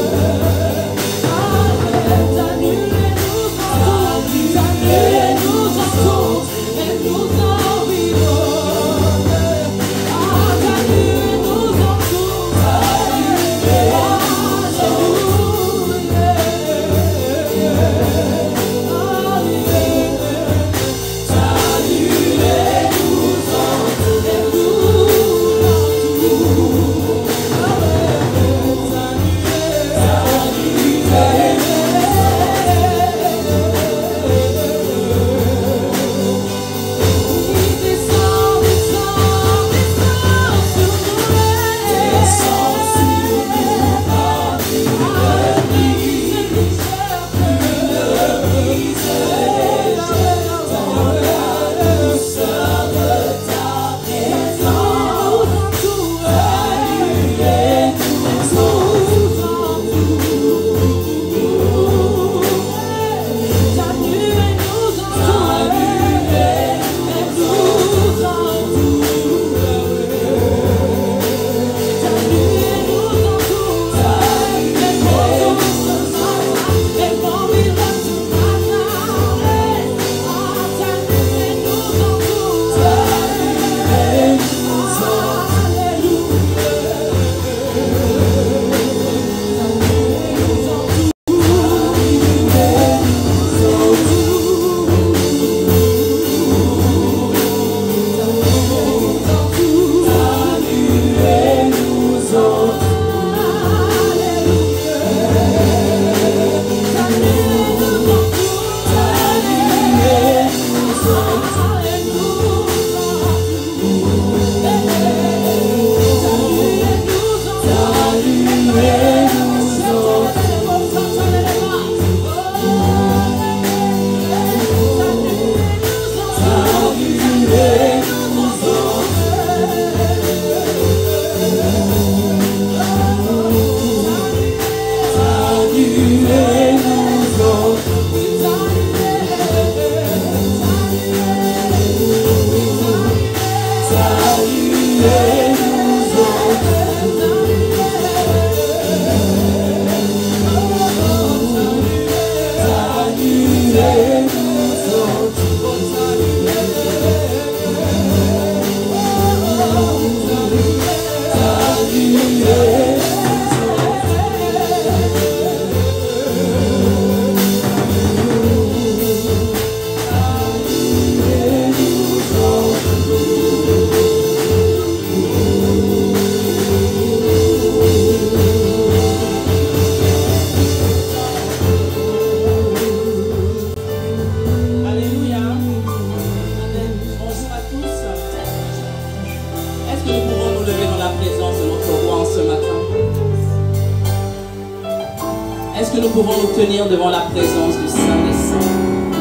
Est-ce que nous pouvons nous tenir devant la présence du Saint des Saints?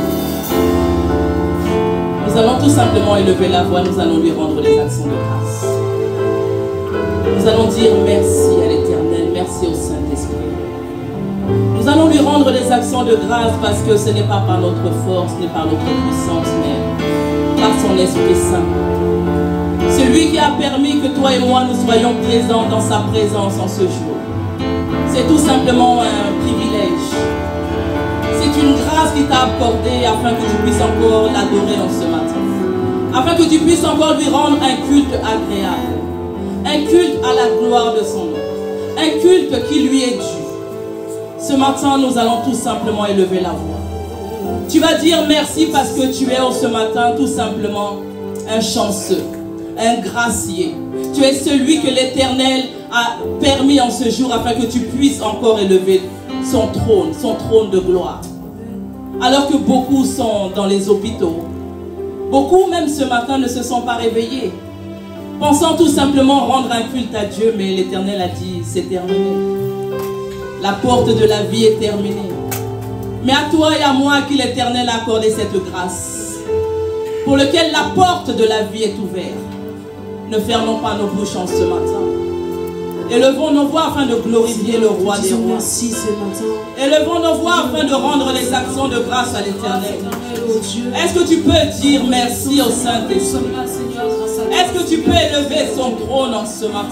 Nous allons tout simplement élever la voix, nous allons lui rendre les actions de grâce. Nous allons dire merci à l'Éternel, merci au Saint-Esprit. Nous allons lui rendre les actions de grâce parce que ce n'est pas par notre force, ni par notre puissance, mais par son Esprit Saint. Celui qui a permis que toi et moi nous soyons présents dans sa présence en ce jour. C'est tout simplement un privilège. C'est une grâce qui t'a accordée afin que tu puisses encore l'adorer en ce matin. Afin que tu puisses encore lui rendre un culte agréable. Un culte à la gloire de son nom. Un culte qui lui est dû. Ce matin, nous allons tout simplement élever la voix. Tu vas dire merci parce que tu es en ce matin tout simplement un chanceux, un gracié. Tu es celui que l'Éternel a permis en ce jour afin que tu puisses encore élever son trône de gloire. Alors que beaucoup sont dans les hôpitaux, beaucoup même ce matin ne se sont pas réveillés, pensant tout simplement rendre un culte à Dieu, mais l'Éternel a dit c'est terminé. La porte de la vie est terminée. Mais à toi et à moi qui l'Éternel a accordé cette grâce, pour lequel la porte de la vie est ouverte. Ne fermons pas nos bouches en ce matin. Élevons nos voix afin de glorifier le roi des rois. Élevons nos voix afin de rendre les actions de grâce à l'Éternel. Est-ce que tu peux dire merci au Saint-Esprit? Est-ce que tu peux élever son trône en ce matin?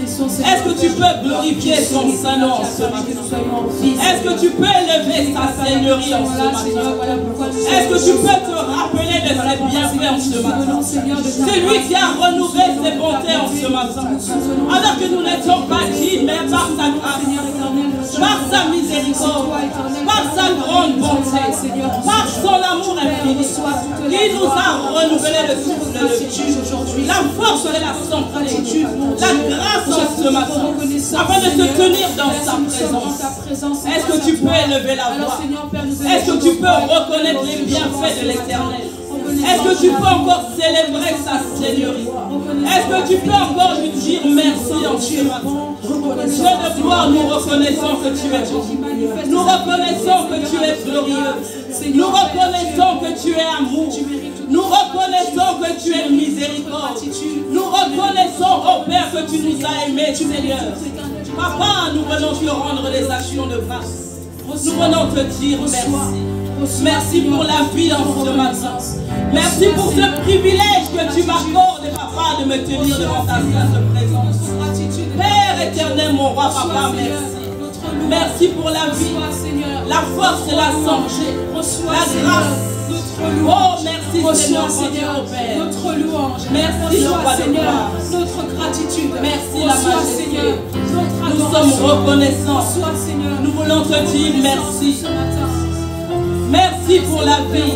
reconnaissons, Seigneur. Est-ce que tu peux glorifier son Saint-Nom en ce matin? Est-ce que tu peux élever sa Seigneurie en ce matin? Est-ce que tu peux te rappeler de ses bienfaits en ce matin? C'est lui qui a renouvelé ses bontés en ce matin. Alors que nous n'étions pas dignes, mais par sa grâce, par sa miséricorde, par sa grande bonté, par son amour infini, il nous a renouvelé le souffle de vie, la force et la santé, la grâce en ce matin, afin de se tenir dans sa présence. Est-ce que tu peux élever la voix? Est-ce que tu peux reconnaître les bienfaits de l'Éternel? Est-ce que tu peux encore célébrer sa Seigneurie? Est-ce que tu peux encore lui dire merci en ce matin? Dieu de gloire, nous reconnaissons que tu es bon. Nous reconnaissons que tu es glorieux. Nous reconnaissons que tu es amour. Nous reconnaissons que tu es miséricorde. Nous reconnaissons, oh Père, que tu nous as aimés, Seigneur. Papa, nous venons te rendre des actions de grâce. Nous venons te dire merci. Merci pour la vie en ce matin. Merci pour ce privilège que tu m'accordes, Papa, de me tenir devant ta sainte présence. Père éternel, mon roi, Papa, merci. Merci pour la vie, la force et la santé, la grâce. Oh, merci Seigneur, mon Père. Notre louange. Merci, roi de gloire. Notre gratitude. Merci, la majesté. Nous sommes reconnaissants. Nous voulons te dire merci. Merci pour la vie.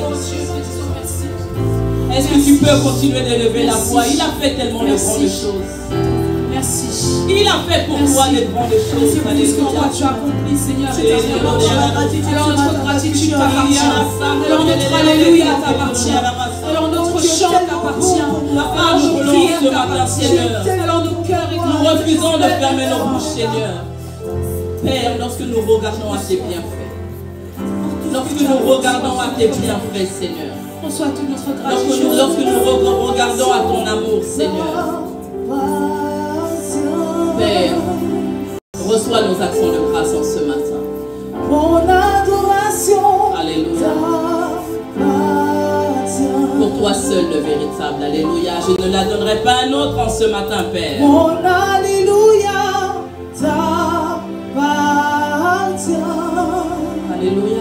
Est-ce que tu peux continuer d'élever la voix? Il a fait tellement de grandes choses. Merci. Il a fait pour toi de grandes choses. C'est plus que toi tu as accompli, Seigneur. Alors notre gratitude t'appartient. Alors notre alléluia t'appartient. Alors notre chant t'appartient. Alors nos prières t'appartiennent. Alors nos cœurs et nous refusons de fermer nos bouches, Seigneur. Père, lorsque nous regardons à tes bienfaits, lorsque nous regardons à tes bienfaits, Seigneur, reçois toute notre gratitude. Lorsque nous regardons à ton amour, Seigneur, Père, reçois nos actions de grâce en ce matin. Mon adoration. Alléluia. Pour toi seul le véritable. Alléluia. Je ne la donnerai pas à un autre en ce matin, Père. Mon alléluia t'appartient. Alléluia.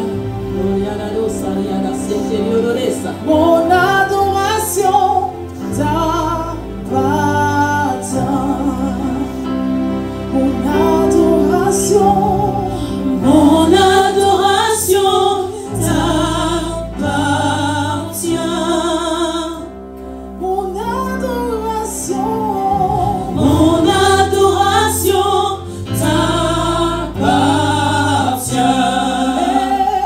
Mon adoration t'appartient. Mon adoration. Mon adoration t'appartient. Mon adoration. Mon adoration t'appartient.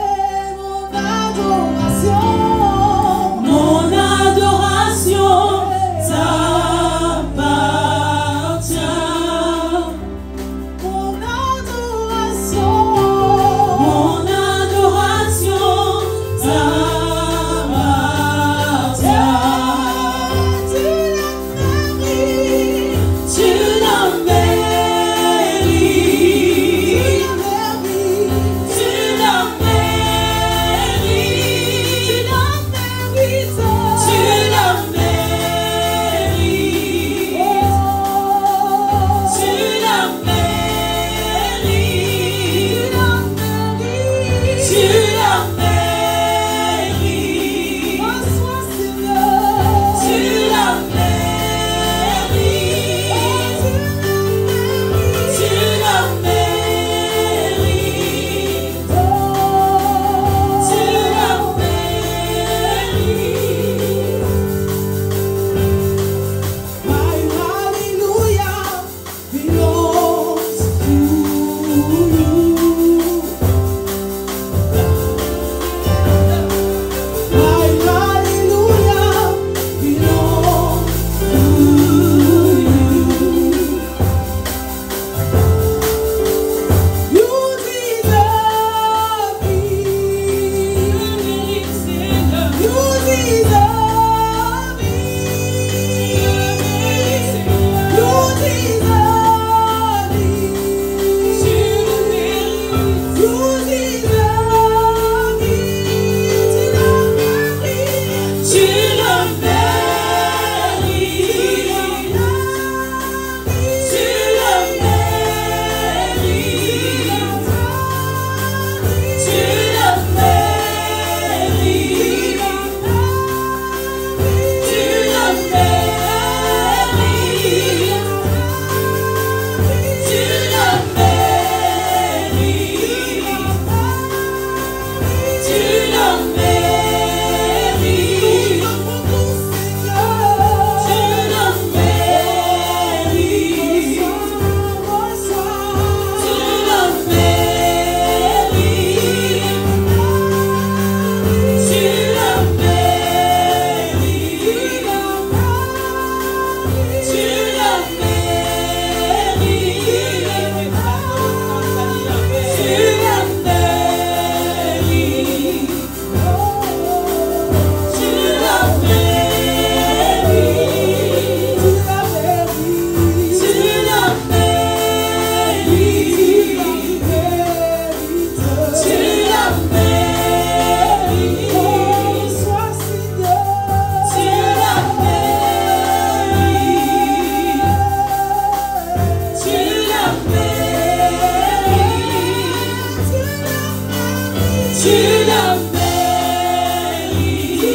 Tu l'as mérité.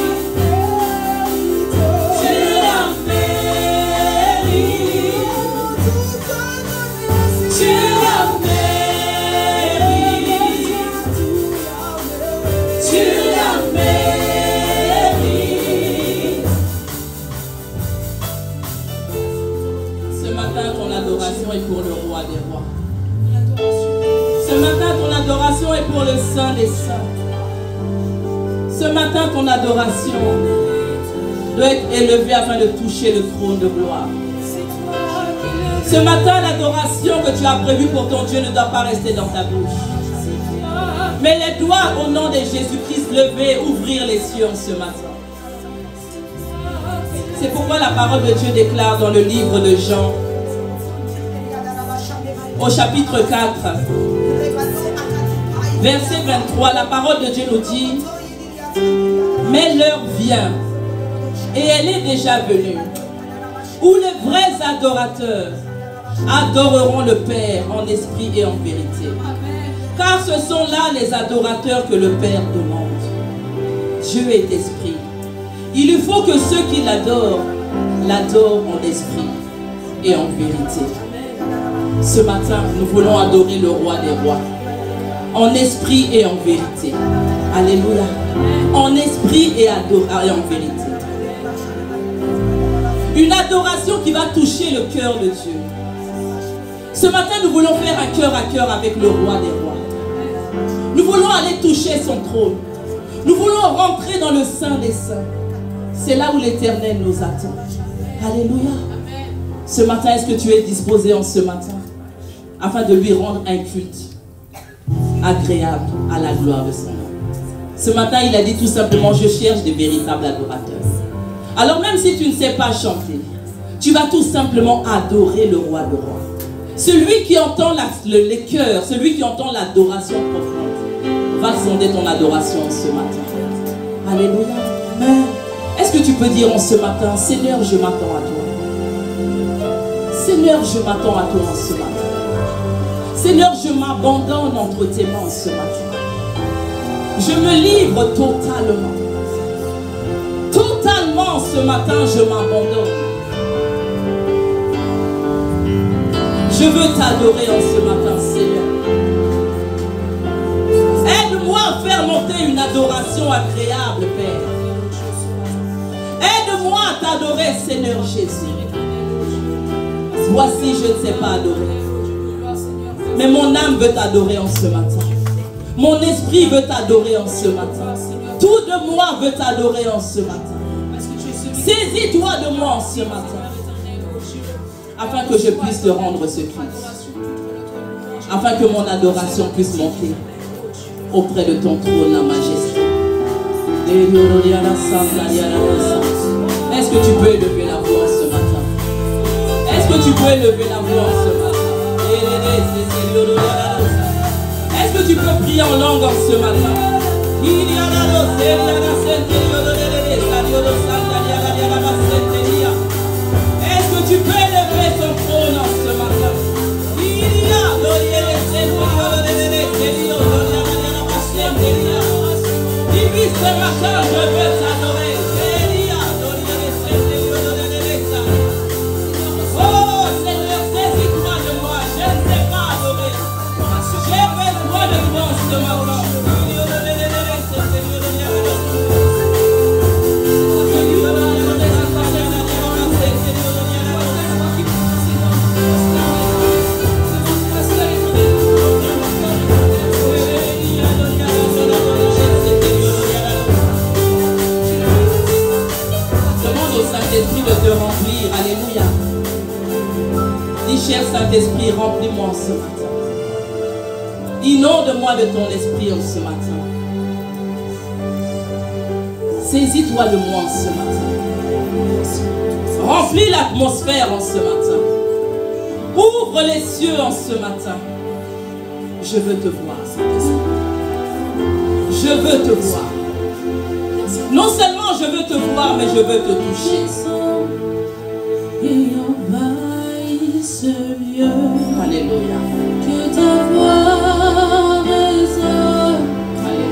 Tu l'as mérité. Tu l'as mérité. Tu l'as mérité. Ce matin, ton adoration est pour le roi des rois. Ce matin, ton adoration est pour le Saint des Saints. Ce matin, ton adoration doit être élevée afin de toucher le trône de gloire. Ce matin, l'adoration que tu as prévue pour ton Dieu ne doit pas rester dans ta bouche. Mais les doigts au nom de Jésus-Christ levés, ouvrir les cieux en ce matin. C'est pourquoi la parole de Dieu déclare dans le livre de Jean, au chapitre 4, verset 23, la parole de Dieu nous dit: mais l'heure vient, et elle est déjà venue, où les vrais adorateurs adoreront le Père en esprit et en vérité. Car ce sont là les adorateurs que le Père demande. Dieu est esprit. Il lui faut que ceux qui l'adorent, l'adorent en esprit et en vérité. Ce matin, nous voulons adorer le roi des rois, en esprit et en vérité. Alléluia. En esprit et en vérité. Une adoration qui va toucher le cœur de Dieu. Ce matin, nous voulons faire un cœur à cœur avec le roi des rois. Nous voulons aller toucher son trône. Nous voulons rentrer dans le sein des saints. C'est là où l'Éternel nous attend. Alléluia. Ce matin, est-ce que tu es disposé en ce matin afin de lui rendre un culte agréable à la gloire de son nom? Ce matin, il a dit tout simplement: je cherche des véritables adorateurs. Alors même si tu ne sais pas chanter, tu vas tout simplement adorer le roi de rois. Celui qui entend les cœurs, celui qui entend l'adoration profonde, va sonder ton adoration ce matin. Alléluia. Amen. Est-ce que tu peux dire en ce matin: Seigneur, je m'attends à toi. Seigneur, je m'attends à toi en ce matin. Seigneur, je m'abandonne entre tes mains ce matin. Je me livre totalement. Totalement ce matin, je m'abandonne. Je veux t'adorer en ce matin, Seigneur. Aide-moi à faire monter une adoration agréable, Père. Aide-moi à t'adorer, Seigneur Jésus. Voici, je ne sais pas adorer. Mais mon âme veut t'adorer en ce matin. Mon esprit veut t'adorer en ce matin. Tout de moi veut t'adorer en ce matin. Saisis-toi de moi en ce matin. Afin que je puisse te rendre ce culte. Afin que mon adoration puisse monter auprès de ton trône, la majesté. Est-ce que tu peux élever la voix ce matin? Est-ce que tu peux élever la voix ce matin? Est-ce que tu peux prier en langue en ce matin? Est-ce que tu peux élever ton trône en ce matin? Dis-lui ce matin, je veux t'adorer. Oh Seigneur, saisis-toi de moi, je ne sais pas adorer. J'ai besoin de toi en ce matin. Saint-Esprit de te remplir, alléluia. Dis, cher Saint-Esprit, remplis-moi ce matin. Inonde-moi de ton esprit en ce matin. Saisis-toi de moi en ce matin. Remplis l'atmosphère en ce matin. Ouvre les cieux en ce matin. Je veux te voir, Saint-Esprit. Je veux te voir. Non seulement je veux te voir, mais je veux te toucher. Alléluia. Que ta voix résonne.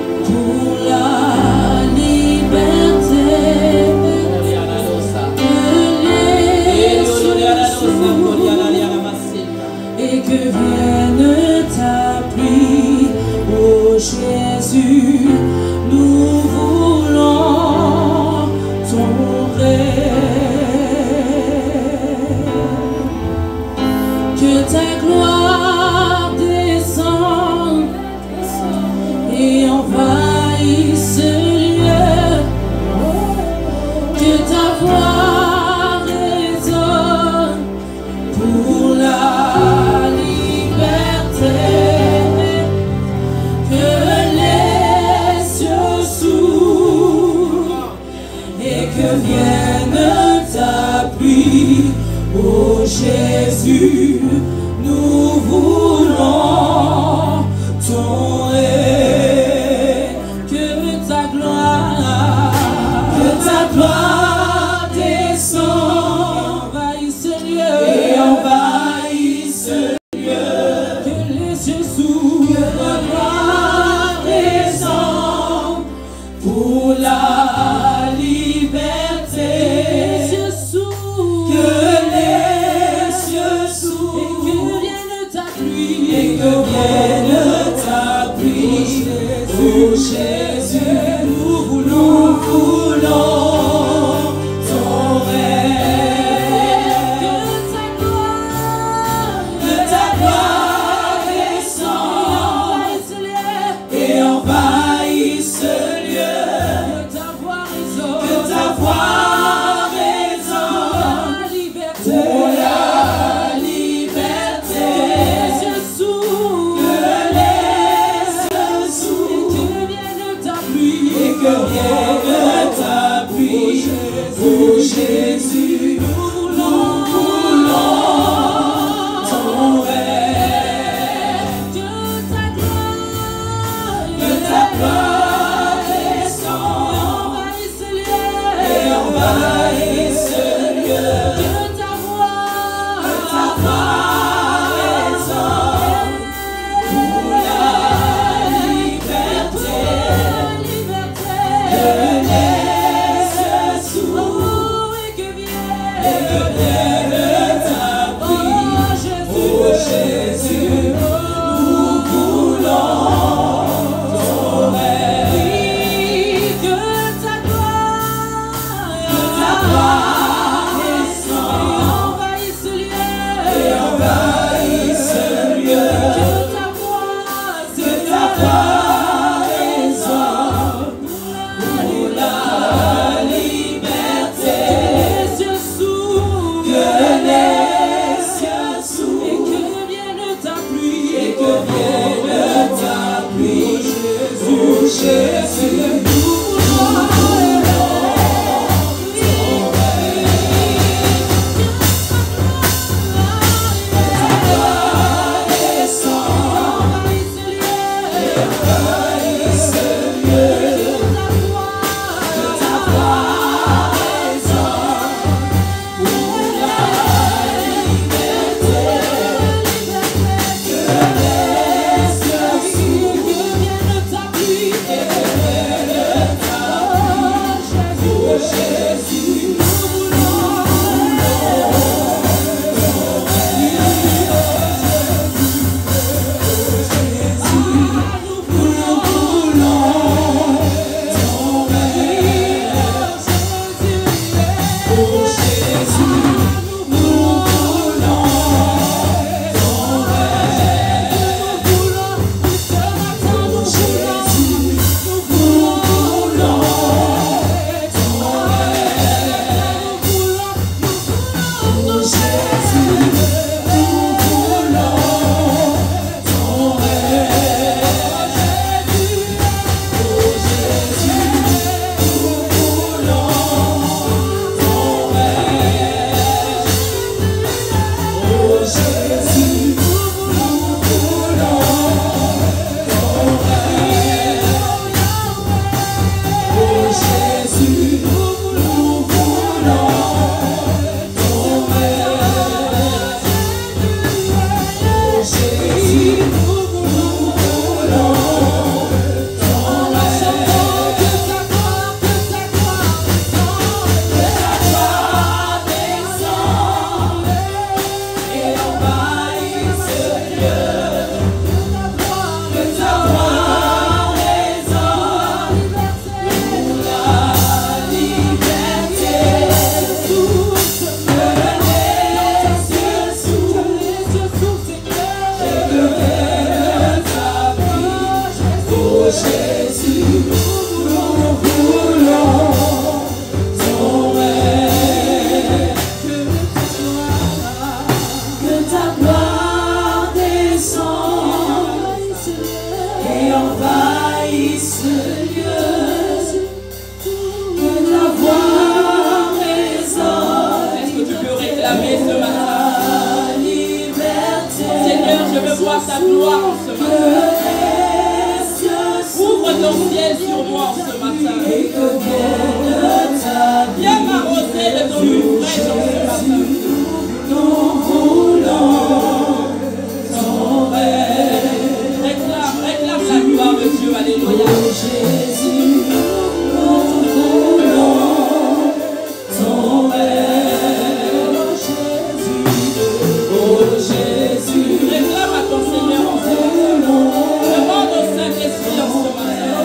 Réclame à ton Seigneur en ce moment. Demande au Saint-Esprit en ce matin.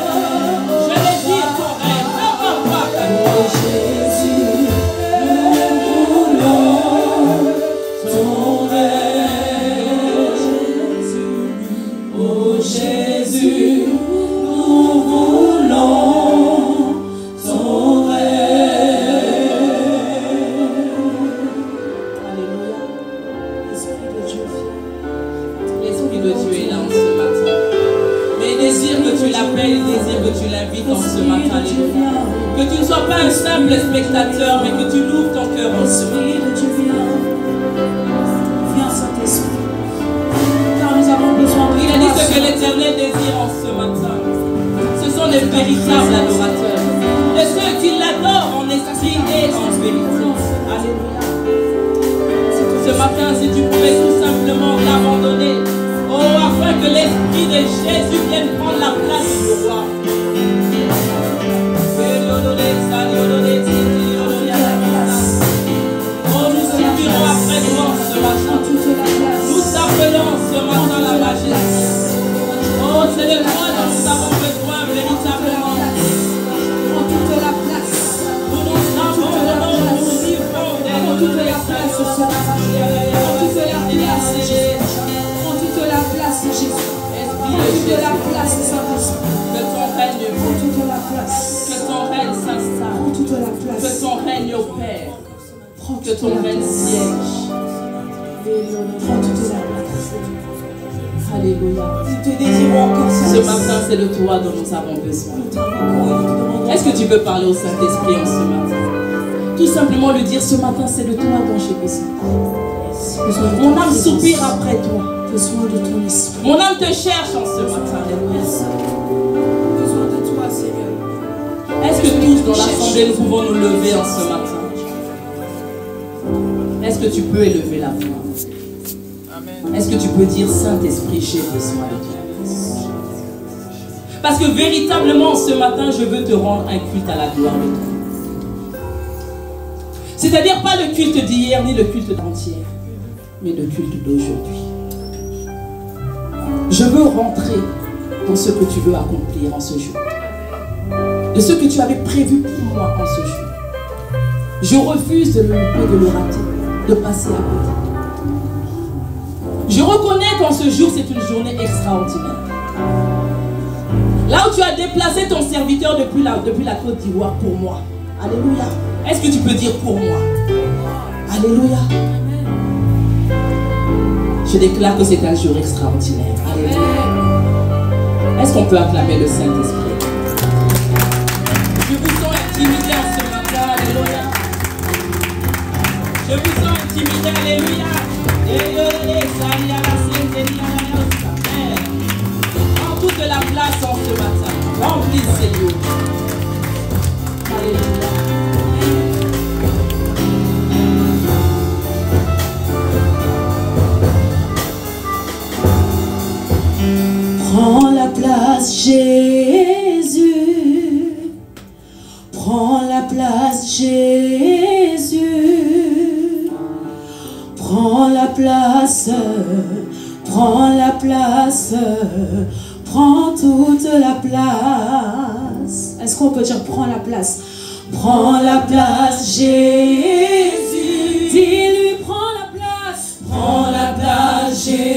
désire que tu l'appelles, il désire que tu l'invites en ce matin. Alléluia. Que tu ne sois pas un simple spectateur, mais que tu l'ouvres ton cœur en ce matin. Viens, Saint-Esprit. Car nous avons besoin de toi. Il a dit ce que l'Éternel désire en ce matin. Ce sont les véritables adorateurs. De ceux qui l'adorent en esprit et en vérité. Alléluia. Ce matin, si tu pouvais tout simplement t'abandonner, afin que l'esprit de Jésus vienne prendre la place du roi. Nous soupirons après toi ce matin. Nous appelons ce matin la majesté. C'est le roi dont nous avons besoin véritablement. Prends toute la place. Nous nous abandonnons, nous livrons toute la place ce matin. Prends toute la place, Jésus. Prends toute la place, Jésus. Prends toute la place, Saint-Esprit. Que ton règne Prends toute la place. Que ton règne s'installe. Prends toute la place. Que ton règne opère. Prends Que ton règne siège. Prends toute la place. Alléluia. Nous te désirons encore Ce matin, c'est de toi dont nous avons besoin. Est-ce que tu peux parler au Saint-Esprit en ce matin? Tout simplement lui dire, ce matin, c'est de toi dont j'ai besoin. Mon âme soupire après toi. Besoin de ton esprit. Mon âme te cherche en ce matin. Besoin de toi, Seigneur. Est-ce que tous dans l'assemblée, nous pouvons nous lever en ce matin? Est-ce que tu peux élever la voix? Est-ce que tu peux dire, Saint-Esprit, j'ai besoin de toi? Parce que véritablement, ce matin, je veux te rendre un culte à la gloire de toi. C'est-à-dire pas le culte d'hier, ni le culte d'antier, mais le culte d'aujourd'hui. Je veux rentrer dans ce que tu veux accomplir en ce jour. De ce que tu avais prévu pour moi en ce jour. Je refuse de le louper, de le rater, de passer à côté. Je reconnais qu'en ce jour, c'est une journée extraordinaire. Là où tu as déplacé ton serviteur depuis la Côte d'Ivoire pour moi. Alléluia. Est-ce que tu peux dire pour moi? Alléluia. Je déclare que c'est un jour extraordinaire. Alléluia. Est-ce qu'on peut acclamer le Saint-Esprit? Je vous sens intimidé en ce matin. Alléluia. Je vous sens intimidé. Alléluia. Prends toute la place en ce matin. Remplis ces lieux. Alléluia. Prends la place, Jésus. Prends la place, Jésus. Prends la place. Prends la place. Prends toute la place. Est-ce qu'on peut dire prends la place? Prends la place, Jésus. Dis-lui prends la place. Prends la place,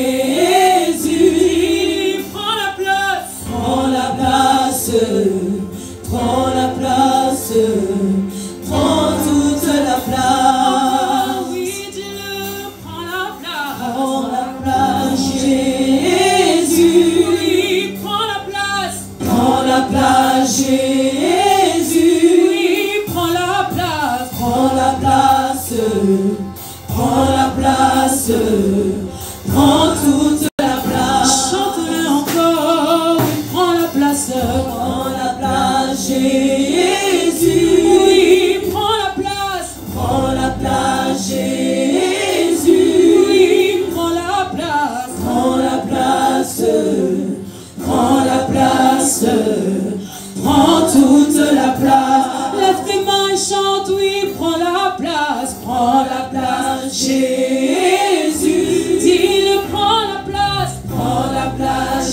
Jésus. Prends la place. Prends la place. Prends la place. Prends toute la place. Oui, dis-le. Prends la place. Prends la place, Jésus. Oui, prends la place. Prends la place, Jésus. Oui, prends la place. Prends la place. Prends la place. Prends toute la place. Chante-le encore. Oui, prends la place. Prends la place, Jésus. Oui, prends la place. Prends la place, Jésus. Oui, prends la place. Prends la place. Prends la place. Prends toute la place. Lève tes mains et chante. Oui, prends la place. Prends la place, Jésus. Dis-le, prends la place. Prends la place,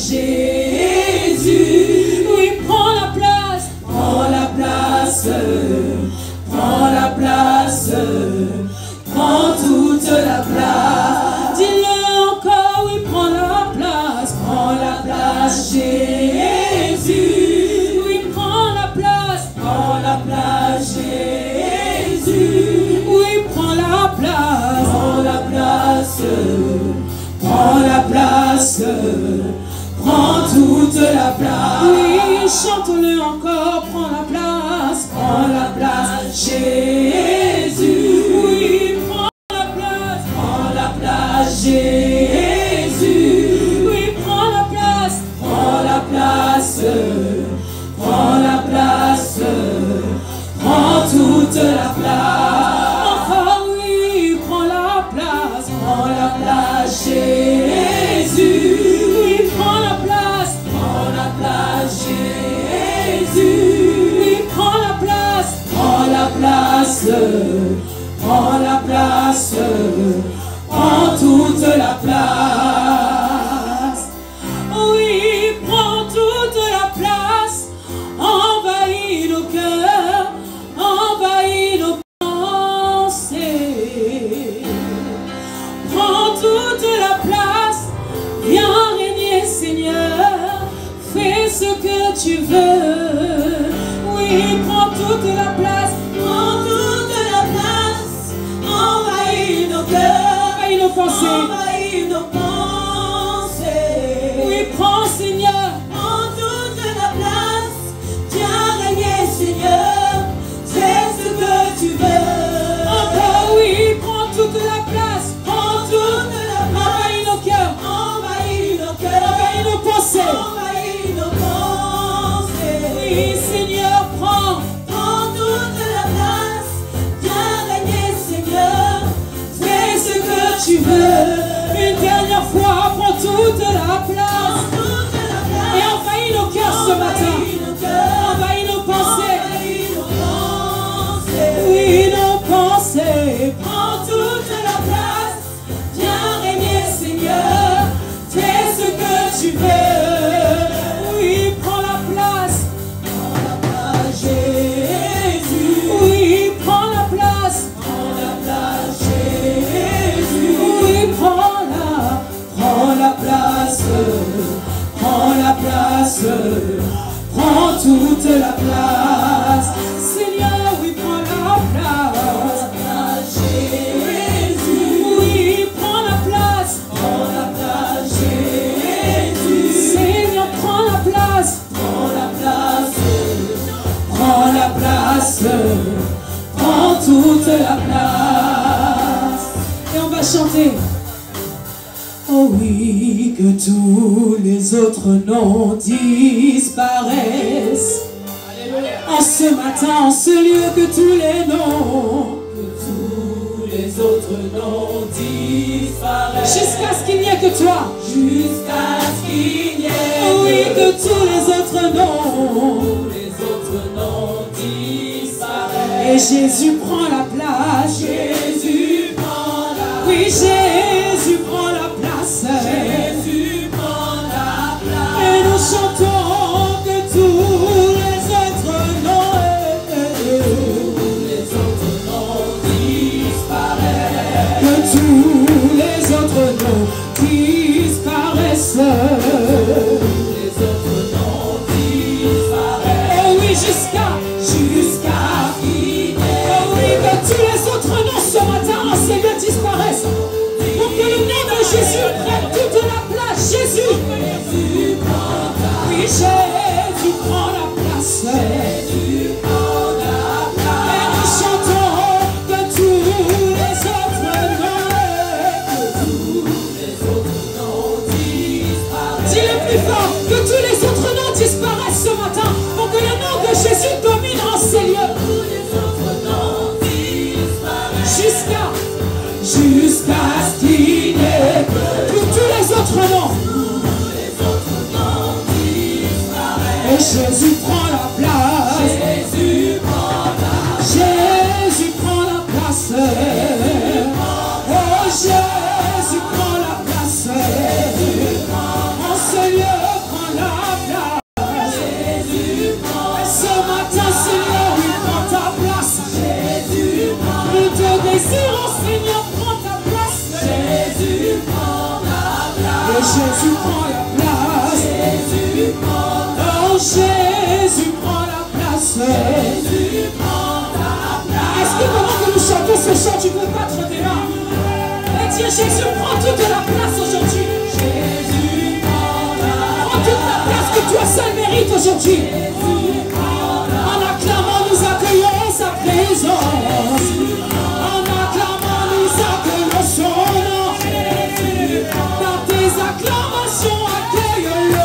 Jésus. Oui, prends la place. Prends la place. Prends la place. Prends toute la place. Dis-le encore, oui, prends la place. Prends la place, Jésus. Oui, prends la place. Prends la place. Oui, chante-le encore, prends la place. Prends la place, Jésus. Oui, prends la place. Prends la place, Jésus. Oui, prends la place. Prends la place. Prends la place. Prends toute la place. Encore oui, prends la place. Prends la place, Jésus. Oui, prends la place. Prends la place, Jésus. Oui, prends la place. Prends la place. Prends la place. Prends toute la place. Oui, prends toute la place. Envahis nos cœurs, envahis nos pensées. Prends toute la place. Viens régner, Seigneur. Fais ce que tu veux. Oui, prends toute la place. Prends toute la place. Envahis nos cœurs. Envahis nos pensées. Envahis nos pensées. Oui, prends, Seigneur. Prends toute la place. Viens régner, Seigneur. Fais ce que tu veux. Encore oui, prends toute la place. Prends toute la place. Envahis nos cœurs. Envahis nos cœurs. Envahis nos pensées. Envahis nos pensées. Oui, Seigneur, prends. Prends toute la place. Viens régner, Seigneur. Fais ce que tu veux. Une dernière fois, prends toute la place. Prends toute la place. Et envahis nos cœurs ce matin. Envahis nos cœurs. Envahis nos pensées. Envahis nos pensées. Oui, nos pensées. Prends toute la place. Viens régner, Seigneur. Fais ce que tu veux. Oui, prends la place. Prends la place, Jésus. Oui, prends la place. Prends la place, Jésus. Oui, Prends la place. Prends la place. Prends toute la place. Seigneur, oui, prends la place. Jésus. Oui, prends la place. Prends la place, Jésus. Seigneur, prends la place. Prends la place. Prends la place. Prends toute la place. Et on va chanter. Oh oui, que tous les autres noms disparaissent. En ce matin, en ce lieu, que tous les noms, que tous les autres noms disparaissent. Jusqu'à ce qu'il n'y ait que toi. Jusqu'à ce qu'il n'y ait Oh oui, que tous les autres noms. tous les autres noms disparaissent. Et Jésus prend la place. Jésus prend la Oui, Jésus prend la place. Jésus prend la place. Et nous chantons que tous les autres noms. Tous les autres noms disparaissent. Que tous les autres noms disparaissent. Tous les autres noms disparaissent. Oh oui, jusqu'à qu'il n'y ait oh oui, que tous les autres noms ce matin en ces lieux disparaissent. Pour que le nom de Jésus prenne toute la place. Jésus. Jésus prend la Oui, Jésus prend la place. Jésus prend la Et place. nous chantons que tous les autres noms. Tous les autres noms disparaissent. Dis-le plus fort, que tous les autres noms disparaissent ce matin. Pour que le nom de Jésus domine en ces lieux. Tous les autres noms disparaissent. Jusqu'à ce qu'il n'y ait que tous les autres noms. Tous les autres noms disparaissent. Et Jésus prend la place. Jésus prend la Jésus prend la place. Oh, Jésus prend la place. En ce lieu, prend la place. Jésus prend Et ce matin, Seigneur, oui, prends ta place. Jésus prend Nous te désirons, Seigneur, prends ta place. Jésus prend la place. Et Jésus prend la place. Jésus prend la Oh, Jésus prend la place. Jésus prend la place. Est-ce que pendant que nous chantons ce chant, tu peux battre tes mains et dire Jésus prend toute la place aujourd'hui. Jésus prend la Prends toute la place que tu as seul mérite aujourd'hui. En acclamant, nous accueillons sa présence. En acclamant, nous accueillons son nom. Dans tes acclamations, accueille-le.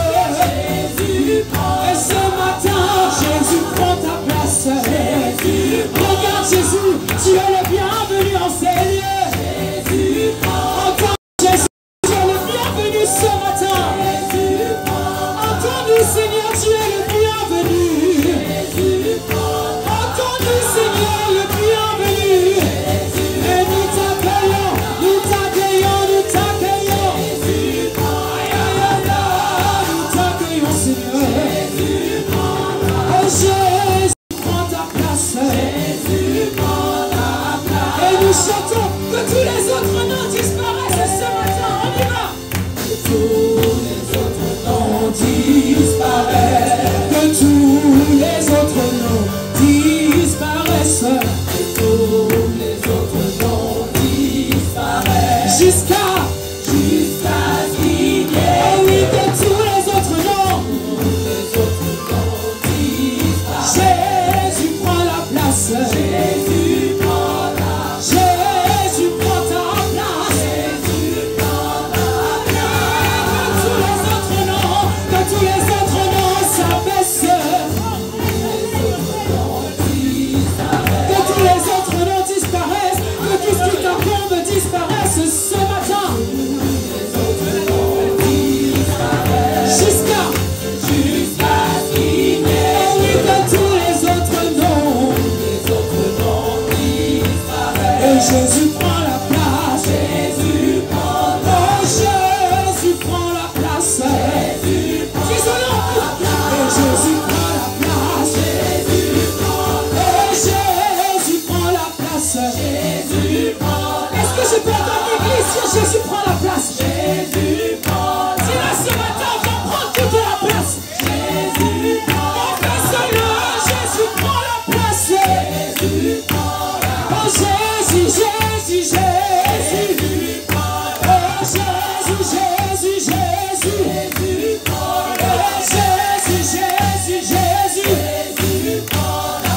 Et ce matin, Jésus prend ta place. Regarde Jésus, tu es le bienvenu en ces lieux. Entends Jésus, tu es le bienvenu ce matin. Entends-nous Seigneur, tu es le bienvenu. Entends-nous Seigneur, le bienvenu. Et nous t'accueillons, nous t'accueillons, nous t'accueillons. Aïe, aïe, aïe, aïe, nous t'accueillons Seigneur. Oh Jésus, prends ta place. Et nous chantons que tous les autres noms disparaissent ce matin. On y va. Que tous les autres noms disparaissent. Que tous les autres noms disparaissent. Que tous les autres noms disparaissent. Jusqu'à ce qu'il y ait. Oh oui, que tous les autres noms. Jésus prend la place. Jésus prend ta place. Que tous les autres noms s'abaissent. Que tous les autres noms disparaissent. Que tout ce qui t'encombre disparaisse ce matin. Jusqu'à ce qu'il y ait. Oh oui, que tous les autres noms. Et Jésus prend la place. Jésus prend la place. Oh, Jésus prend la place. Disons-le encore. Et Jésus prend la place. Et Jésus prend la place. Est-ce que je peux entendre l'église dire Jésus prend la place? Si là ce matin on va prendre toute la place. Confesse-le, Jésus prend la place. Oh Jésus, Jésus, Jésus. Oh Jésus, Jésus, Jésus. Oh Jésus, Jésus, Jésus. Jésus prend la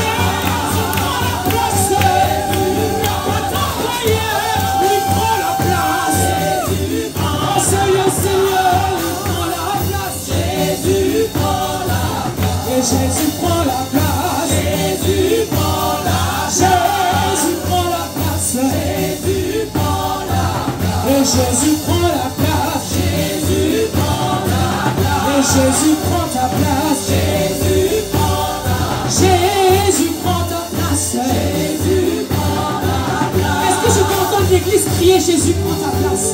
place. Votre prière, il prend la place. Oh Seigneur, Seigneur, il prend la place. Jésus prend la place. Et Jésus prend la place. Jésus prend la place. Jésus prend la place. Jésus prend la place. Et Jésus prend la place. Jésus prend la place. Et Jésus prend ta place. Jésus prend la place. Jésus prend ta place. Jésus prend la place. Est-ce que je peux entendre l'église crier Jésus prend ta place?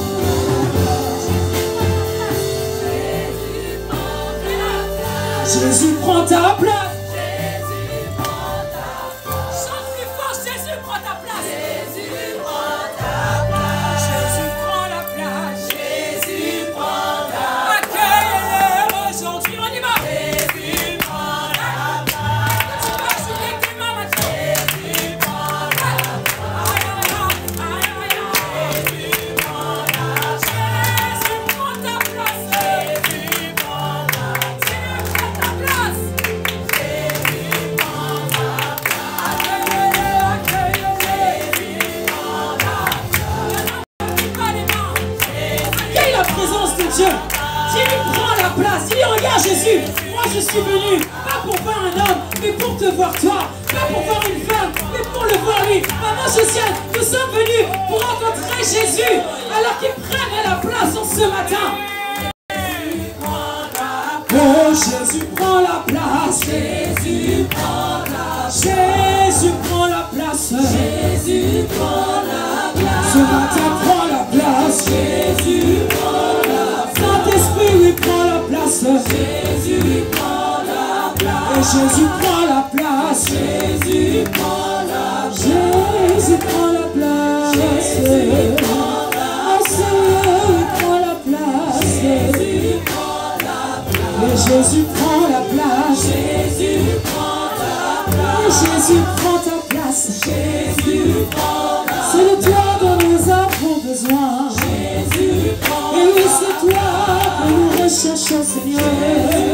Jésus prend ta place. Chante plus fort, Jésus prend ta place. Jésus prend ta place. Jésus prend la place. Jésus prend ta place. Accueille-le aujourd'hui, on y va. Jésus prend la place. Tu vas jouer tes mains maintenant. Jésus prend la place. Aïe, aïe, aïe, aïe, aïe. Jésus prend la place. Jésus prend ta place. Jésus prend la place. Jésus prend ta place. Accueille la présence de Dieu. Dis-lui, prends la place. Dis-lui, regarde Jésus. Moi je suis venu, pas pour voir un homme, mais pour te voir toi. Pas pour voir une femme, mais pour le voir lui. Maman Josiane, nous sommes venus pour rencontrer Jésus. Alors qu'il prenne la place en ce matin. Oh Jésus prend la place. Jésus prend la place. Jésus prend la place. Jésus prend la place. Ce matin prend la place. Jésus prend la place. Saint-Esprit lui prend la place. Jésus prend la place. Et Jésus prend la place. Jésus prend la place. Jésus prend la place. Jésus prend la place. Seigneur, il prend la place. Jésus prend la place. Et Jésus prend la place. Jésus prend la place. Et Jésus prend ta place. Jésus prend la place. C'est de toi dont nous avons besoin. Jésus prend la place. Et oui, c'est toi que nous recherchons, Seigneur.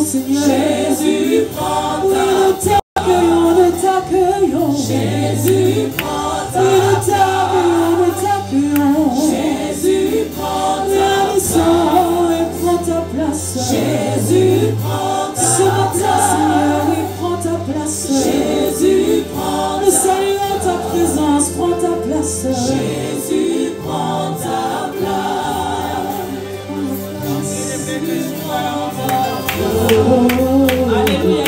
Seigneur. Jésus, prends ta place. Nous t'accueillons. Jésus, prends ta place. Nous t'accueillons. Jésus, prends ta place. Prends ta place. Jésus, prends ta place. Seigneur, oui, prends ta place. Jésus, prends ta place. Nous saluons ta présence. Prends ta place. Jésus, prends ta place. Alléluia.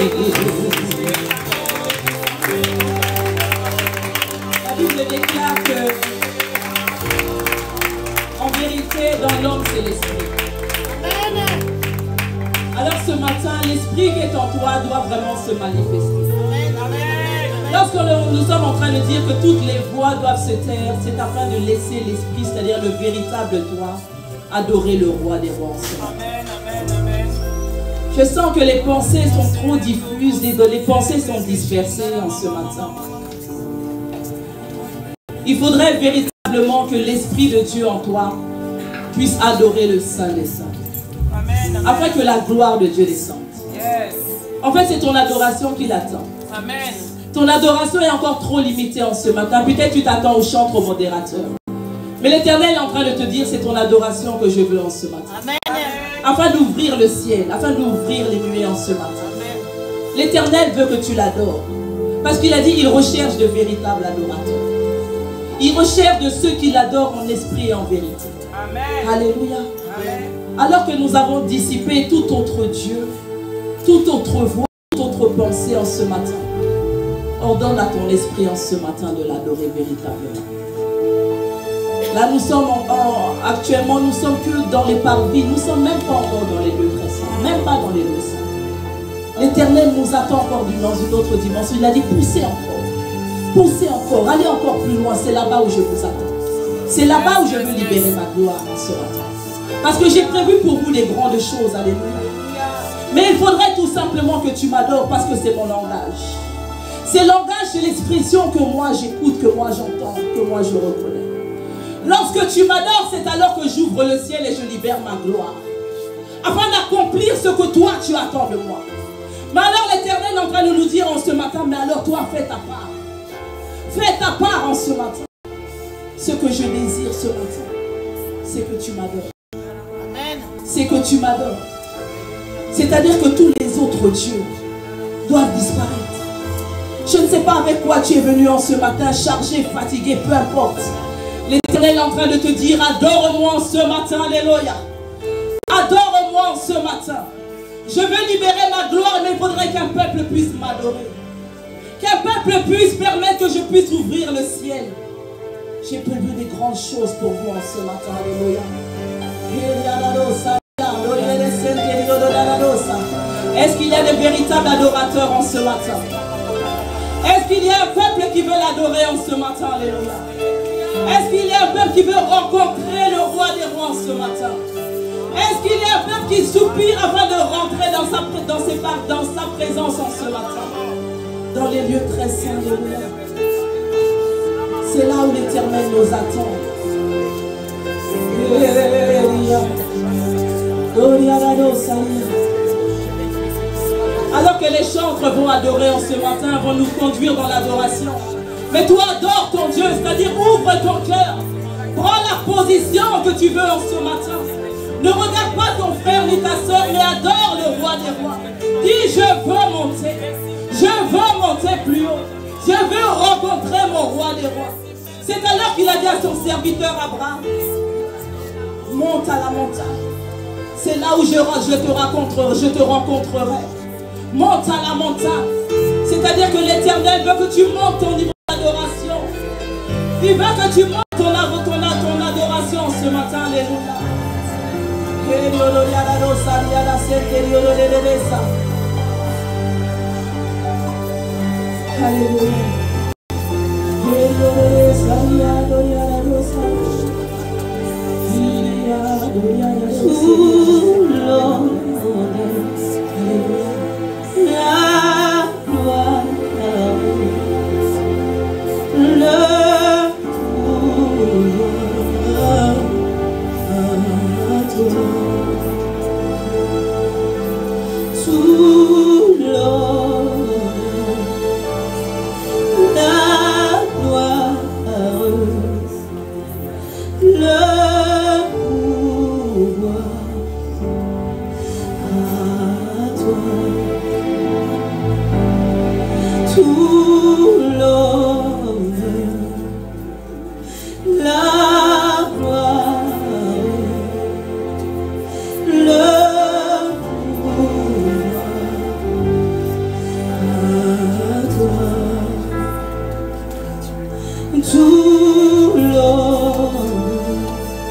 La Bible déclare que, en vérité, dans l'homme, c'est l'esprit. Alors ce matin, l'esprit qui est en toi doit vraiment se manifester. Lorsque nous sommes en train de dire que toutes les voix doivent se taire, c'est afin de laisser l'esprit, c'est-à-dire le véritable toi, adorer le roi des rois en ce matin. Je sens que les pensées sont trop diffuses, les pensées sont dispersées en ce matin. Il faudrait véritablement que l'Esprit de Dieu en toi puisse adorer le Saint des Saints. Afin que la gloire de Dieu descende. En fait, c'est ton adoration qui l'attend. Ton adoration est encore trop limitée en ce matin. Peut-être tu t'attends au chantre, au modérateur. Mais l'Éternel est en train de te dire, c'est ton adoration que je veux en ce matin. Afin d'ouvrir le ciel, afin d'ouvrir les nuées en ce matin. L'Éternel veut que tu l'adores. Parce qu'il a dit, il recherche de véritables adorateurs. Il recherche de ceux qui l'adorent en esprit et en vérité. Amen. Alléluia. Amen. Alors que nous avons dissipé tout autre Dieu, toute autre voix, toute autre pensée en ce matin, ordonne à ton esprit en ce matin de l'adorer véritablement. Là, nous sommes actuellement, nous sommes que dans les parvis, nous ne sommes même pas encore dans les lieux très saints, même pas dans les lieux saints. L'Éternel nous attend encore dans une autre dimension. Il a dit, poussez encore, allez encore plus loin, c'est là-bas où je vous attends. C'est là-bas où je veux libérer ma gloire en ce matin. Parce que j'ai prévu pour vous des grandes choses, alléluia. Mais il faudrait tout simplement que tu m'adores parce que c'est mon langage. C'est le langage, c'est l'expression que moi j'écoute, que moi j'entends, que moi je reconnais. Lorsque tu m'adores, c'est alors que j'ouvre le ciel et je libère ma gloire. Afin d'accomplir ce que toi tu attends de moi. Mais alors l'Éternel est en train de nous dire en ce matin, mais alors toi fais ta part. Fais ta part en ce matin. Ce que je désire ce matin, c'est que tu m'adores. C'est que tu m'adores. C'est-à-dire que tous les autres dieux doivent disparaître. Je ne sais pas avec quoi tu es venu en ce matin, chargé, fatigué, peu importe. L'Éternel est en train de te dire, adore-moi en ce matin, alléluia. Adore-moi en ce matin. Je veux libérer ma gloire, mais il faudrait qu'un peuple puisse m'adorer. Qu'un peuple puisse permettre que je puisse ouvrir le ciel. J'ai prévu des grandes choses pour vous en ce matin, alléluia. Est-ce qu'il y a des véritables adorateurs en ce matin? Est-ce qu'il y a un peuple qui veut l'adorer en ce matin, alléluia? Est-ce qu'il y a un peuple qui veut rencontrer le roi des rois en ce matin? Est-ce qu'il y a un peuple qui soupire afin de rentrer dans sa présence en ce matin? Dans les lieux très saints, alléluia. C'est là où l'Éternel nous attend. Alors que les chantres vont adorer en ce matin, vont nous conduire dans l'adoration. Mais toi, adore ton Dieu, c'est-à-dire ouvre ton cœur. Prends la position que tu veux en ce matin. Ne regarde pas ton frère ni ta soeur, mais adore le roi des rois. Dis, je veux monter. Je veux monter plus haut. Je veux rencontrer mon roi des rois. C'est alors qu'il a dit à son serviteur Abraham, monte à la montagne. C'est là où je te rencontrerai. Monte à la montagne. C'est-à-dire que l'Éternel veut que tu montes ton niveau d'adoration. Il veut que tu montes ton adoration ce matin. Alléluia. Sous tout l'honneur, la gloire, le pouvoir à toi, tout l'honneur,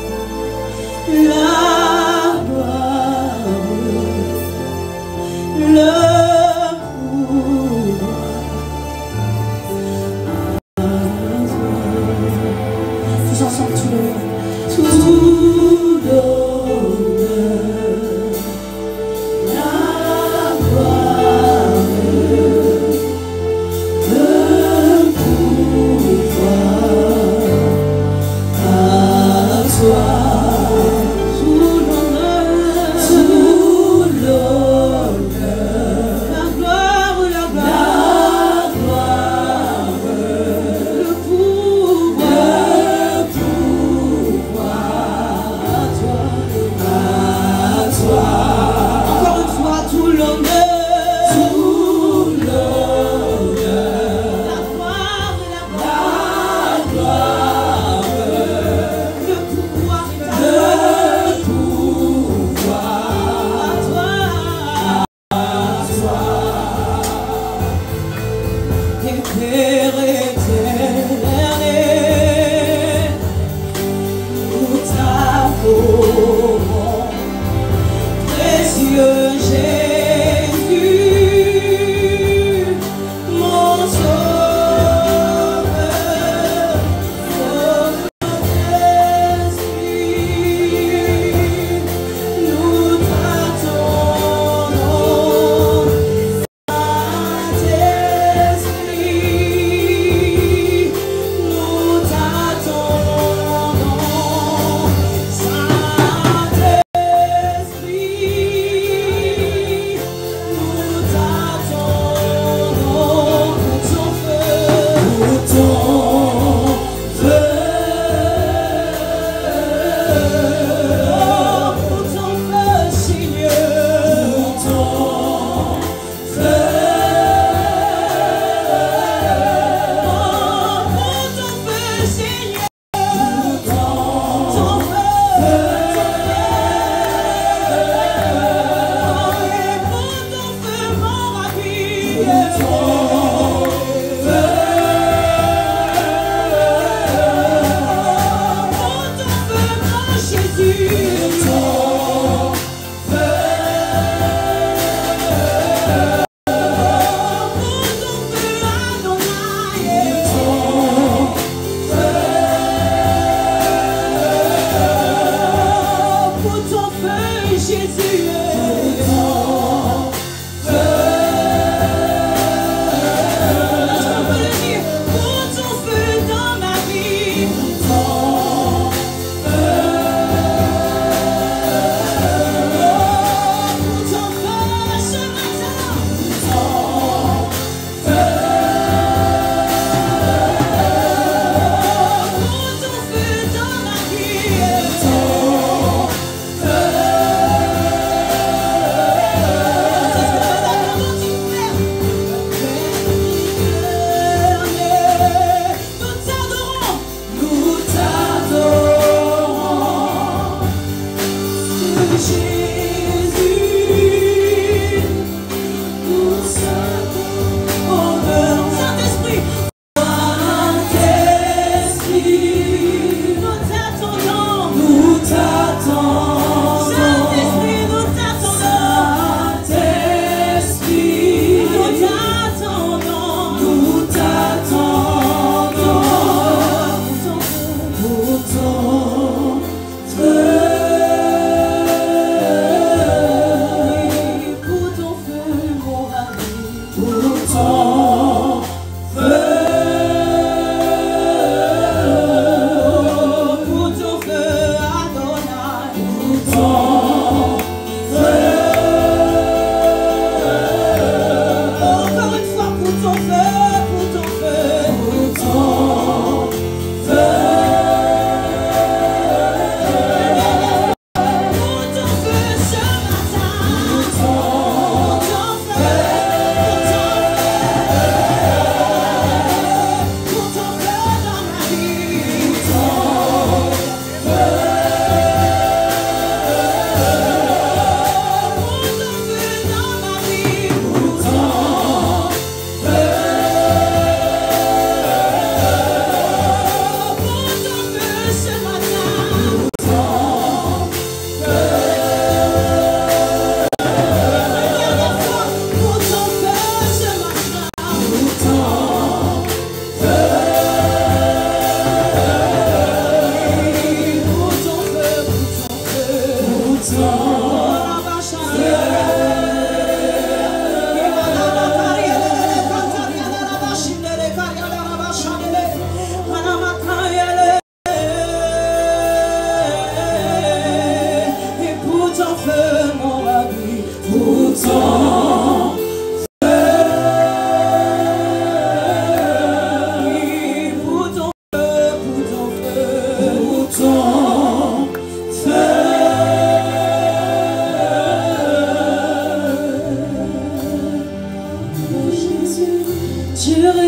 la gloire, le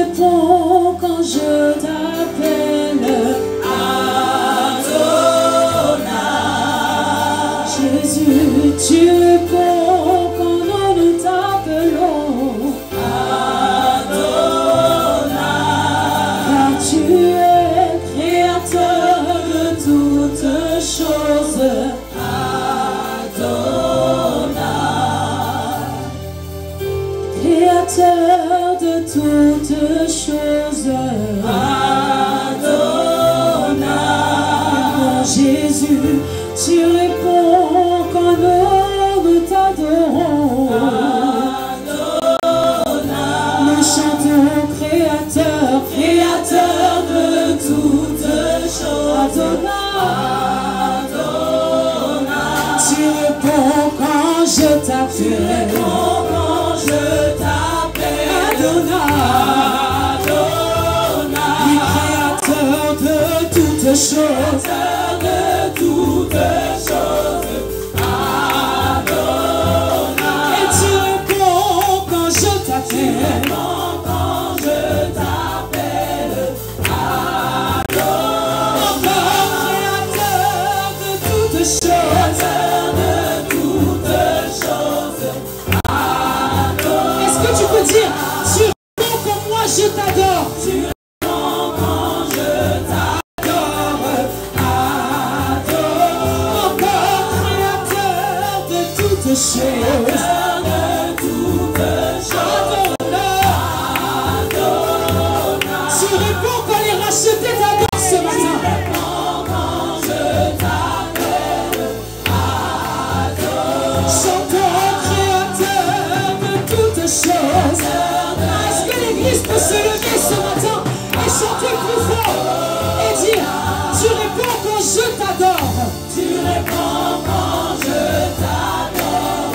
réponds quand je t'appelle. Adonai. Jésus, tu réponds quand nous t'appelons. Adonai. Car tu es créateur de toutes choses. Créateur de toutes choses. Adonai. Jésus, tu réponds quand nous t'adorons. Adonai. Nous chantons créateur, créateur de toutes choses. Adonai. Tu réponds quand je t'appelle. Choses, de toutes choses, Adonai. Et tu réponds quand je t'appelle, Créateur de toutes choses, Adonai. Est-ce que tu peux dire, tu réponds comme moi je t'adore? Tu réponds quand les rachetés t'adorent ce matin. Chantons créateur de toutes choses. Est-ce que l'église peut se lever ce matin et chanter plus fort et dire, tu réponds quand je t'adore. Tu réponds quand je t'adore.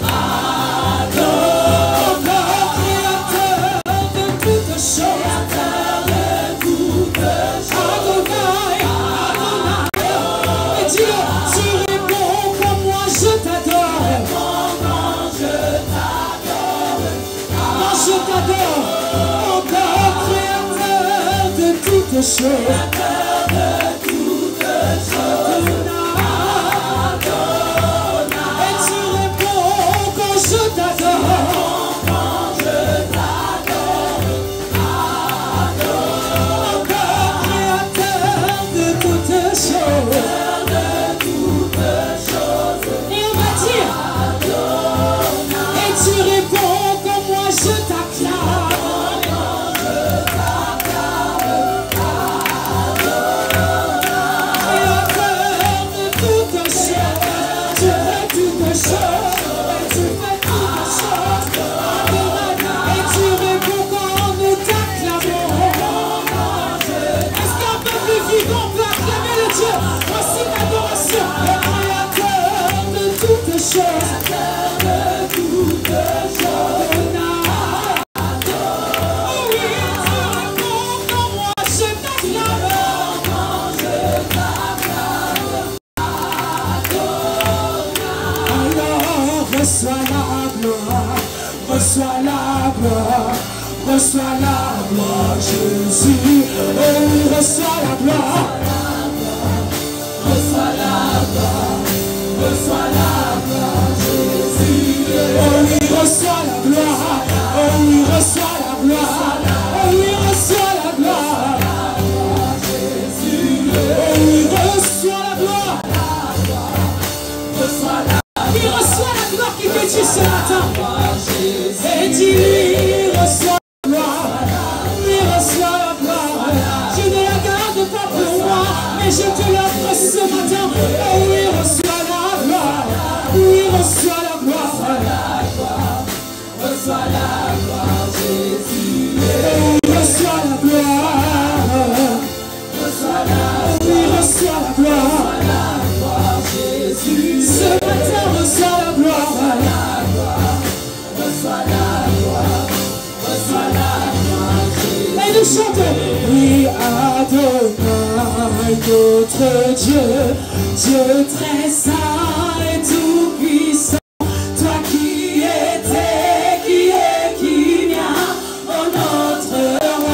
Choses. Et tu réponds quand je t'adore. Créateur de toutes choses. Et on va dire, et tu réponds quand moi je t'acclame. Reçois la gloire, reçois la gloire, Jésus. Oh oui, reçois la gloire. Reçois la gloire, reçois la gloire, Jésus. Oh oui, reçois la gloire. Oh oui, reçois la gloire. Oh oui, reçois la gloire, Jésus. Oh oui, reçois la gloire. Reçois la gloire. Oui, reçois la gloire qui fait Dieu ce matin. Et dis-lui, reçois la gloire, lui reçois la gloire. Je ne la garde pas pour moi, mais je te l'offre ce matin. Oh oui, reçois la gloire, oui, reçois la gloire. Reçois la gloire, Jésus. Oh, reçois la gloire, reçois la gloire, oui, reçois la gloire, Jésus. Ce matin, reçois la gloire. Et nous chantons, oui, Adonai, notre Dieu, Dieu très saint et tout puissant, toi qui étais, qui est, qui vient, oh notre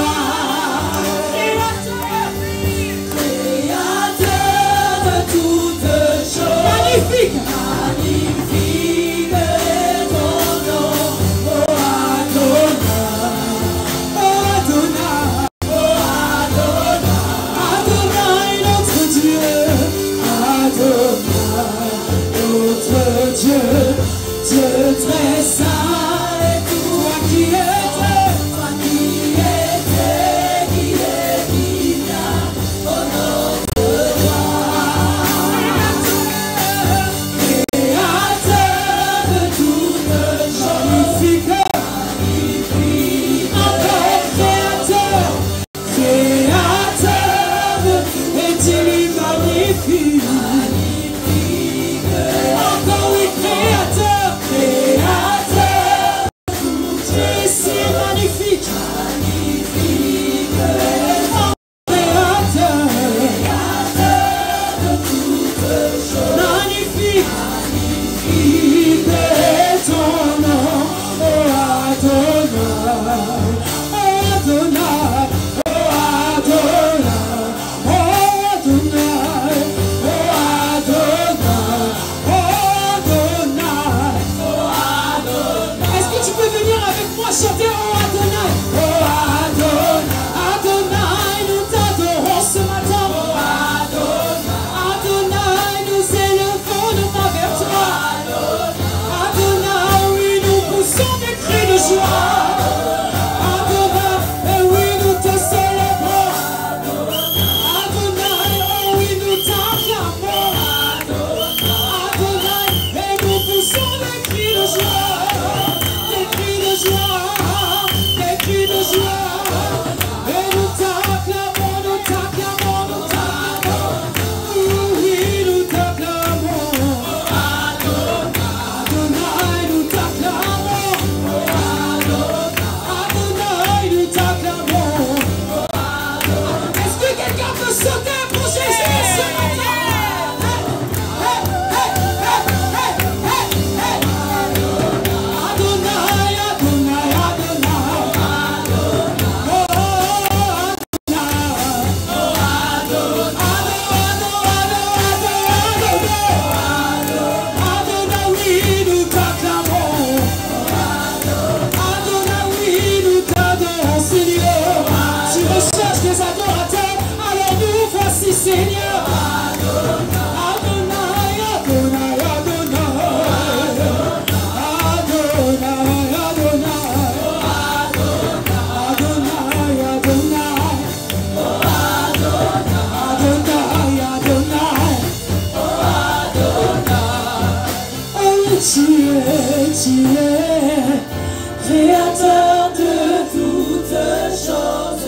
Créateur de toutes choses,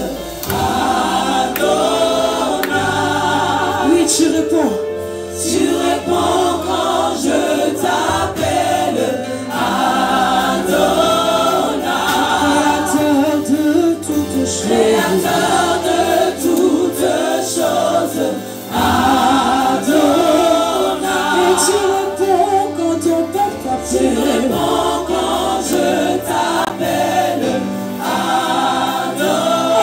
Adonai. Oui, tu réponds. Tu réponds quand je t'appelle Adonai. Créateur de toutes choses. Créateur de toutes choses, Adonai. Et tu réponds quand ton peuple t'appelle. Tu réponds quand je t'appelle Adonai.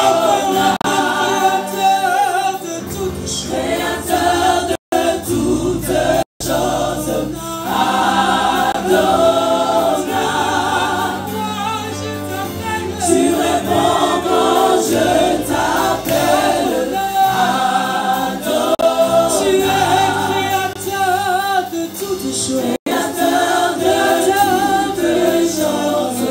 Créateur de toutes choses. Créateur de toutes choses, Adonai. Tu réponds quand je t'appelle Adonai. Tu es créateur de toutes choses. Créateur de toutes choses,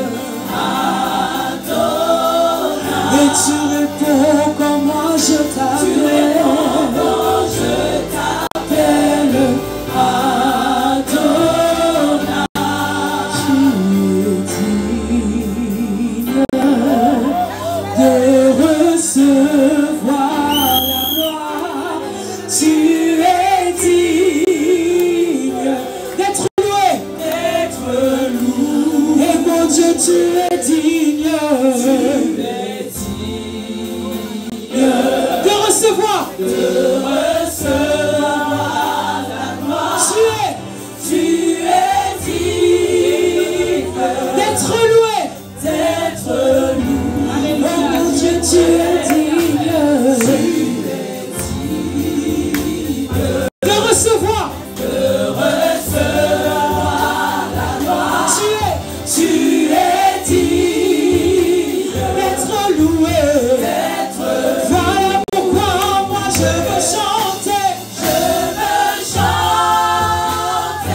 Adonai. Et tu réponds quand moi je t'appelle. Tu réponds quand je t'appelle Adonai. Tu es digne de recevoir la gloire. Tu es digne d'être loué. D'être loué. Et mon Dieu, tu es digne. Tu es digne de recevoir. De recevoir la gloire. Tu es digne d'être loué. D'être loué. Oh mon Dieu, tu es digne. De recevoir. De recevoir la gloire. Tu es digne d'être loué. Voilà pourquoi moi je veux chanter. Je veux chanter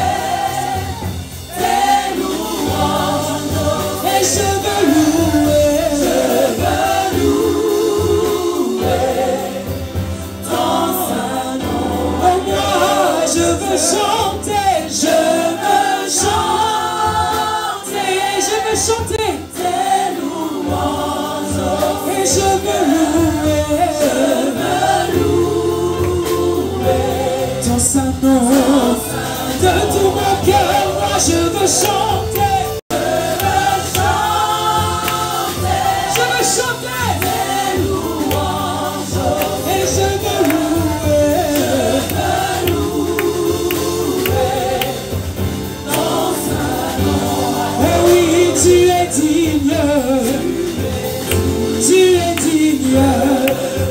tes louanges. Et je veux louer. Je veux louer ton saint nom. Oh moi je veux chanter. Je veux chanter. Je veux chanter tes louanges. Et je veux louer. Je veux louer ton saint nom. De tout mon cœur, moi je veux chanter. Je veux chanter. Je veux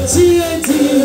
Tu es digne.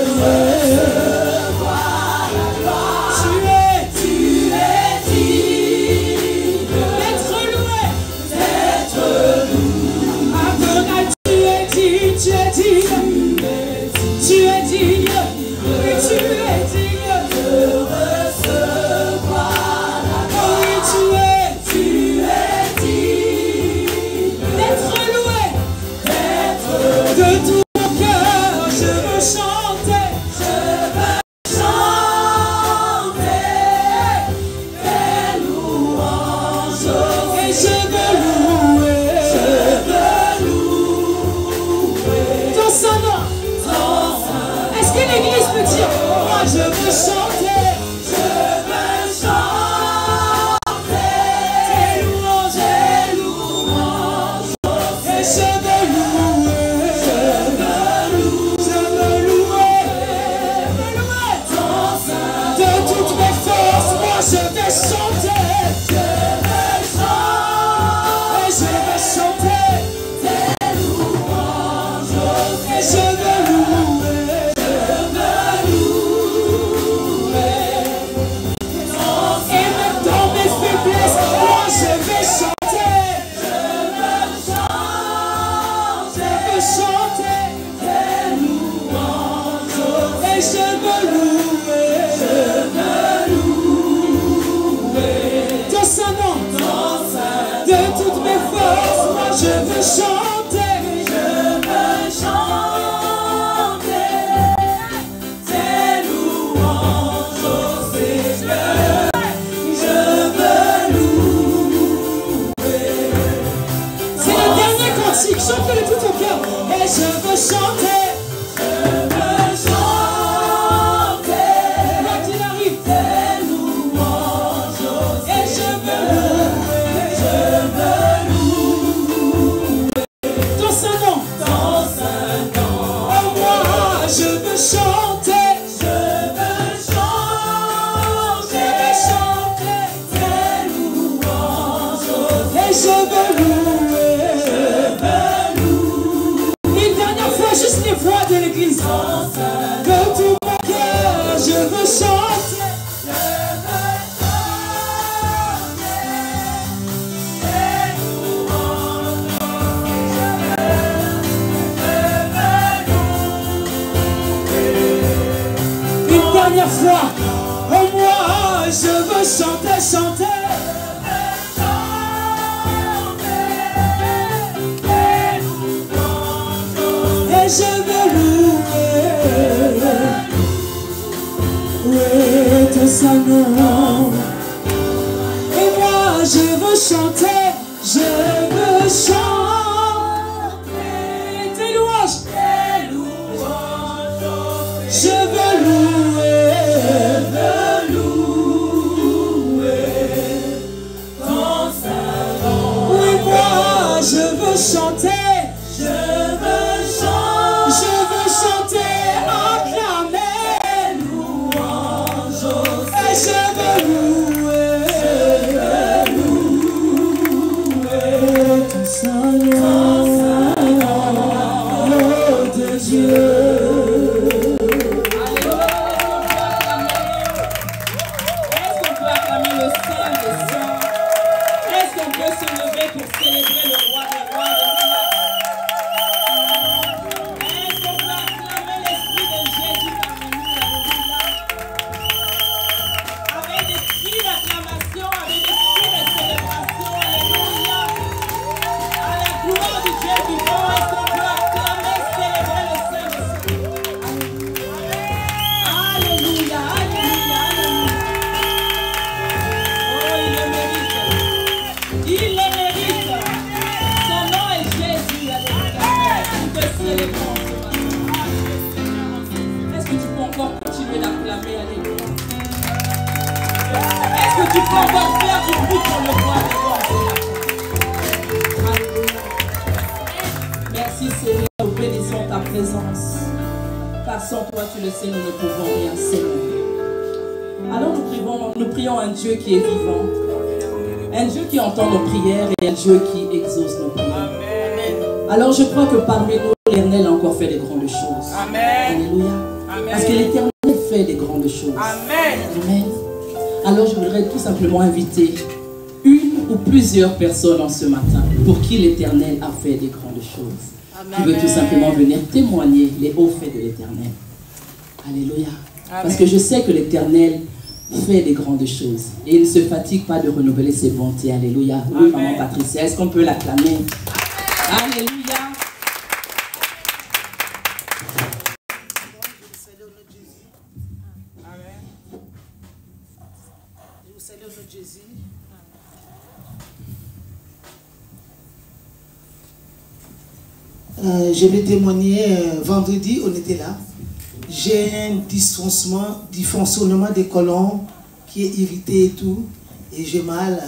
Dieu qui entend nos prières et un Dieu qui exauce nos prières. Alors je crois que parmi nous, l'Éternel a encore fait des grandes choses. Amen. Alléluia. Amen. Parce que l'Éternel fait des grandes choses. Amen. Amen. Alors je voudrais tout simplement inviter une ou plusieurs personnes en ce matin pour qui l'Éternel a fait des grandes choses. Amen. Qui veut tout simplement venir témoigner les hauts faits de l'Éternel. Alléluia. Amen. Parce que je sais que l'Éternel fait des grandes choses. Et il ne se fatigue pas de renouveler ses bontés. Alléluia. Oui, Amen. maman Patricia, est-ce qu'on peut l'acclamer? Alléluia. Je vais témoigner, vendredi, on était là. J'ai un dysfonctionnement des côlons qui est irrité et tout. Et j'ai mal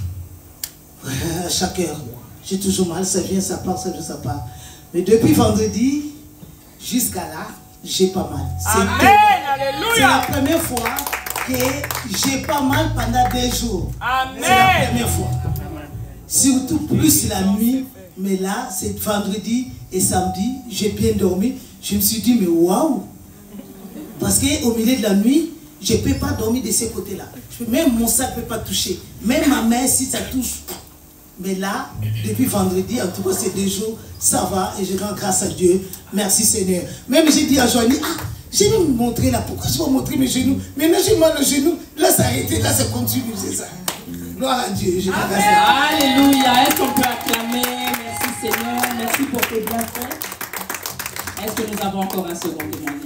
à chaque heure. J'ai toujours mal, ça vient, ça part, ça vient, ça part. Mais depuis vendredi jusqu'à là, j'ai pas mal. Amen, C'est la alléluia. première fois que j'ai pas mal pendant 2 jours. Amen. C'est la première fois. Surtout plus la nuit. Mais là, c'est vendredi et samedi, j'ai bien dormi. Je me suis dit, mais waouh! Parce qu'au milieu de la nuit, je ne peux pas dormir de ces côtés-là. Même mon sac ne peut pas toucher. Même ma main, si ça touche. Mais là, depuis vendredi, en tout cas, ces 2 jours, ça va et je rends grâce à Dieu. Merci Seigneur. Même j'ai dit à Joanie, ah, je vais me montrer là. Pourquoi je vais montrer mes genoux? Maintenant, j'ai mal aux genoux. Là, ça a arrêté. Là, ça continue. C'est ça. Gloire à Dieu. Je rends grâce à Dieu. Alléluia. Est-ce qu'on peut acclamer? Merci Seigneur. Merci pour tes bienfaits. Est-ce que nous avons encore un second témoignage?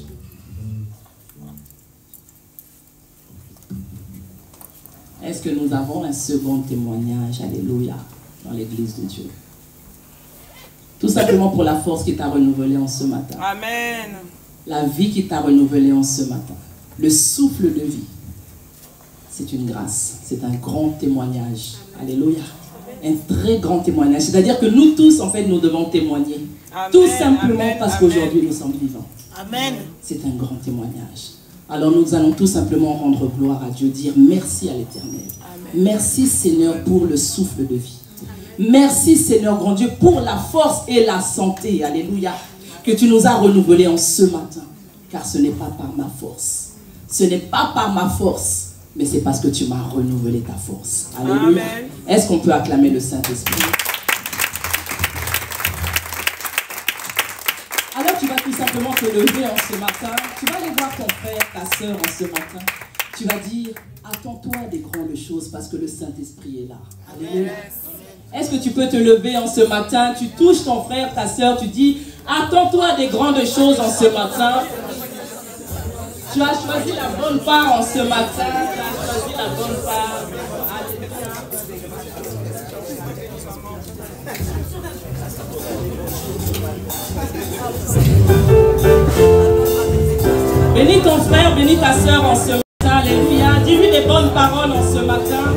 Est-ce que nous avons un second témoignage? Alléluia. Dans l'église de Dieu. Tout simplement pour la force qui t'a renouvelé en ce matin. Amen. La vie qui t'a renouvelé en ce matin. Le souffle de vie. C'est une grâce. C'est un grand témoignage. Alléluia. Un très grand témoignage. C'est-à-dire que nous tous, en fait, nous devons témoigner. Amen, Tout simplement amen, parce amen. qu'aujourd'hui, nous sommes vivants. Amen. C'est un grand témoignage. Alors nous allons tout simplement rendre gloire à Dieu, dire merci à l'Éternel. Merci Seigneur pour le souffle de vie. Merci Seigneur grand Dieu pour la force et la santé. Alléluia. Que tu nous as renouvelés en ce matin. Car ce n'est pas par ma force. Ce n'est pas par ma force. Mais c'est parce que tu m'as renouvelé ta force. Alléluia. Amen. Est-ce qu'on peut acclamer le Saint-Esprit? Alors tu vas tout simplement te lever en ce matin. Tu vas aller voir ton frère, ta soeur en ce matin. Tu vas dire, attends-toi à des grandes choses parce que le Saint-Esprit est là. Alléluia. Est-ce que tu peux te lever en ce matin? Tu touches ton frère, ta soeur, tu dis, attends-toi à des grandes choses en ce matin. Tu as choisi la bonne part en ce matin. Tu as choisi la bonne part. Bénis ton frère, bénis ta soeur en ce matin. Alléluia. Dis-lui des bonnes paroles en ce matin.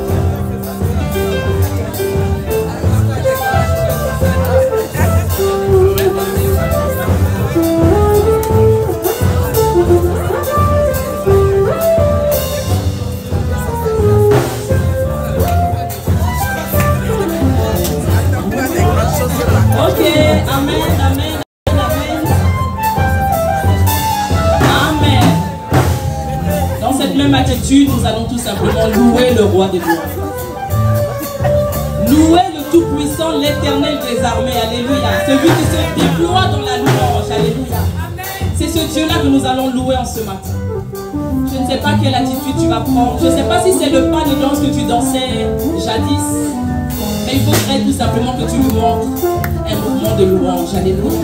Ok, amen, amen, amen. Amen. Dans cette même attitude, nous allons tout simplement louer le roi des gloires. Louer le Tout-Puissant, l'Éternel des armées. Alléluia. Celui qui se déploie dans la louange. Alléluia. C'est ce Dieu-là que nous allons louer en ce matin. Je ne sais pas quelle attitude tu vas prendre. Je ne sais pas si c'est le pas de danse que tu dansais jadis. Mais il faudrait tout simplement que tu lui montres un mouvement de louange. Alléluia.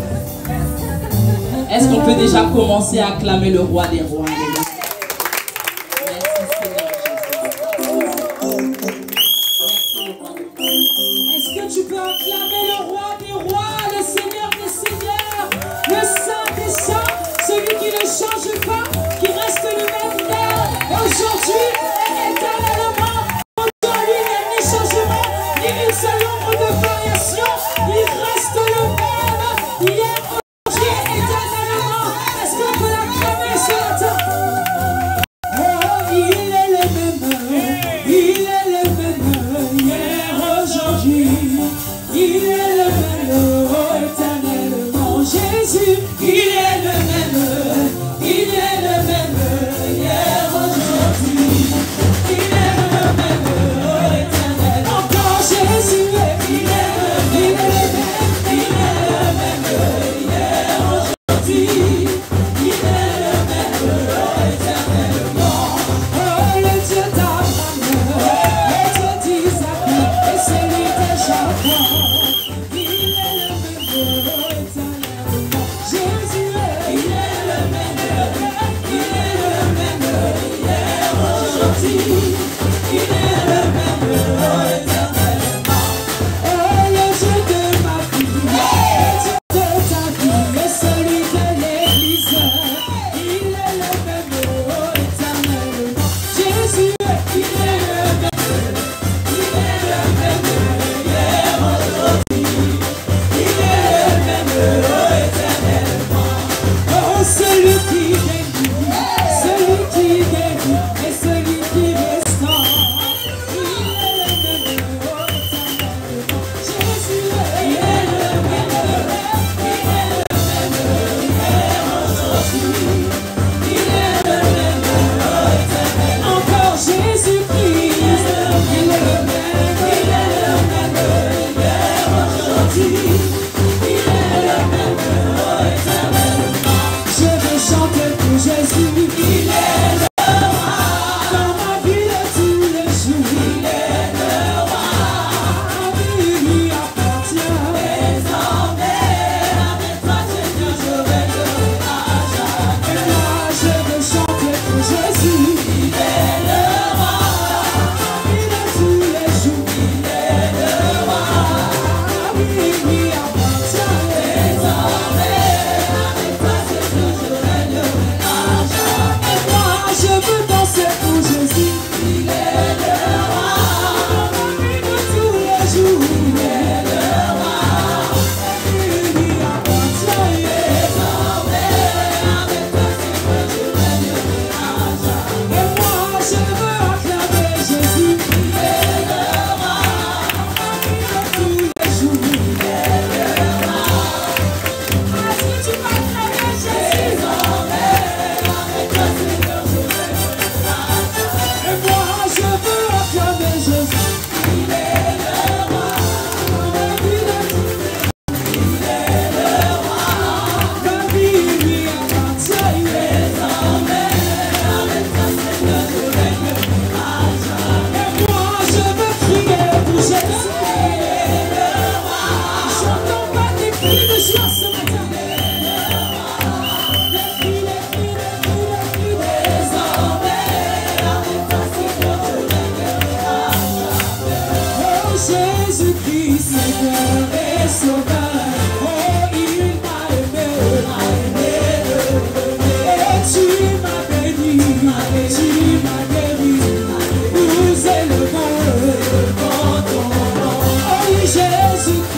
Est-ce qu'on peut déjà commencer à acclamer le roi des rois? Alléluia. Merci Seigneur Jésus. Merci le roi des rois. Est-ce que tu peux acclamer le roi des rois, le Seigneur des seigneurs, le Saint des saints, celui qui ne change pas, qui reste le même hier, aujourd'hui et éternellement. Pour lui, il n'y a ni changement, ni une seule ombre de variation. Il reste le même hier, aujourd'hui et éternellement. Est-ce qu'on peut l'acclamer ce matin? Oh, il est le même, il est le même hier, aujourd'hui. Il est le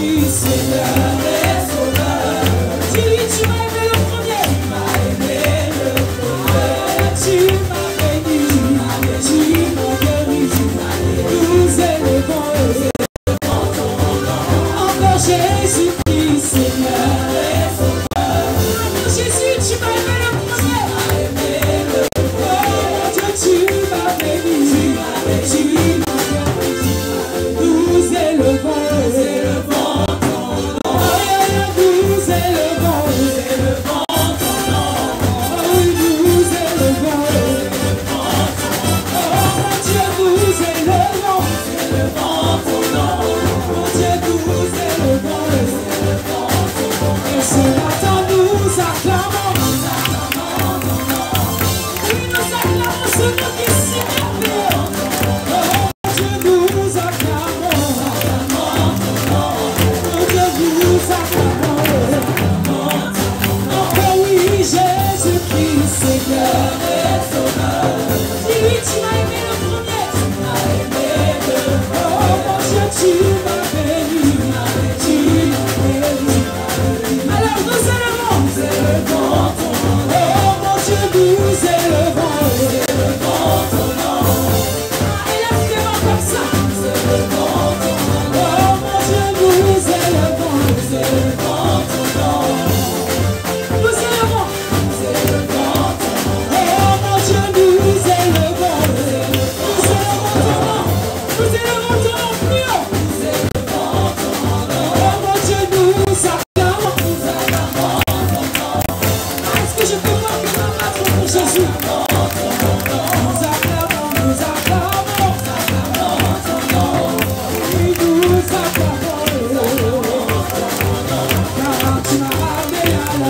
Jésus-Christ, Seigneur et Sauveur. Dis-lui, tu m'as aimé le premier. Tu m'as aimé le premier. Tu m'as béni, tu m'as guéri. Nous élevons encore Jésus-Christ, Seigneur et Sauveur. Jésus, tu m'as aimé le premier. Oh Dieu, tu m'as béni, tu m'as guéri. Nous élevons ton nom. Nous élevons ton nom. Oui, nous élevons oh mon Dieu, nous élevons ton nom. Mon Dieu, nous élevons et ce matin nous acclamons. Oui, nous acclamons ce nom qui est si merveilleux. Oh mon Dieu, nous acclamons. Mon Dieu, nous acclamons. Encore oui, Jésus-Christ, Seigneur et Sauveur. Dis-lui, tu m'as aimé le premier. Oh mon Dieu, tu m'as béni. Tu m'as béni. Alors nous élevons ton nom. Oh mon Dieu, nous élevons ton nom. Élève tes mains comme ça. Oh mon Dieu, nous élevons ton nom. Nous élevons. Oh mon Dieu, nous élevons ton nom. Nous élevons ton nom plus haut. Oh mon Dieu, nous acclamons. Est-ce que je peux voir que ma main pour Jésus? Nous acclamons. Oui, nous acclamons. Car tu m'as ramené à la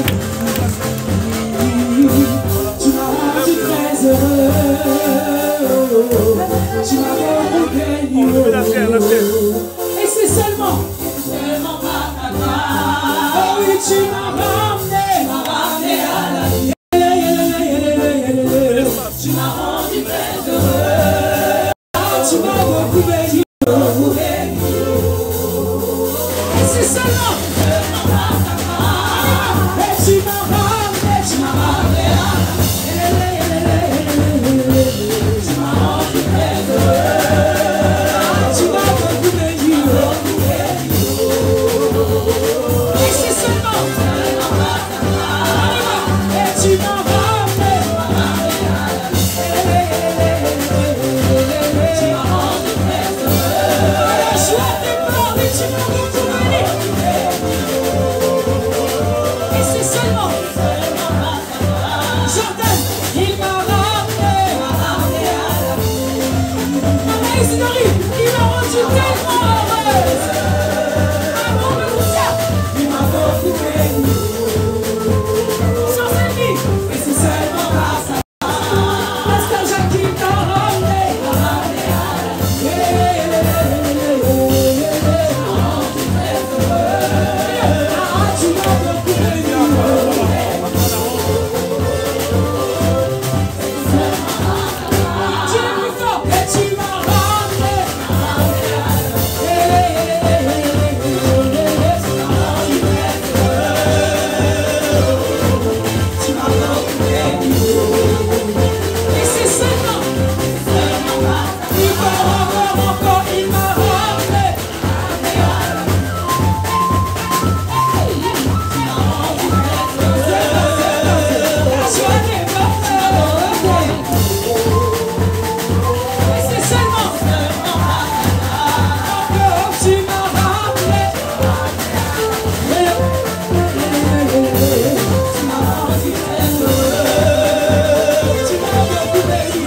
vie. Tu m'as rendu très heureux. Tu m'as beaucoup béni. Et c'est seulement par ta grâce. Oh oui, tu m'as ramené à la vie. Tu m'as rendu très heureux. Tu m'as beaucoup béni. Et c'est seulement par ta grâce. Et tu m'as ramené à la vie. Tu m'as rendu très heureux. Tu m'as beaucoup béni. Et c'est seulement par ta grâce. Et tu m'as ramené à la vie. Tu m'as rendu très heureux. Alors joie tes morts et tu m'as beaucoup béni. Et c'est seulement Jordan, il m'a ramené à la vie. Maman Isidori, il m'a rendu tellement heureuse. Alléluia, il m'a beaucoup béni. Sur cette vie, et c'est seulement par sa grâce. Pasteur Jacques, il m'a ramené à la vie. Tu m'as beaucoup béni. Tu es plus fort et tu m'as ramené. Tu m'as beaucoup béni. Et c'est seulement encore, il m'a ramené. La joie des morts. Et c'est seulement encore, tu m'as ramené. Tu m'as rendu très heureux. Tu m'as beaucoup béni.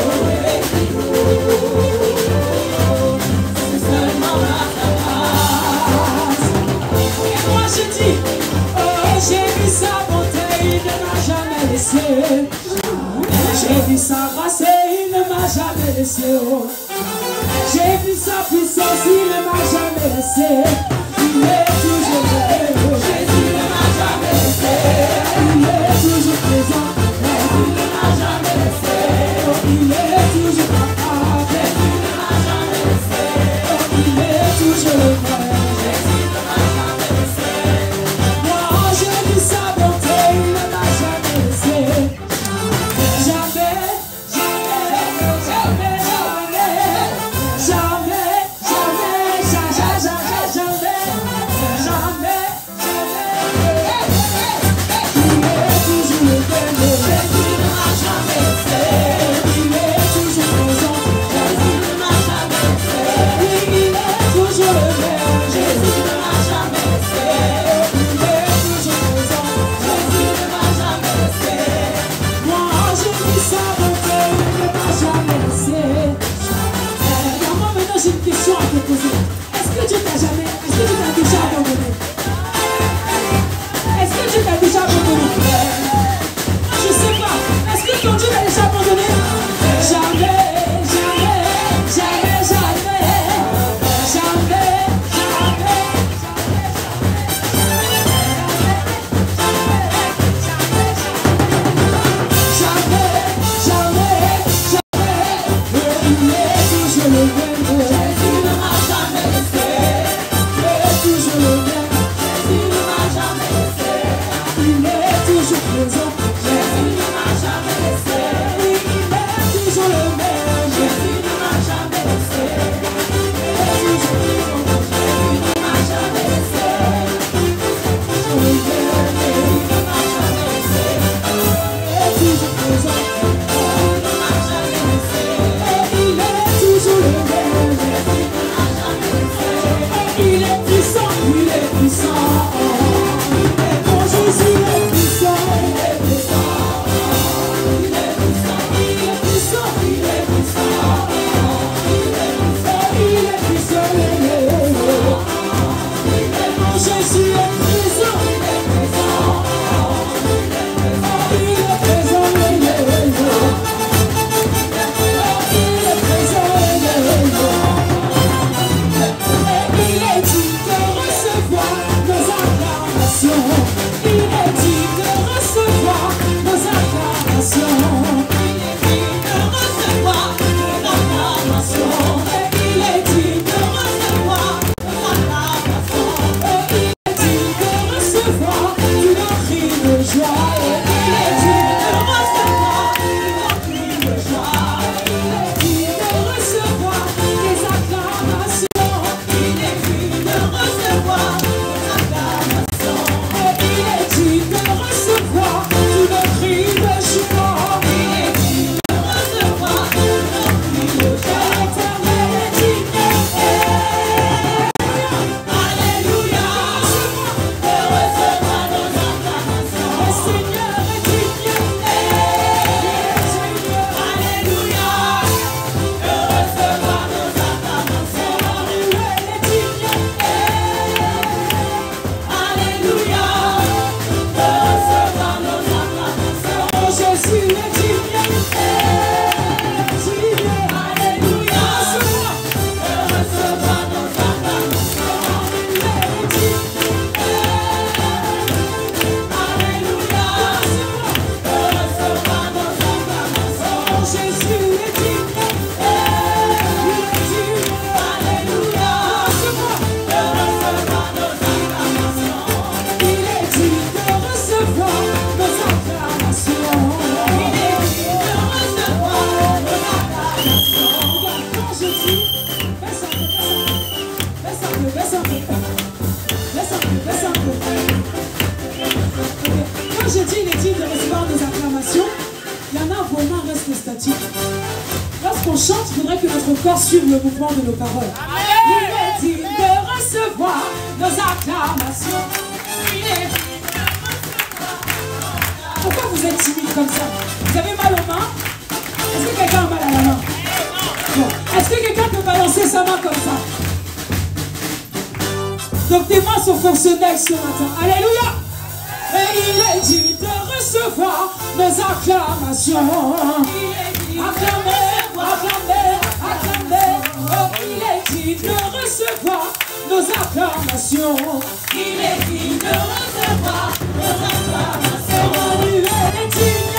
C'est seulement par ta grâce. Et moi je dis, oh j'ai vu sa bonté, il ne m'a jamais laissé. J'ai vu sa grâce et il ne m'a jamais laissé. Oh. J'ai vu sa puissance, il ne m'a jamais laissé. Il est toujours là. Jésus ne m'a jamais laissé. Il est toujours présent. Jésus ne m'a jamais laissé. Il est toujours capable. Jésus ne m'a jamais laissé. Il est toujours vrai. Jésus ne m'a j'ai dit il est digne de recevoir des acclamations, il y en a vos mains restent statiques. Lorsqu'on chante, il faudrait que notre corps suive le mouvement de nos paroles. Il est digne de recevoir nos acclamations. Pourquoi vous êtes timide comme ça? Vous avez mal aux mains? Est-ce que quelqu'un a mal à la main? Bon. Est-ce que quelqu'un peut balancer sa main comme ça? Donc tes mains sont fonctionnelles ce matin. Alléluia! Et il est dit de recevoir nos acclamations. Acclamez, acclamez, acclamez. Oh, il est dit de recevoir nos acclamations. Il est dit de recevoir nos acclamations. Il est digne.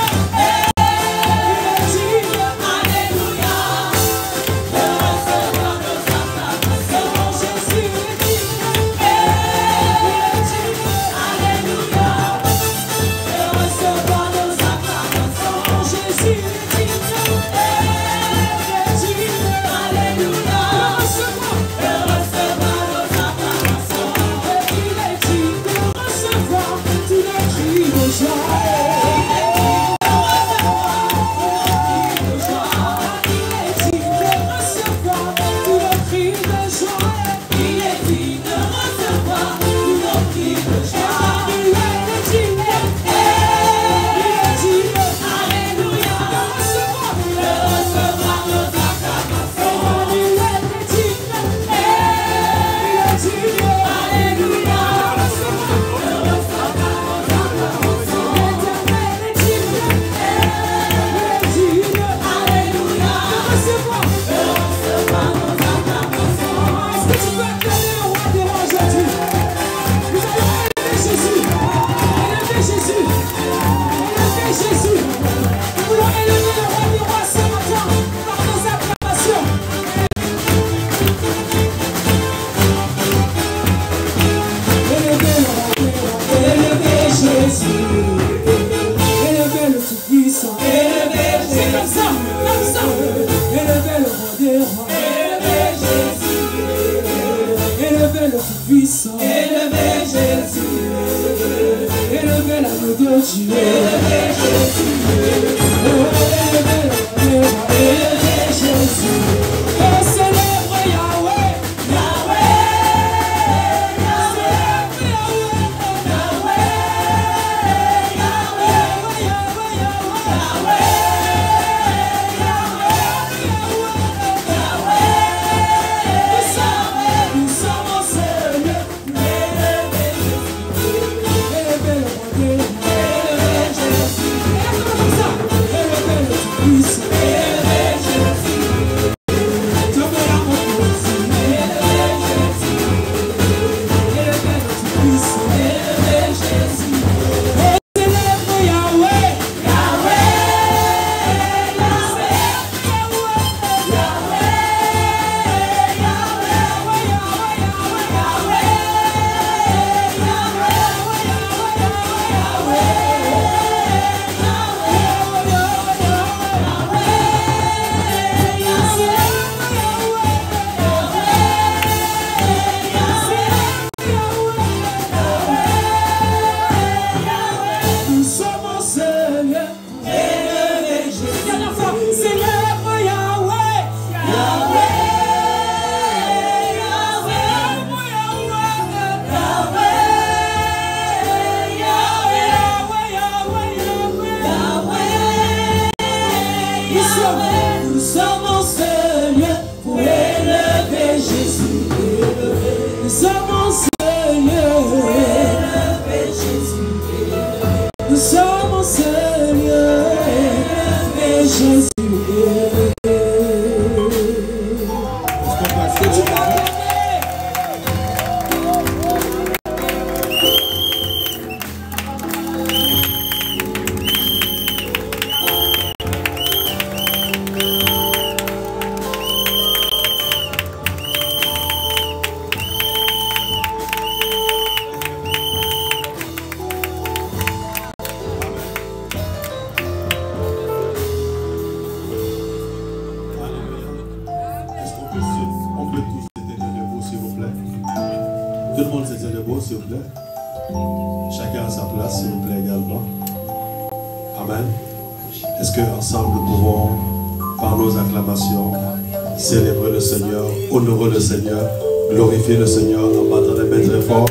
Tout le monde se tient debout, s'il vous plaît. Chacun à sa place, s'il vous plaît également. Amen. Est-ce qu'ensemble nous pouvons, par nos acclamations, célébrer le Seigneur, honorer le Seigneur, glorifier le Seigneur en battant les mains très fort.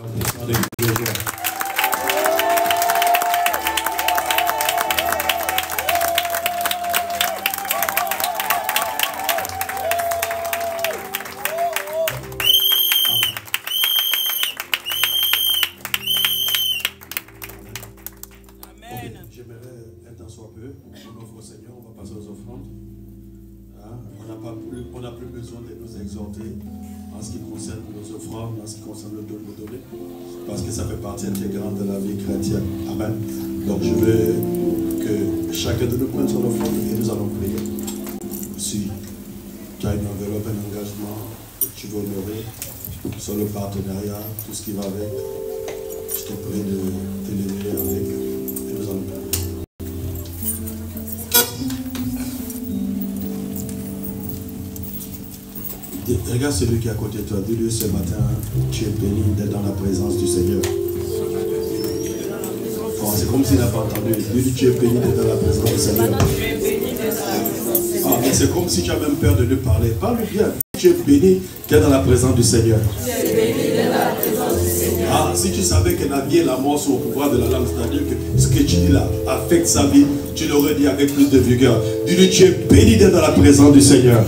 On n'a plus besoin de nous exhorter en ce qui concerne nos offrandes, en ce qui concerne le don de donner, parce que ça fait partie intégrante de la vie chrétienne. Amen. Donc je veux que chacun de nous prenne son offrande et nous allons prier. Si tu as une enveloppe, un engagement, tu veux honorer sur le partenariat, tout ce qui va avec, je te prie de t'élever avec et nous allons prier. Regarde celui qui est à côté de toi, dis-lui ce matin, tu es béni d'être dans la présence du Seigneur. Bon, c'est comme s'il n'a pas entendu. Dis-lui, tu es béni d'être dans la présence du Seigneur. Ah, c'est comme si tu as même peur de lui parler. Parle-lui bien. Tu es béni d'être dans la présence du Seigneur. Ah, si tu savais que la vie et la mort sont au pouvoir de la langue, c'est-à-dire que ce que tu dis là affecte sa vie, tu l'aurais dit avec plus de vigueur. Dis-lui, tu es béni d'être dans la présence du Seigneur.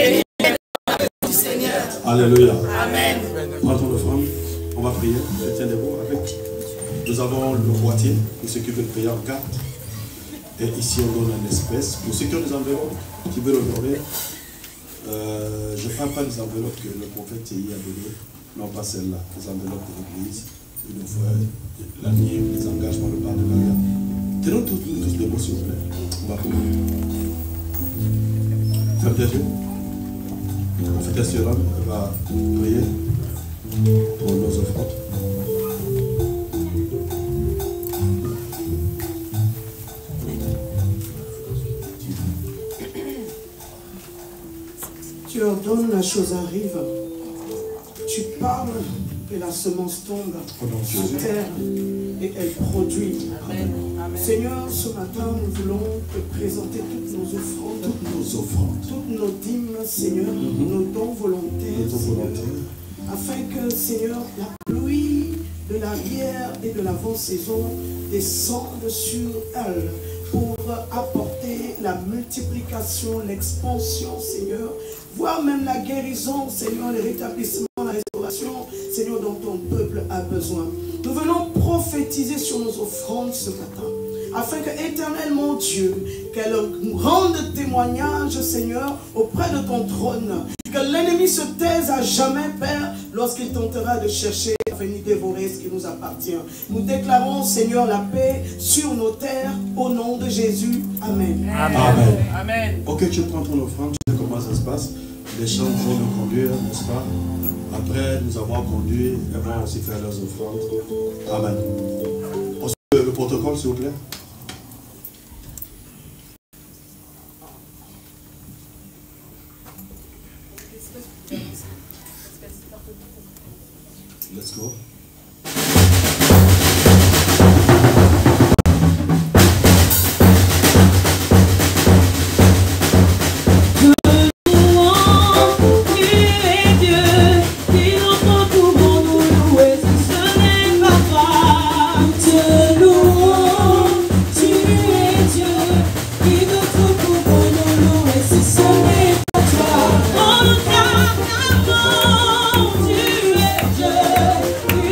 Alléluia. Amen. Prends ton offrande. On va prier. Tiens debout avec. Nous avons le boîtier pour ceux qui veulent payer en carte. Et ici, on donne une espèce. Pour ceux qui ont des enveloppes, qui veulent honorer, je ne parle pas des enveloppes que le prophète Théi a données. Non, pas celles-là. Les enveloppes de l'église. Une fois, l'année, les engagements, le partenariat. Tenons tous debout, s'il vous plaît. On va prier. Ferme tes yeux. Prophétesse Yoram va prier pour nos offrandes. Tu ordonnes, la chose arrive. Tu parles et la semence tombe sur terre et elle produit. Amen. Seigneur, ce matin, nous voulons te présenter toutes nos offrandes, toutes nos dîmes, Seigneur, nos dons volontaires, Seigneur, afin que, Seigneur, la pluie de la bière et de l'avant-saison descende sur elle pour apporter la multiplication, l'expansion, Seigneur, voire même la guérison, Seigneur, le rétablissement, la restauration, Seigneur, dont ton peuple a besoin. Nous venons prophétiser sur nos offrandes ce matin, afin que, éternel mon Dieu, qu'elle rende témoignage, Seigneur, auprès de ton trône, que l'ennemi se taise à jamais, Père, lorsqu'il tentera de chercher à venir dévorer ce qui nous appartient. Nous déclarons, Seigneur, la paix sur nos terres, au nom de Jésus. Amen. Amen. Amen. Ok, tu prends ton offrande, tu sais comment ça se passe. Les chants vont nous conduire, n'est-ce pas? Après nous avoir conduits, ils vont aussi faire leurs offrandes. Amen. Le protocole, s'il vous plaît. Let's go. Tu es Dieu.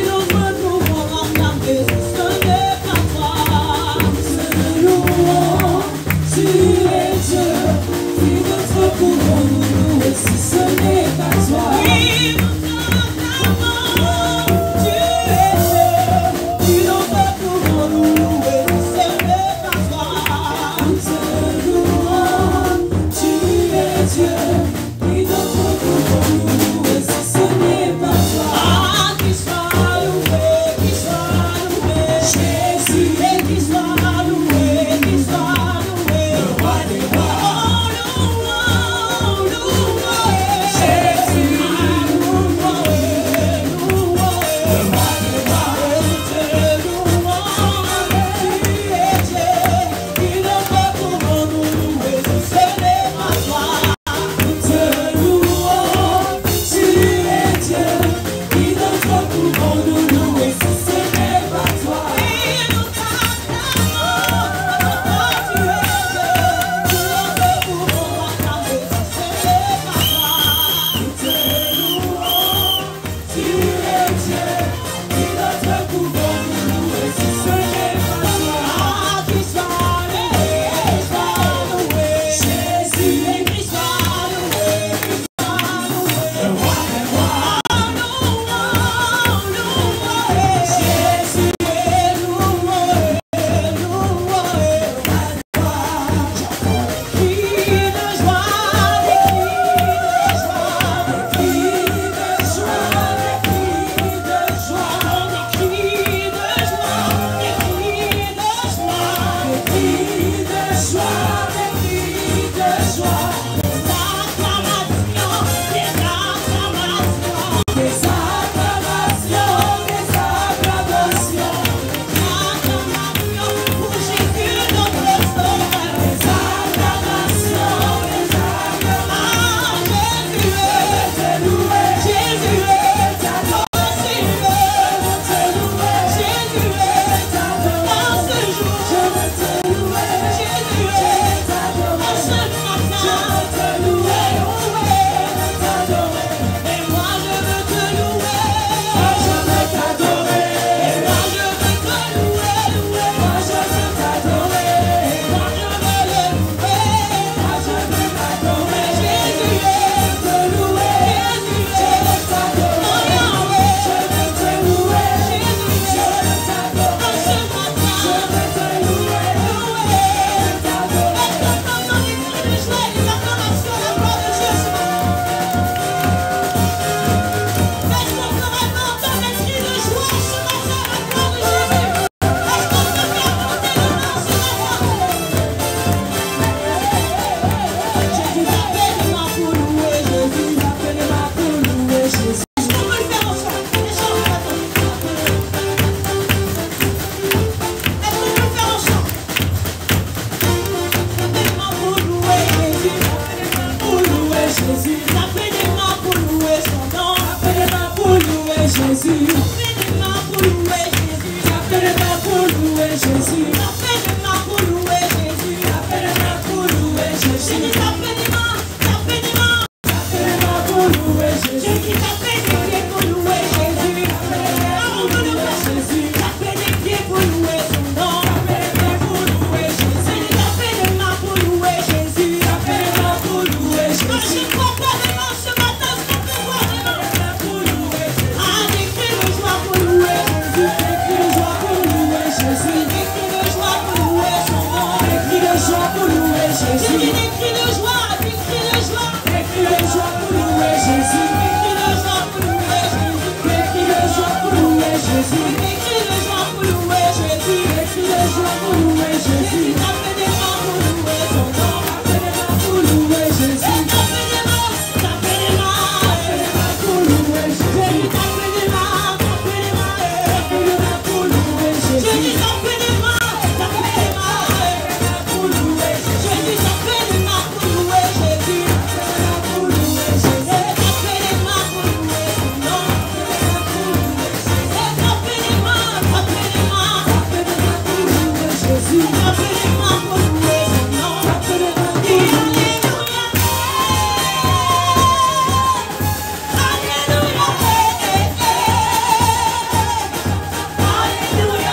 Jésus. Des cris de joie pour louer Jésus. Des cris de joie pour louer Jésus. Tapez des mains pour louer son nom. Tapez des mains pour louer Jésus. Tapez des mains, tapez des mains. Tapez des mains pour louer Jésus. Tapez des mains, tapez des mains. Tapez des mains pour louer Je Jésus. dis tapez des mains, tapez des mains. Pour louer Jésus. Je dis tapez des mains pour louer Jésus. Pour louer Jésus. Tapez des mains pour louer son nom. Tapez des mains, tapez des mains. Tapez des mains pour louer Jésus. Tapez des mains pour louer son nom. Tapez des mains pour Dis louer Alléluia. Alléluia.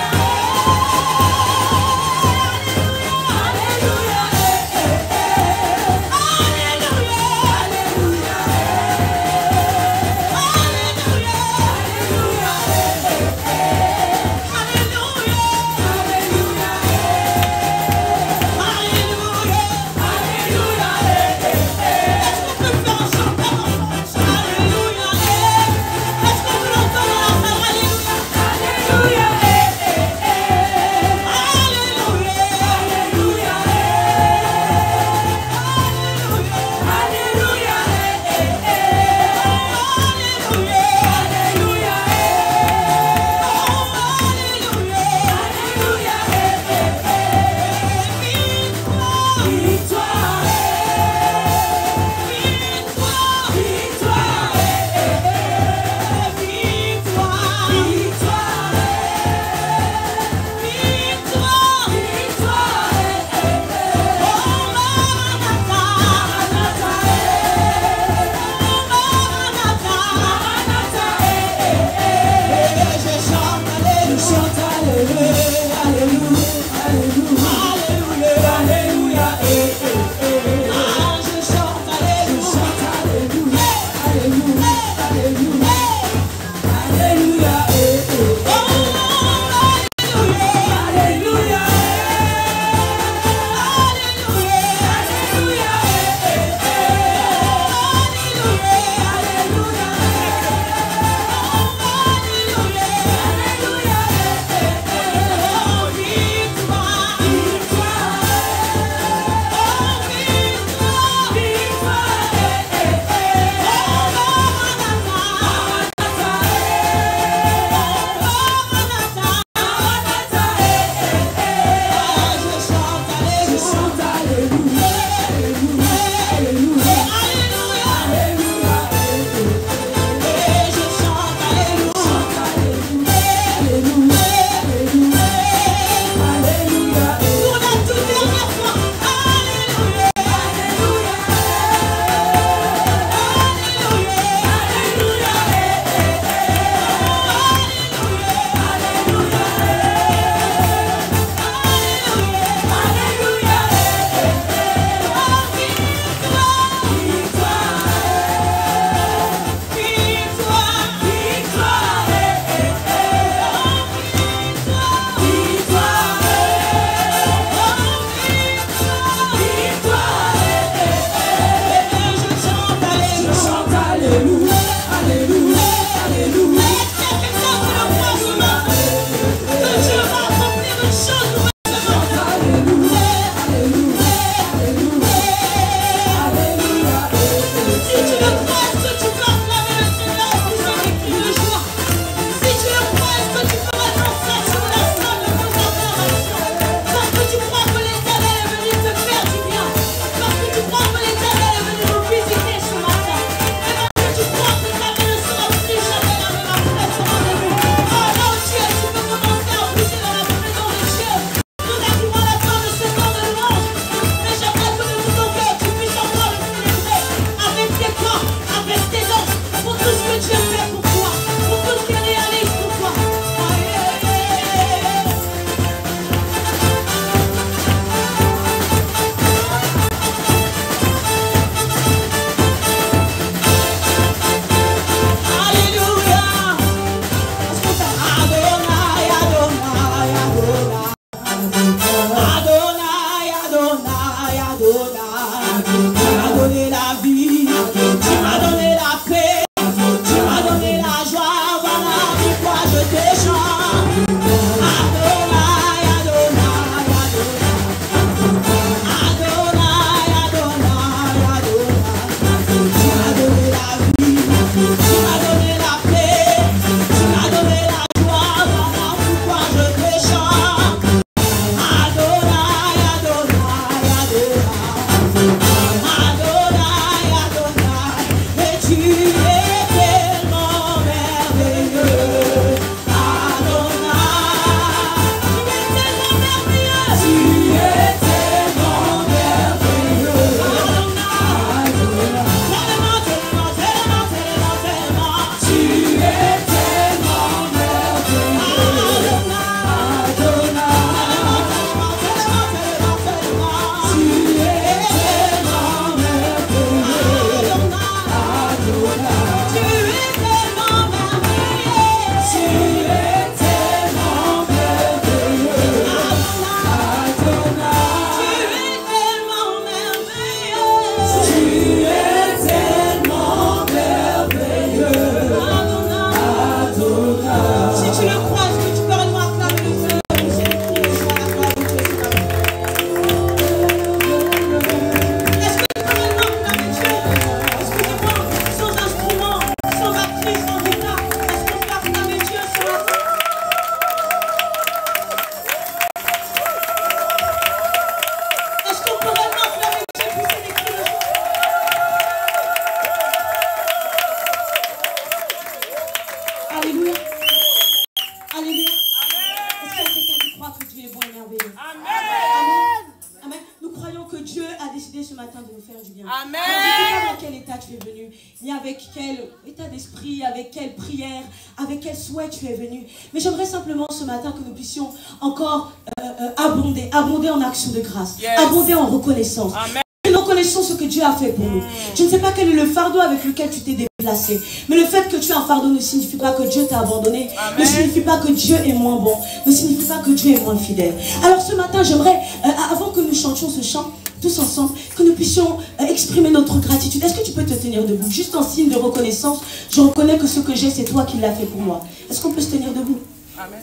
ce matin de nous faire du bien. Amen. Je ne sais pas dans quel état tu es venu, ni avec quel état d'esprit, avec quelle prière, avec quel souhait tu es venu. Mais j'aimerais simplement ce matin que nous puissions encore abonder en action de grâce, abonder en reconnaissance. Amen. Nous connaissons ce que Dieu a fait pour nous. Je ne sais pas quel est le fardeau avec lequel tu t'es déplacé. Mais le fait que tu as un fardeau ne signifie pas que Dieu t'a abandonné. Amen. Ne signifie pas que Dieu est moins bon. Ne signifie pas que Dieu est moins fidèle. Alors ce matin, j'aimerais, avant que nous chantions ce chant, tous ensemble, que nous puissions exprimer notre gratitude. Est-ce que tu peux te tenir debout? Juste en signe de reconnaissance, je reconnais que ce que j'ai, c'est toi qui l'as fait pour moi. Est-ce qu'on peut se tenir debout? Amen.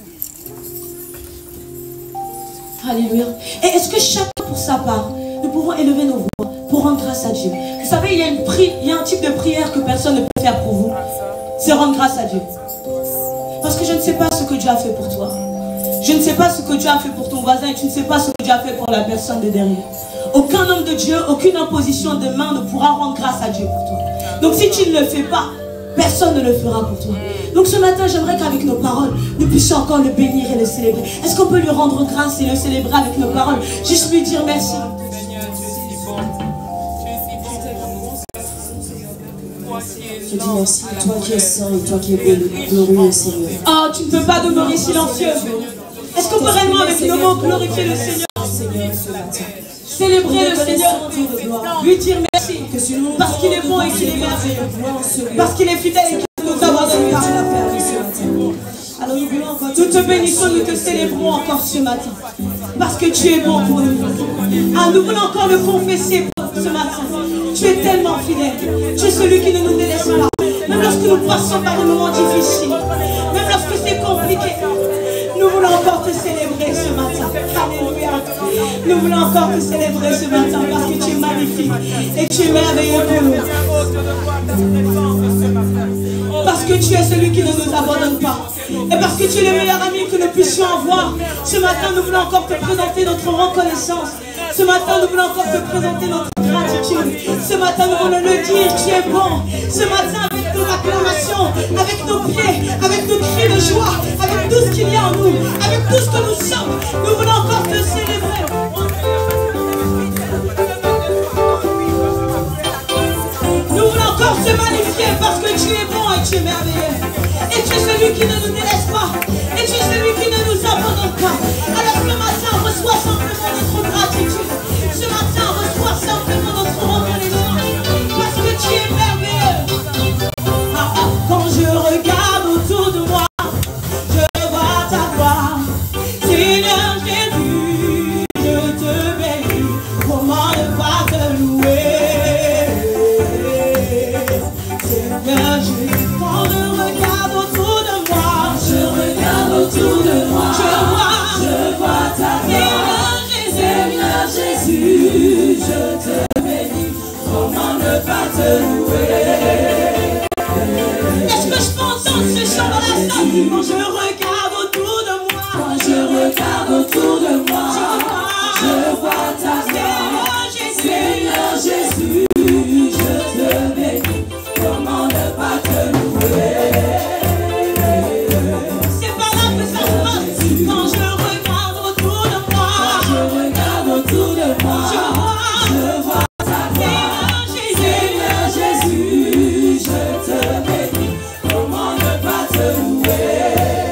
Alléluia. Et est-ce que chacun pour sa part, nous pouvons élever nos voix pour rendre grâce à Dieu? Vous savez, il y a un type de prière que personne ne peut faire pour vous. C'est rendre grâce à Dieu. Parce que je ne sais pas ce que Dieu a fait pour toi. Je ne sais pas ce que Dieu a fait pour ton voisin et tu ne sais pas ce que Dieu a fait pour la personne de derrière. Aucun homme de Dieu, aucune imposition de main ne pourra rendre grâce à Dieu pour toi. Donc si tu ne le fais pas, personne ne le fera pour toi. Donc ce matin, j'aimerais qu'avec nos paroles, nous puissions encore le bénir et le célébrer. Est-ce qu'on peut lui rendre grâce et le célébrer avec nos paroles? Juste lui dire merci. Seigneur, tu es si bon. Tu es si bon. Toi qui es Je dis merci, toi qui es saint et toi qui es glorieux, Seigneur. Oh, tu ne peux pas demeurer silencieux. Est-ce qu'on peut réellement avec nos mots glorifier le Seigneur? Célébrer le Seigneur, lui dire merci, parce qu'il est bon et qu'il est merveilleux, parce qu'il est fidèle et qu'il nous abandonne pas. Alors nous te bénissons, nous te célébrons encore ce matin, parce que tu es bon pour nous. Ah, nous voulons encore le confesser ce matin. Tu es tellement fidèle, tu es celui qui ne nous délaisse pas. Même lorsque nous passons par des moments difficiles, même lorsque c'est compliqué, nous voulons encore te célébrer ce matin. Alléluia. Nous voulons encore te célébrer ce matin parce que tu es magnifique et tu es merveilleux pour nous. Parce que tu es celui qui ne nous abandonne pas. Et parce que tu es le meilleur ami que nous puissions avoir. Ce matin, nous voulons encore te présenter notre reconnaissance. Ce matin, nous voulons encore te présenter notre gratitude. Ce matin, nous voulons le dire, tu es bon. Ce matin, avec nos acclamations, avec nos pieds, avec nos cris de joie, avec tout ce qu'il y a en nous, avec tout ce que nous sommes, nous voulons encore te célébrer. Nous voulons encore te magnifier parce que tu es bon et tu es merveilleux. Et tu es celui qui ne nous délaisse pas. Et tu es celui qui ne nous abandonne pas. Alors ce matin, reçois simplement notre gratitude. Ce matin, reçois simplement notre reconnaissance. Parce que tu es merveilleux. Quand je regarde autour de moi, je vois ta gloire. Seigneur Jésus, je te bénis. Comment ne pas te louer? Seigneur Jésus, quand je regarde autour de moi, je vois ta gloire. Seigneur Jésus, je te bénis. Comment ne pas te louer? Est-ce que je peux entendre ce chant dans la salle? Quand je regarde autour de moi, je vois ta gloire. Seigneur Jésus, je te bénis. Comment ne pas te louer? C'est pas là que ça se passe. Quand je regarde autour de moi, je vois ta gloire. Seigneur Jésus, je te bénis. Comment ne pas te louer?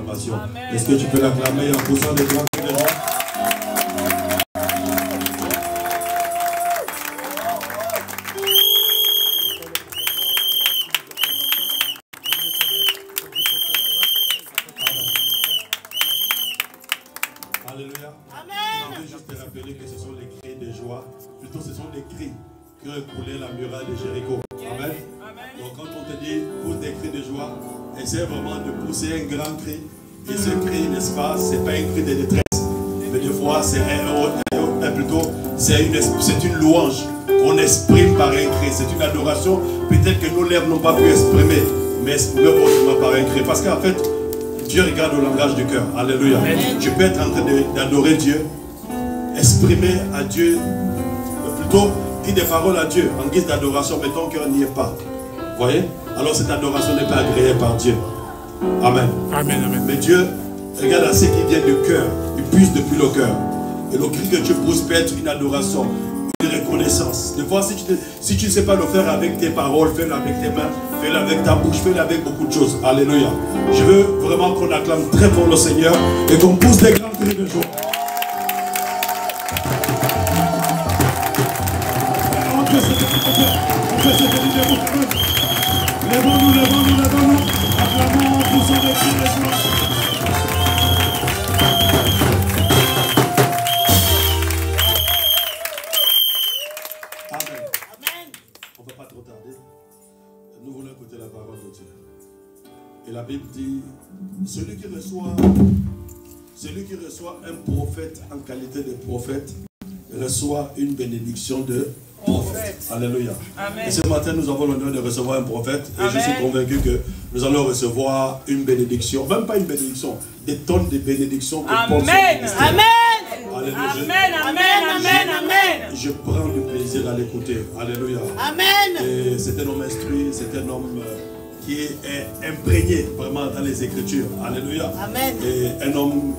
transformation. Est-ce que tu peux l'acclamer en poussant des grands cris de joie? Alléluia. Amen. Je veux juste te rappeler que ce sont les cris de joie. Plutôt, ce sont les cris que coulait la muraille de Jéricho. Amen. Donc, quand on te dit pousse des cris de joie, essaie vraiment de pousser un grand cri. Et ce cri, n'est-ce pas, c'est pas un cri de détresse, mais des fois, c'est une louange qu'on exprime par un cri. C'est une adoration, peut-être que nos lèvres n'ont pas pu exprimer, mais exprimer autrement par un cri. Parce qu'en fait, Dieu regarde au langage du cœur. Alléluia. Tu peux être en train d'adorer Dieu, exprimer à Dieu, plutôt dire des paroles à Dieu en guise d'adoration, mais ton cœur n'y est pas. Vous voyez? Alors cette adoration n'est pas agréée par Dieu. Amen. Amen, amen. Mais Dieu regarde à ce qui vient du cœur. Il puise depuis le cœur. Et le cri que tu pousses peut être une adoration, une reconnaissance. Des fois, si tu ne sais pas le faire avec tes paroles, fais-le avec tes mains, fais-le avec ta bouche, fais-le avec beaucoup de choses. Alléluia. Je veux vraiment qu'on acclame très fort le Seigneur et qu'on pousse des grands cris de joie. On peut se levons-nous, levons-nous, levons-nous. Acclamons en poussant des cris de joie. Amen. On ne peut pas trop tarder. Nous voulons écouter la parole de Dieu. Et la Bible dit, celui qui reçoit un prophète en qualité de prophète reçoit une bénédiction de prophète. Alléluia. Amen. Et ce matin, nous avons l'honneur de recevoir un prophète. Et je suis convaincu que nous allons recevoir une bénédiction. Même pas une bénédiction, des tonnes de bénédictions. Amen. Amen. Alléluia. Amen. Amen. Amen. Amen. Je prends du plaisir à l'écouter. Alléluia. Amen. Et c'est un homme instruit, c'est un homme qui est imprégné vraiment dans les Écritures. Alléluia. Amen. Et un homme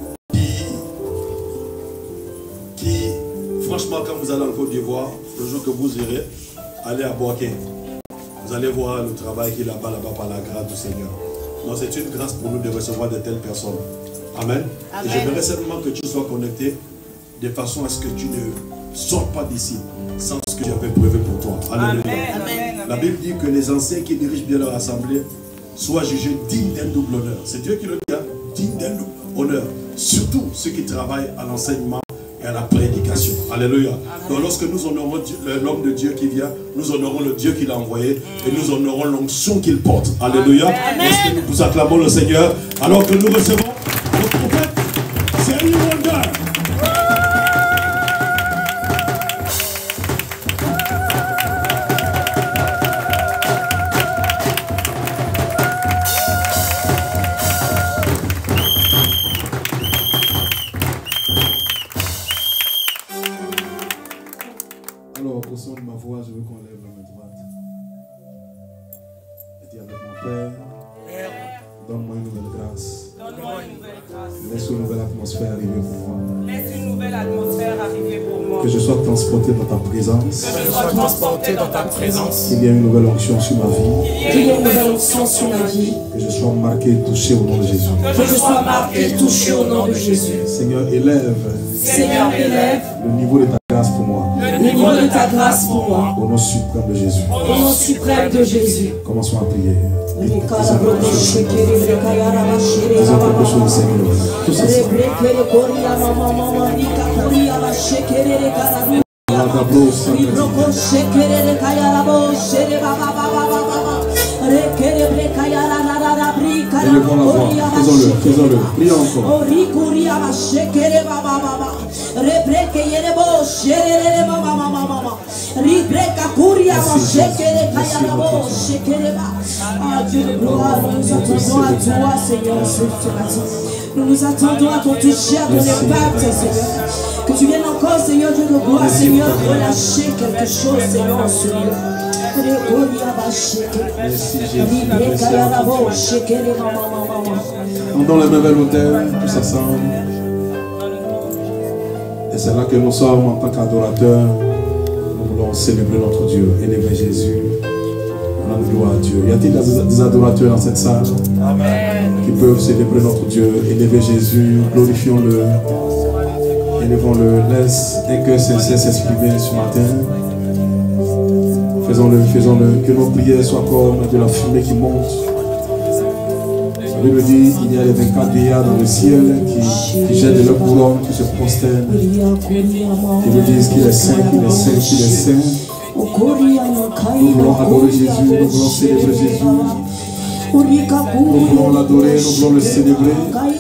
qui franchement, quand vous allez en Côte d'Ivoire, le jour que vous irez, allez à Boaké. Vous allez voir le travail qu'il a là-bas par la grâce du Seigneur. Donc c'est une grâce pour nous de recevoir de telles personnes. Amen. Amen. Et j'aimerais simplement que tu sois connecté de façon à ce que tu ne sortes pas d'ici sans ce que Dieu avait prévu pour toi. Alléluia. Amen. Amen. La Bible dit que les anciens qui dirigent bien leur assemblée soient jugés dignes d'un double honneur. C'est Dieu qui le dit, dignes d'un double honneur. Surtout ceux qui travaillent à l'enseignement et à la prédication. Alléluia. Donc lorsque nous honorons l'homme de Dieu qui vient, nous honorons le Dieu qui l'a envoyé et nous honorons l'onction qu'il porte. Alléluia. Est-ce que nous acclamons le Seigneur alors que nous recevons notre prophète? C'est une wonder. Je veux qu'on lève la main droite. Et dis avec mon Père, donne-moi une nouvelle grâce. Laisse une nouvelle atmosphère arriver pour moi. Que je sois transporté dans ta présence. Qu'il y ait une nouvelle onction sur ma vie. Que je sois marqué et touché au nom de Jésus. Seigneur, élève le niveau de ta grâce pour moi. Au nom suprême de Jésus. Commençons à prier. Disons quelque chose, Seigneur. Tous ensemble. Élevons la voix, faisons-le, prions encore. Dieu de gloire, nous nous attendons à toi, Seigneur, ce matin. Nous nous attendons à ton toucher, à ton impact, Seigneur. Que tu viennes encore, Seigneur, Dieu de gloire, Seigneur, relâcher quelque chose, Seigneur, sur nous. Tendons les mains vers l'autel, tous ensemble. Et c'est là que nous sommes en tant qu'adorateurs. Nous voulons célébrer notre Dieu, élever Jésus. Rendre gloire à Dieu. Y a-t-il des adorateurs dans cette salle? Amen. Qui qui peuvent célébrer notre Dieu, élever Jésus, glorifions-le, élevons-le, laisse un cœur sincère s'exprimer ce matin. Faisons-le, faisons-le, que nos prières soient comme de la fumée qui monte. La Bible dit qu'il y a les 24 vieillards dans le ciel qui jettent leur couronne, qui se prosternent, qui nous disent qu'il est saint, qu'il est saint, qu'il est saint. Nous voulons adorer Jésus, nous voulons célébrer Jésus. Nous voulons l'adorer, nous voulons le célébrer.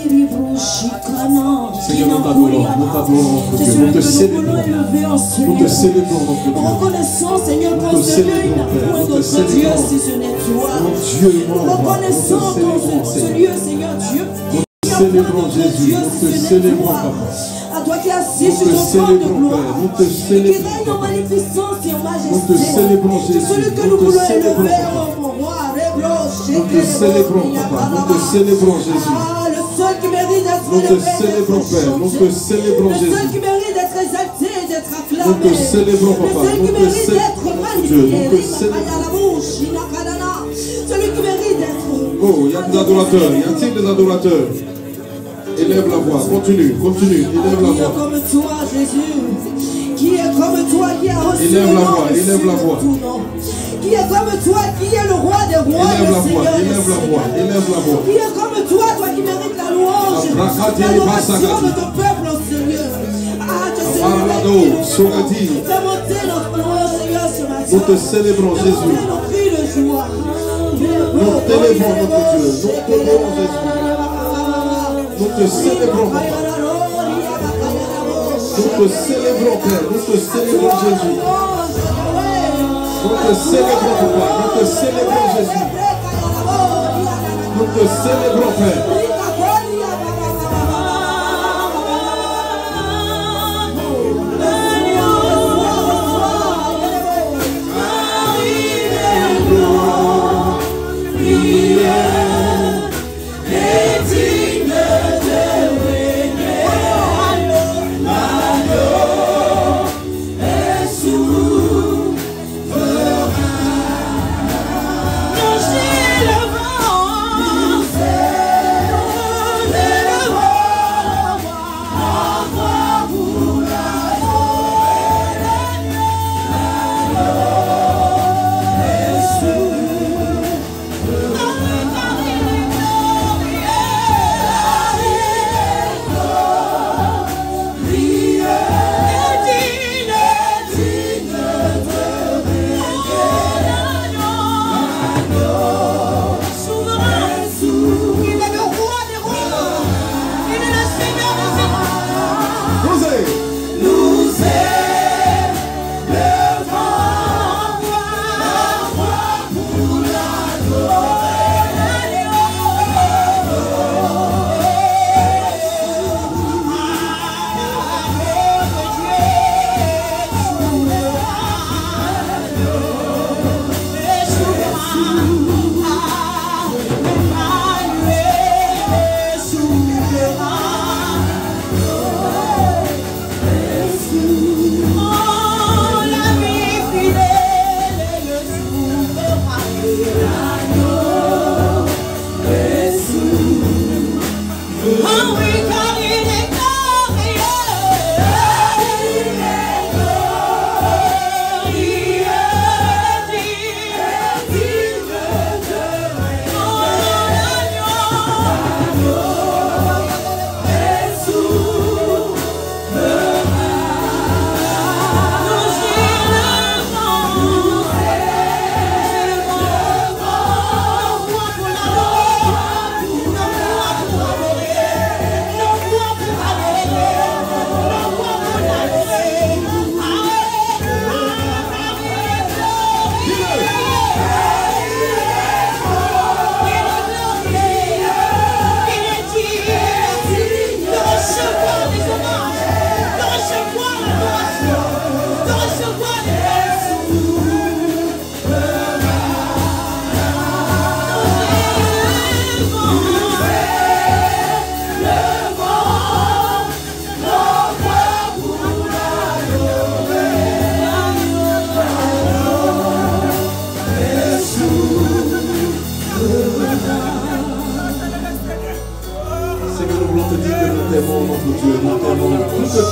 Seigneur, nous t'adorons, notre Dieu, nous te célébrons. Nous te célébrons, notre Dieu. Reconnaissons, Seigneur, qu'on se lieu n'a point d'autre Dieu si ce n'est toi. Reconnaissons ce lieu, Seigneur Dieu. Nous célébrons Jésus, nous te célébrons, Papa. À toi qui es assis sur ton trône de gloire, et qui règne en magnificence et en majesté. Nous te célébrons, Jésus. Celui que nous voulons élever, oh mon roi, nous te célébrons, Papa. Nous te célébrons, Jésus. Le seul qui mérite d'être nous te célébrons, Père. Nous te célébrons, Jésus. Le seul qui mérite d'être exalté et d'être acclamé. Nous te célébrons, Papa. Le seul qui mérite d'être magnifié. Nous te célébrons. Celui qui mérite d'être. Oh, il y a des adorateurs. Y a-t-il des adorateurs? Élève la voix. Continue, continue. Élève la voix. Qui est comme toi, Jésus? Qui est comme toi, qui a reçu élève le la nom voix, élève la voix. Qui est comme toi, qui est le roi des rois, élève le la voix, Seigneur des élève la voix, seigneurs. élève la voix. Qui est comme toi, toi qui mérites la louange, l'adoration de ton peuple, oh Seigneur. Ah, te célébrer, fais monter notre louange, Seigneur, ce matin. Nous te célébrons, Jésus. Fais monter nos cris de joie. Nous t'élèvons, notre Dieu. Nous t'adorons, Jésus. Nous te célébrons, Papa. Nous te célébrons, Père. Nous te célébrons, Jésus. Nous te célébrons, Papa. Nous te célébrons, Jésus. Nous te célébrons, Père.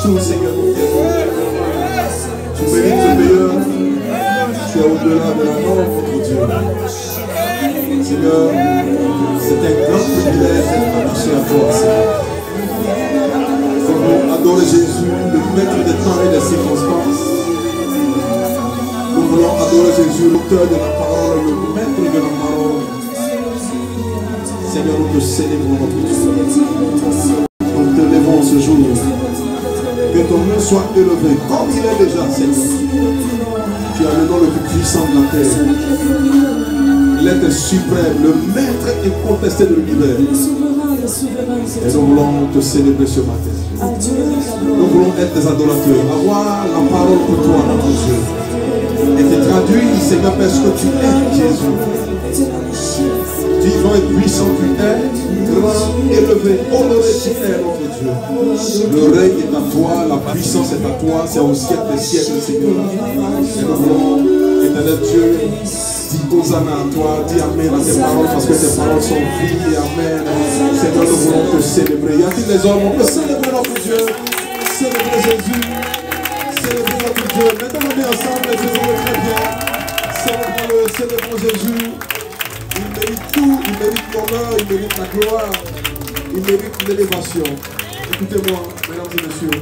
tout, Seigneur, mon Dieu. Tu mérites le meilleur. Tu es au-delà de la norme, mon Dieu. Seigneur, c'est un grand privilège d'être attaché à toi, Seigneur. Nous voulons adorer Jésus, le maître des temps et des circonstances. Nous voulons adorer Jésus, l'auteur de la parole, le maître de la parole. Seigneur, nous te célébrons notre Dieu. Nous te levons ce jour. Que ton nom soit élevé comme il est déjà, Seigneur. Tu as le nom le plus puissant de la terre. L'être suprême, le maître incontesté de l'univers. Et nous voulons te célébrer ce matin. Nous voulons être des adorateurs, avoir la parole pour toi, notre Dieu. Et te traduire, Seigneur, parce que tu es Jésus. Vivant et puissant tu es, grand, élevé, honoré tu es, notre Dieu. Le règne est à toi, la puissance est à toi, c'est au siècle des siècles, Seigneur. Et nous voulons, éternel Dieu, dis Hosanna à toi, dis Amen à tes paroles, parce que tes paroles sont vie et Amen. Seigneur, nous voulons te célébrer. Y a-t-il les hommes? On peut célébrer notre Dieu, célébrer Jésus, célébrer notre Dieu. Mettons-nous bien ensemble, Jésus est très bien. Célébrons-le, célébrons Jésus. Il mérite tout, il mérite l'honneur, il mérite la gloire, il mérite l'élévation. Écoutez-moi, mesdames et messieurs.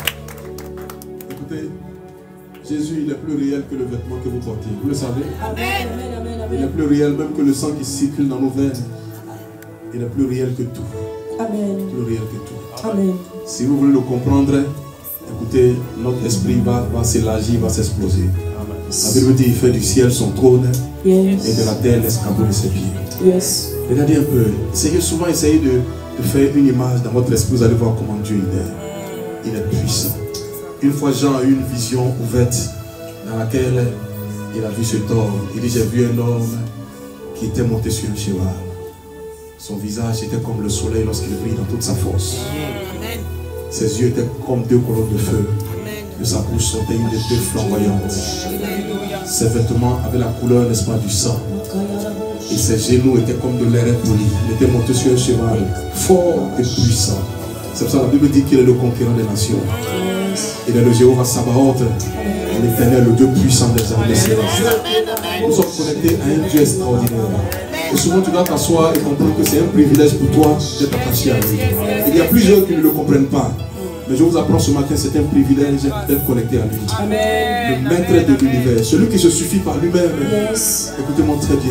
Écoutez, Jésus, il est plus réel que le vêtement que vous portez. Vous le savez? Amen. Il est plus réel même que le sang qui circule dans nos veines. Il est plus réel que tout. Amen. Plus réel que tout. Amen. Si vous voulez le comprendre, écoutez, notre esprit va s'élargir, va s'exploser. La Bible dit, il fait du ciel son trône, Yes. et de la terre l'escabeau de ses pieds. Yes. Regardez un peu, souvent essayez de faire une image dans votre esprit, vous allez voir comment Dieu il est. Il est puissant. Une fois Jean a eu une vision ouverte dans laquelle il a vu cet homme. Il dit, j'ai vu un homme qui était monté sur un cheval. Son visage était comme le soleil lorsqu'il brille dans toute sa force. Ses yeux étaient comme deux colonnes de feu. De sa bouche sortait une épée flamboyante. Ses vêtements avaient la couleur, n'est-ce pas, du sang. Et ses genoux étaient comme de l'airain poli. Il était monté sur un cheval fort et puissant. C'est pour ça que la Bible dit qu'il est le conquérant des nations. Il est le Jéhovah Sabaoth, l'Éternel, le Dieu puissant des armées célestes. Nous sommes connectés à un Dieu extraordinaire. Et souvent tu dois t'asseoir et comprendre que c'est un privilège pour toi d'être attaché à lui. Il y a plusieurs qui ne le comprennent pas. Mais je vous apprends ce matin, c'est un privilège d'être connecté à lui. Amen. Le maître de l'univers, celui qui se suffit par lui-même. Yes. Écoutez-moi très bien.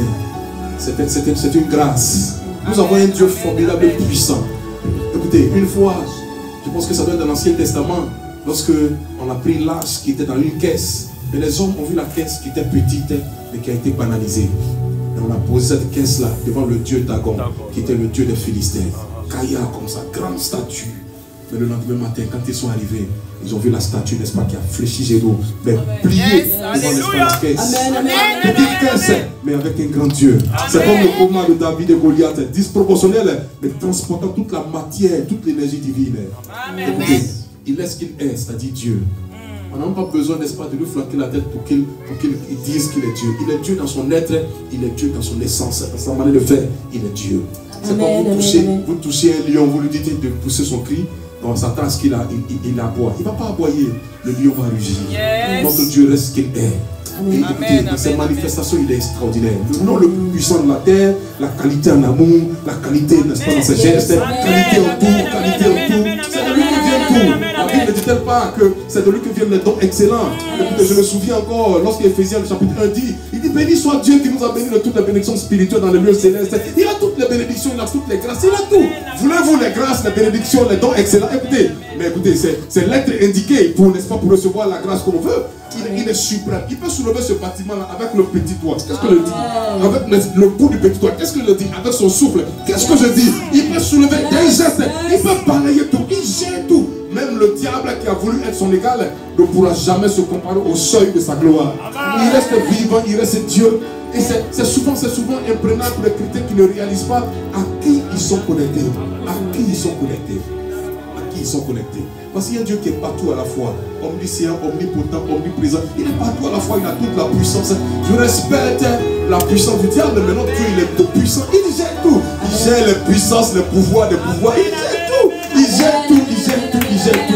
C'est une grâce. Nous avons un Dieu formidable et puissant. Écoutez, une fois, je pense que ça doit être dans l'Ancien Testament, lorsque on a pris l'arche qui était dans une caisse, et les hommes ont vu la caisse qui était petite, mais qui a été banalisée. Et on a posé cette caisse-là devant le Dieu Dagon, qui était le Dieu des Philistins. Kaya comme ça, grande statue. Mais le lendemain matin, quand ils sont arrivés, ils ont vu la statue, n'est-ce pas, qui a fléchi Jérusalem, mais pliée devant, n'est-ce pas, la caisse. Petite caisse, mais avec un grand Dieu. C'est comme le combat de David et Goliath, disproportionnel, mais transportant toute la matière, toute l'énergie divine. Écoutez, il est ce qu'il est, c'est-à-dire Dieu. On n'a même pas besoin, n'est-ce pas, de lui flatter la tête pour qu'il dise qu'il est Dieu. Il est Dieu dans son être, il est Dieu dans son essence, dans sa manière de faire, il est Dieu. C'est comme vous touchez un lion, vous lui dites de pousser son cri. On s'attend à ce qu'il aboie. Il ne va pas aboyer. Le lion va rugir. Yes. Notre Dieu reste ce qu'il est. Et écoutez, dans ses manifestations, il est extraordinaire. Le nom le plus puissant de la terre, la qualité en amour, la qualité, n'est-ce pas, dans ses gestes, qualité en tout, qualité en tout. C'est de lui que vient tout. La Bible ne dit-elle pas que c'est de lui que viennent les dons excellents. Écoutez, je me souviens encore, lorsqu'Éphésiens, le chapitre 1 dit, il dit, béni soit Dieu qui nous a bénis de toutes les bénédictions spirituelles dans les lieux célestes. Il a toutes les bénédictions, il a toutes les grâces, il a tout. Voulez-vous les grâces, les bénédictions, les dons excellents? Écoutez, mais écoutez, c'est l'être indiqué pour, n'est-ce pas, pour recevoir la grâce qu'on veut. Il est suprême. Il peut soulever ce bâtiment-là avec le petit doigt. Qu'est-ce que je dis? Avec le bout du petit doigt. Qu'est-ce que je dis? Avec son souffle. Qu'est-ce que je dis? Il peut soulever des gestes. Il peut balayer tout. Il gère tout. Même le diable qui a voulu être son égal ne pourra jamais se comparer au seuil de sa gloire. Il reste vivant, il reste Dieu. Et c'est souvent imprenable pour les chrétiens qui ne réalisent pas à qui ils sont connectés. À qui ils sont connectés. À qui ils sont connectés. Parce qu'il y a un Dieu qui est partout à la fois, omniscient, omnipotent, omniprésent. Il est partout à la fois, il a toute la puissance. Je respecte la puissance du diable, mais notre Dieu, il est tout puissant. Il gère tout. Il gère les puissances, les pouvoirs des pouvoirs. Il gère tout. Il gère tout, il gère tout, il gère tout. Il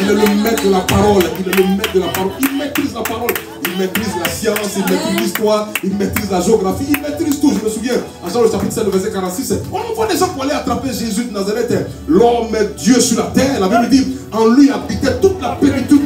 Il est le maître de la parole. Il est le maître de la parole. Il maîtrise la parole. Il maîtrise la science, il maîtrise l'histoire, il maîtrise la géographie, il maîtrise tout. Je me souviens, en Jean le chapitre 7, le verset 46, on envoie des gens pour aller attraper Jésus de Nazareth. L'homme est Dieu sur la terre. La Bible dit, en lui habitait toute la plénitude.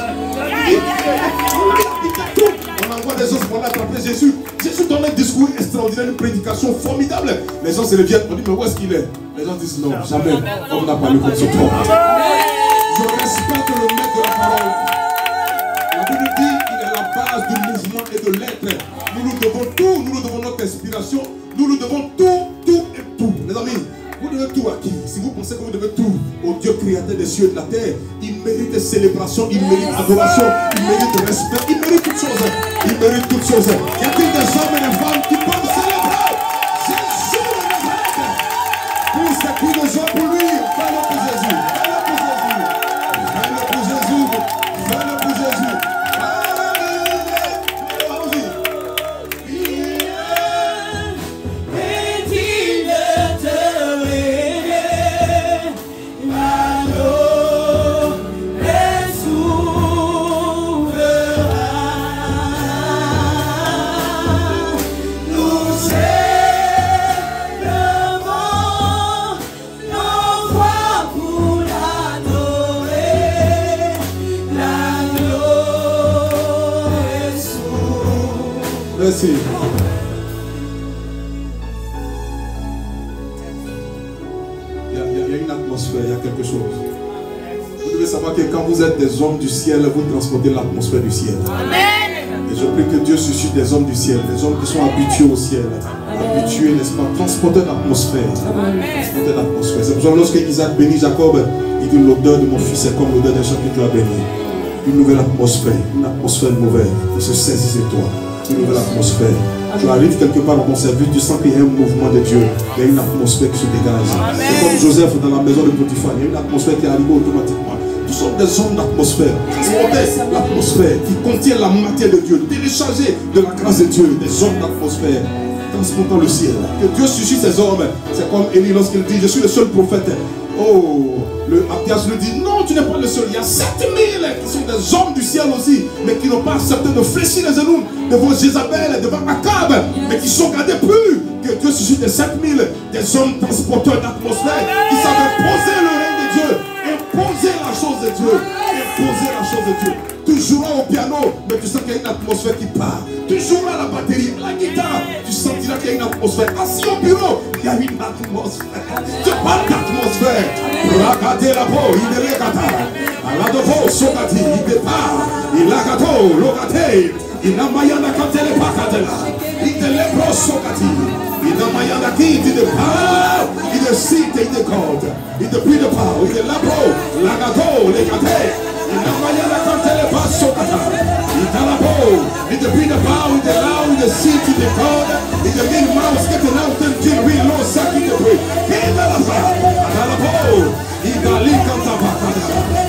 On envoie des gens pour aller attraper Jésus. Jésus donne un discours extraordinaire, une prédication formidable. Les gens se reviennent, on dit, mais où est-ce qu'il est? Les gens disent, non, jamais. On n'a pas le contre ce trompe. Je respecte le maître de la parole. La Bible dit qu'il est la base du mouvement et de l'être. Nous nous devons tout, nous nous devons notre inspiration, nous nous devons tout et tout. Les amis, vous devez tout à qui? Si vous pensez que vous devez tout au Dieu créateur des cieux et de la terre, il mérite célébration, il mérite adoration, il mérite respect, il mérite toutes choses. Il mérite toutes choses. Y a-t-il des hommes et des femmes qui peuvent célébrer Jésus de Nazareth? Pour ces coups de joie pour lui, fais-le pour Jésus. Fais-le pour Jésus. Fais-le pour Jésus. Merci. Il y a une atmosphère, il y a quelque chose. Vous devez savoir que quand vous êtes des hommes du ciel, vous transportez l'atmosphère du ciel. Amen. Et je prie que Dieu suscite des hommes du ciel, des hommes qui sont habitués au ciel, habitués, n'est-ce pas, transporteurs d'atmosphère. Transporteurs d'atmosphère. C'est pour ça que lorsque Isaac bénit Jacob, il dit l'odeur de mon fils est comme l'odeur d'un champ qui te l'a béni. Une nouvelle atmosphère, une atmosphère nouvelle. Il se saisit de toi. Une nouvelle atmosphère. Tu arrives quelque part dans mon service, tu sens qu'il y a un mouvement de Dieu. Il y a une atmosphère qui se dégage. C'est comme Joseph dans la maison de Potiphar. Il y a une atmosphère qui est arrivée automatiquement. Nous sommes des hommes d'atmosphère. L'atmosphère qui contient la matière de Dieu. Téléchargée de la grâce de Dieu. Des hommes d'atmosphère. Transportant le ciel. Que Dieu suscite ces hommes. C'est comme Élie lorsqu'il dit, je suis le seul prophète. Oh, le Abdias lui dit, non, tu n'es pas le seul. Il y a 7000 qui sont des hommes du ciel aussi, mais qui n'ont pas accepté de fléchir les genoux devant Jézabel, devant Akab, mais qui sont gardés plus. Que Dieu suscite des 7000, des hommes transporteurs d'atmosphère, qui savent poser le règne de Dieu, imposer la chose de Dieu, imposer la chose de Dieu. Tu joueras au piano, mais tu sens qu'il y a une atmosphère qui part. Tu joueras la batterie, la guitare, tu sentiras qu'il y a une atmosphère. Assis au bureau, il y a une atmosphère. Tu parles d'atmosphère. Regardez la peau, il est legata. La devo, sogati, il départ. Il a gâteau, logate. Il a mayana cantele pacatela. Il te lebro sogati. Il a mayana qui, il départ. Il est cite, il décorde. Il te prie de part, il est labro, la gâteau, les gâtés. Il a mayana cantele pasogata. Il t'a la peau, il te prie de part, il est là, il est cite, il décorde. Il te dit, mouse, get it out until we know ça qui te prie. Il a la part, il a la peau. Il a l'incanta pacatela.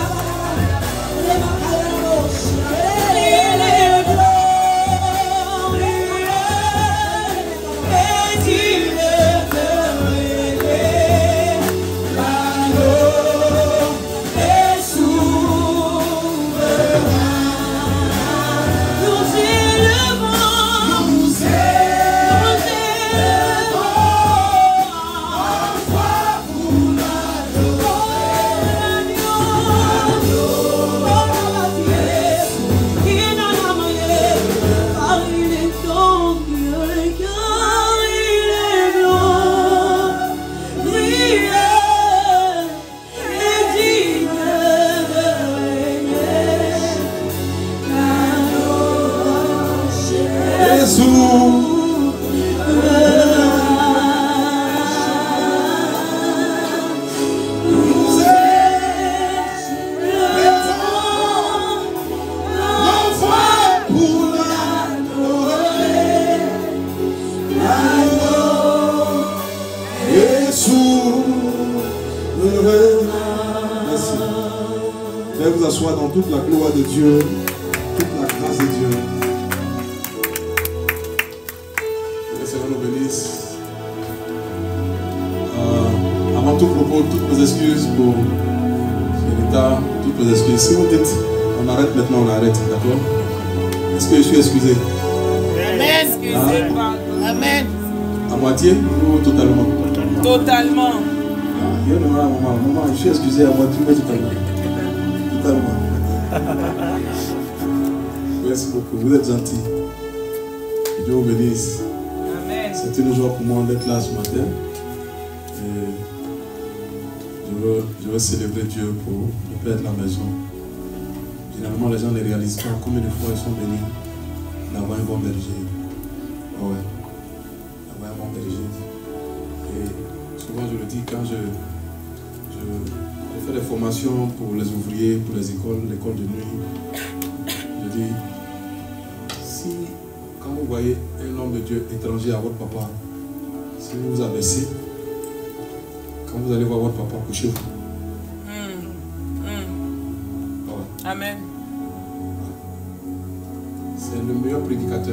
Dans toute la gloire de Dieu, toute la grâce de Dieu. Que le Seigneur nous bénisse. Avant tout propos, toutes mes excuses pour l'état, toute vos excuses. Si vous dites, on arrête maintenant, on arrête, d'accord? Est-ce que je suis excusé? Amen. Amen. À moitié ou totalement? Totalement. Il y a un moment, je suis excusé à moitié, mais totalement. Totalement. Merci beaucoup, vous êtes gentils. Que Dieu vous bénisse. Amen. C'est une joie pour moi d'être là ce matin. Et je veux célébrer Dieu pour le Père de la maison. Généralement, les gens ne réalisent pas combien de fois ils sont bénis d'avoir un bon berger. Oh ouais, d'avoir un bon berger. Et souvent, je le dis quand je fais des formations pour les ouvriers, pour les écoles, l'école de nuit. Je dis, si quand vous voyez un homme de Dieu étranger à votre papa, si vous vous abaissez, quand vous allez voir votre papa, couchez-vous. Ouais. Amen. C'est le meilleur prédicateur,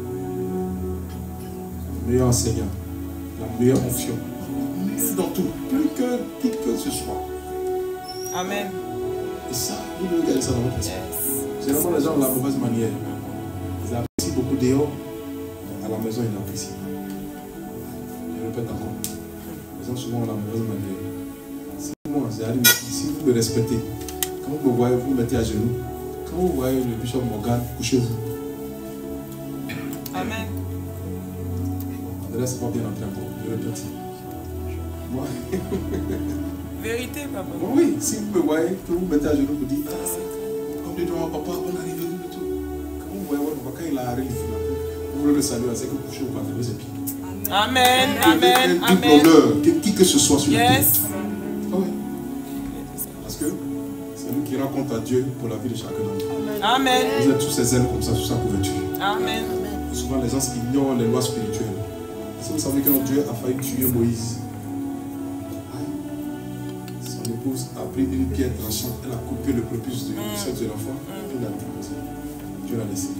le meilleur enseignant, la meilleure onction. Mieux dans tout, plus que qui que ce soit. Amen. Et ça, vous devez garder ça dans votre esprit. Généralement, les gens ont la mauvaise manière. Ils apprécient beaucoup dehors, à la maison, ils n'apprécient pas. Je répète encore. Les gens souvent ont la mauvaise manière. Si moi, j'arrive ici, si vous me respectez, quand vous me voyez, vous me mettez à genoux. Quand vous voyez le bishop Morgan, couchez-vous. Amen. André, c'est pas bien entré encore. Je répète. Moi. Vérité, papa. Oui, si vous me voyez, que vous me mettez à genoux, vous dites, comme dit mon papa, bonne arrivée, nous et tout. Quand vous voyez votre papa, quand il arrive, vous voulez le saluer, c'est que vous couchez, vous partez ses pieds. Amen, amen, amen. Honneur, qui que ce soit sur le Yes. oui. Parce que c'est lui qui rend compte à Dieu pour la vie de chacun d'entre nous. Amen. Vous êtes tous ces ailes comme ça, sous sa couverture. Amen. Et souvent, les gens ignorent les lois spirituelles. Est-ce que vous savez que notre Dieu a failli tuer Moïse? Son épouse a pris une pierre tranchante, elle a coupé le prépuce du sexe de l'enfant, elle l'a déposé. Dieu l'a laissé.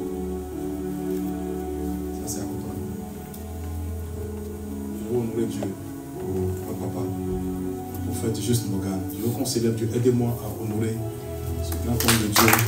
Ça, c'est à comprendre. Je veux honorer Dieu, mon papa, prophète Juste Morgan. Je veux qu'on célèbre Dieu. Aidez-moi à honorer ce grand homme de Dieu. Que Dieu nous a donné.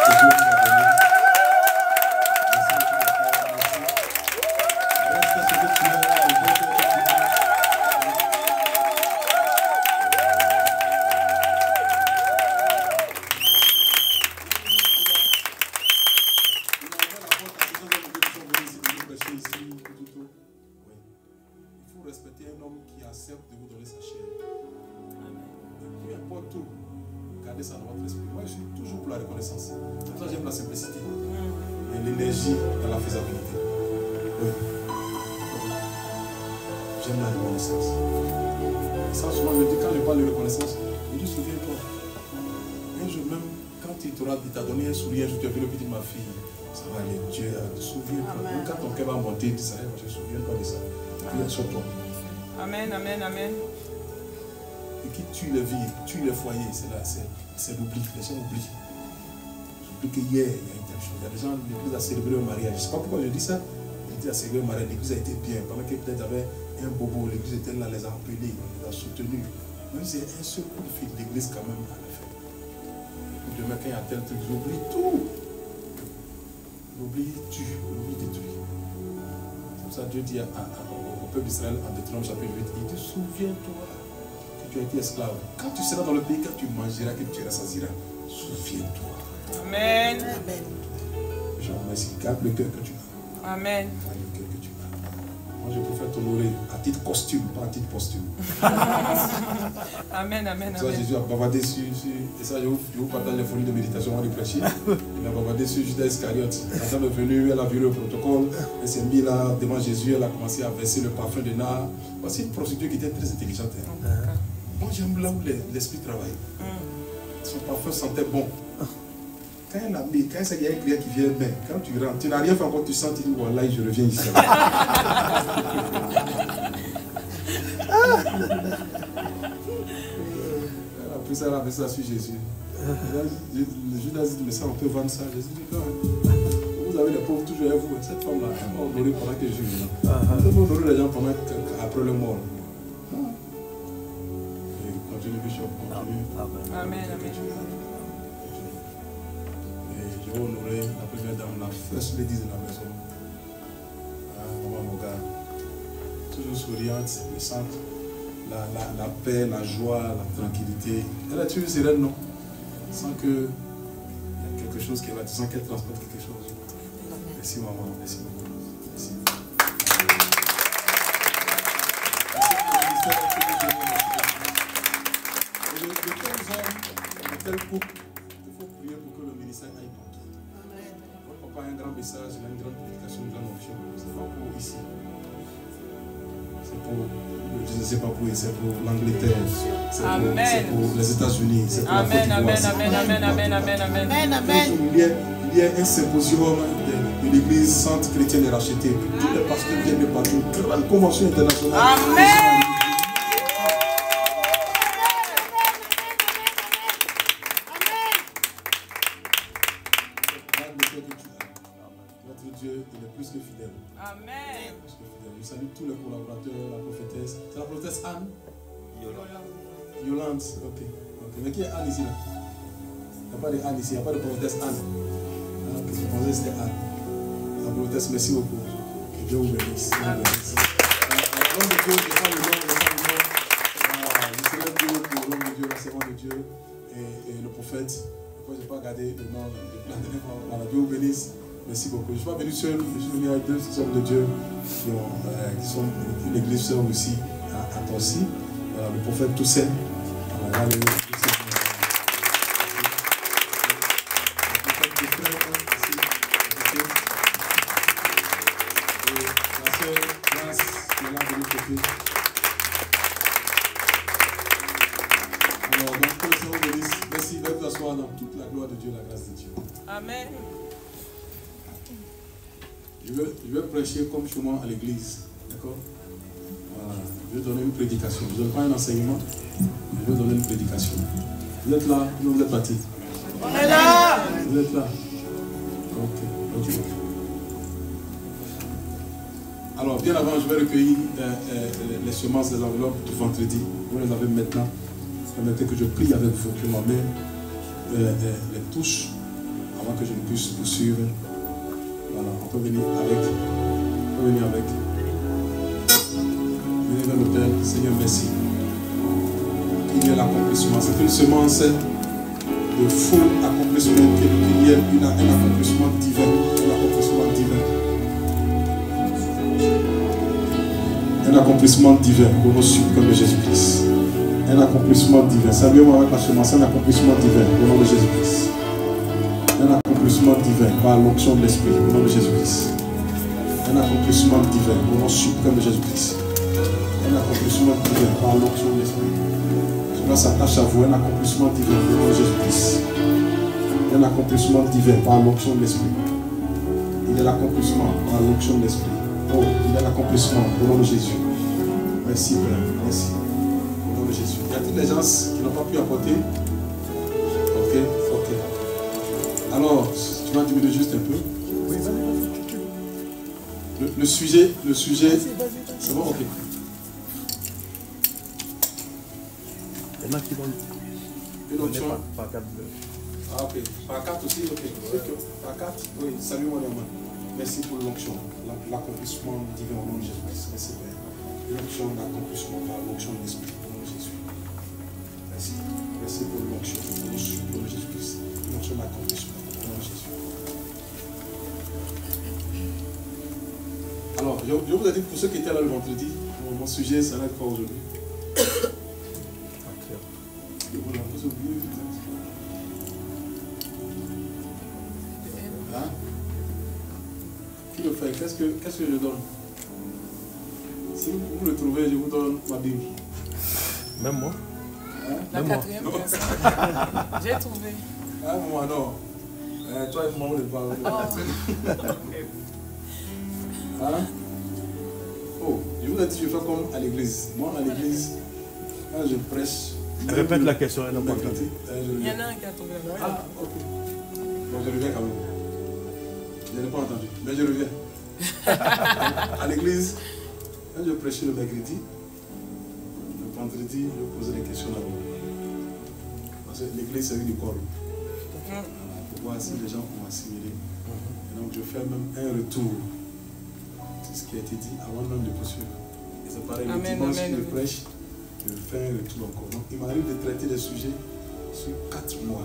Sur toi. Amen, amen, amen. Et qui tue les vies, tue les foyers, c'est l'oubli. Les gens oublient. J'oublie qu'hier, il y a une telle chose. Il y a des gens, l'église a célébré un mariage. Je ne sais pas pourquoi je dis ça. L'église a célébré un mariage, l'église a été bien. Pendant que peut-être avait un bobo, l'église était là, les a appelés, les a soutenus. Même si c'est un seul coup de fil, l'église quand même a fait. Demain, quand il y a tel truc, j'oublie tout. L'oubli tue, l'oubli détruit. Comme ça, Dieu dit au peuple d'Israël en Deutéronome chapitre 8, il dit, souviens-toi que tu as été esclave. Quand tu seras dans le pays, quand tu mangeras, que tu rassasieras, souviens-toi. Amen. Amen. Je vous remercie. Garde le cœur que tu as. Amen. Garde le cœur que tu as. Moi, je préfère t'honorer à titre costume, pas à titre posthume. Amen, amen, Ça, amen. Jésus a bavardé sur et ça, je vous partage les folies de méditation avant de prêcher. Il a bavardé sur Judas Iscariote. Quand elle est venue, elle a vu le protocole, elle s'est mise là devant Jésus, elle a commencé à verser le parfum de nard. C'est une prostituée qui était très intelligente. Moi, j'aime là où l'esprit travaille. Son parfum sentait bon. Quand elle a mis, quand il y a un client qui vient, mais quand tu rentres, tu n'as rien fait encore, tu sens, tu dis, voilà, je reviens ici. Elle a pris ça, elle a mis ça sur Jésus. Le Judas dit, mais ça, on peut vendre ça. Jésus dit, non, vous avez les pauvres toujours avec vous. Cette femme-là, elle m'a honoré pendant que je vis là. Elle m'a honoré les gens pendant après le mort. Continue, Bishop, continue. Amen, amen. honorer la première dame, la first lady de la maison. Maman Moga. Toujours souriante, puissante. La paix, la joie, la tranquillité. Elle a toujours sereine, non? Sans que il y a quelque chose qu'elle a, sans qu'elle transporte quelque chose. Merci maman, merci beaucoup. Merci. Et de tels hommes, de tels couples, il faut prier pour que le ministère aille partout. Votre papa a un grand message, il a une grande prédication, une grande option. C'est pas pour ici. C'est pour, je ne sais pas pour, c'est pour l'Angleterre, c'est pour les États-Unis, c'est pour la Côte d'Ivoire. Amen. Il y a un symposium de l'église Sainte Chrétienne et Rachetée. Tous les pasteurs viennent de partout. Grande convention internationale. Amen. Notre Dieu, il est plus que fidèle. Amen. Je salue tous les collaborateurs, la prophétesse. C'est la prophétesse Anne? Yolande. Ok. Mais qui est Anne ici là? Il n'y a pas de Anne ici, il n'y a pas de prophétesse Anne. Je pensais que c'était Anne. La prophétesse, merci beaucoup. Que Dieu vous bénisse. La gloire de Dieu, je prends le nom, je célèbre Dieu pour l'homme de Dieu, la servante de Dieu et le prophète. Pourquoi je n'ai pas gardé le nom de la dernière fois? Dieu vous bénisse. Merci beaucoup. Je ne suis pas venu seul, je suis venu avec deux hommes de Dieu qui sont une église sœur aussi à Torcy. Voilà, le prophète Toussaint. Voilà, le prophète Toussaint, et la sœur Grace qui est là de l'autre côté. Alors, donc, que le Seigneur vous bénisse. Merci de vous asseoir dans toute la gloire de Dieu, la grâce de Dieu. Amen. Je vais prêcher comme chez moi à l'église. D'accord? Voilà. Je vais donner une prédication. Je ne donne pas un enseignement. Je vais donner une prédication. Vous êtes là? Non, vous êtes partis? On est là! Vous êtes là? Ok. Alors, bien avant, je vais recueillir les semences, les enveloppes du vendredi. Vous les avez maintenant. Permettez que je prie avec vous, que ma main les touche avant que je ne puisse poursuivre. Voilà, on peut venir avec. Venez vers le Père. Seigneur, merci. Il y a l'accomplissement. C'est une semence de faux accomplissement. Il y a un accomplissement divin. Un accomplissement divin pour nos suprêmes de Jésus-Christ. Un accomplissement divin. Saluez-moi avec la semence. Un accomplissement divin au nom de Jésus-Christ. Un accomplissement divin par l'onction de l'Esprit au nom de Jésus-Christ. Un accomplissement divin au nom suprême de Jésus-Christ. Un accomplissement divin par l'onction de l'Esprit. Cela s'attache à vous. Un accomplissement divin au nom de Jésus-Christ. Un accomplissement divin par l'onction de l'Esprit. Il y a l'accomplissement par l'onction de l'Esprit. Oh, il y a l'accomplissement au nom de Jésus. Merci Père. Merci. Au nom de Jésus. Il y a toutes les gens qui n'ont pas pu apporter. Ok. Alors, tu vas diminuer juste un peu. Le sujet, c'est bon, ok. Il y en a qui vont une option. Par carte bleue. Ah, ok. Par carte aussi, ok. Par carte, oui. Salut mon amour. Merci pour l'onction, l'accomplissement divin au nom de Jésus-Christ. Merci Père. L'onction, l'accomplissement par l'onction de l'Esprit au nom de Jésus. Merci. Merci pour l'onction, au nom de Jésus-Christ. L'onction, l'accomplissement au nom de Jésus. Alors, je vous ai dit pour ceux qui étaient là le vendredi, mon sujet, ça va être quoi aujourd'hui? Vous oubliez, hein? Qui le fait? Qu'est-ce que je donne? Si vous le trouvez, je vous donne ma Bible. Même moi? Hein? La quatrième personne. J'ai trouvé. Ah, moi non. Toi et moi, on ne parle pas. Hein? Oh, je vous ai dit, je fais comme à l'église. Moi, à l'église, quand je prêche. Répète la question, elle n'a pas entendu. Il y en a un qui a trouvé. Ah, ok. Bon, je reviens quand même. Je n'ai pas entendu, mais je reviens. À l'église, quand je prêchais le mercredi, le vendredi, je posais des questions là-bas. Parce que l'église, c'est une école. Pour voir si les gens ont assimilé. Et donc je fais même un retour de ce qui a été dit avant même de poursuivre. Et c'est pareil, le dimanche que je prêche, je fais un retour encore. Donc il m'arrive de traiter des sujets sur 4 mois.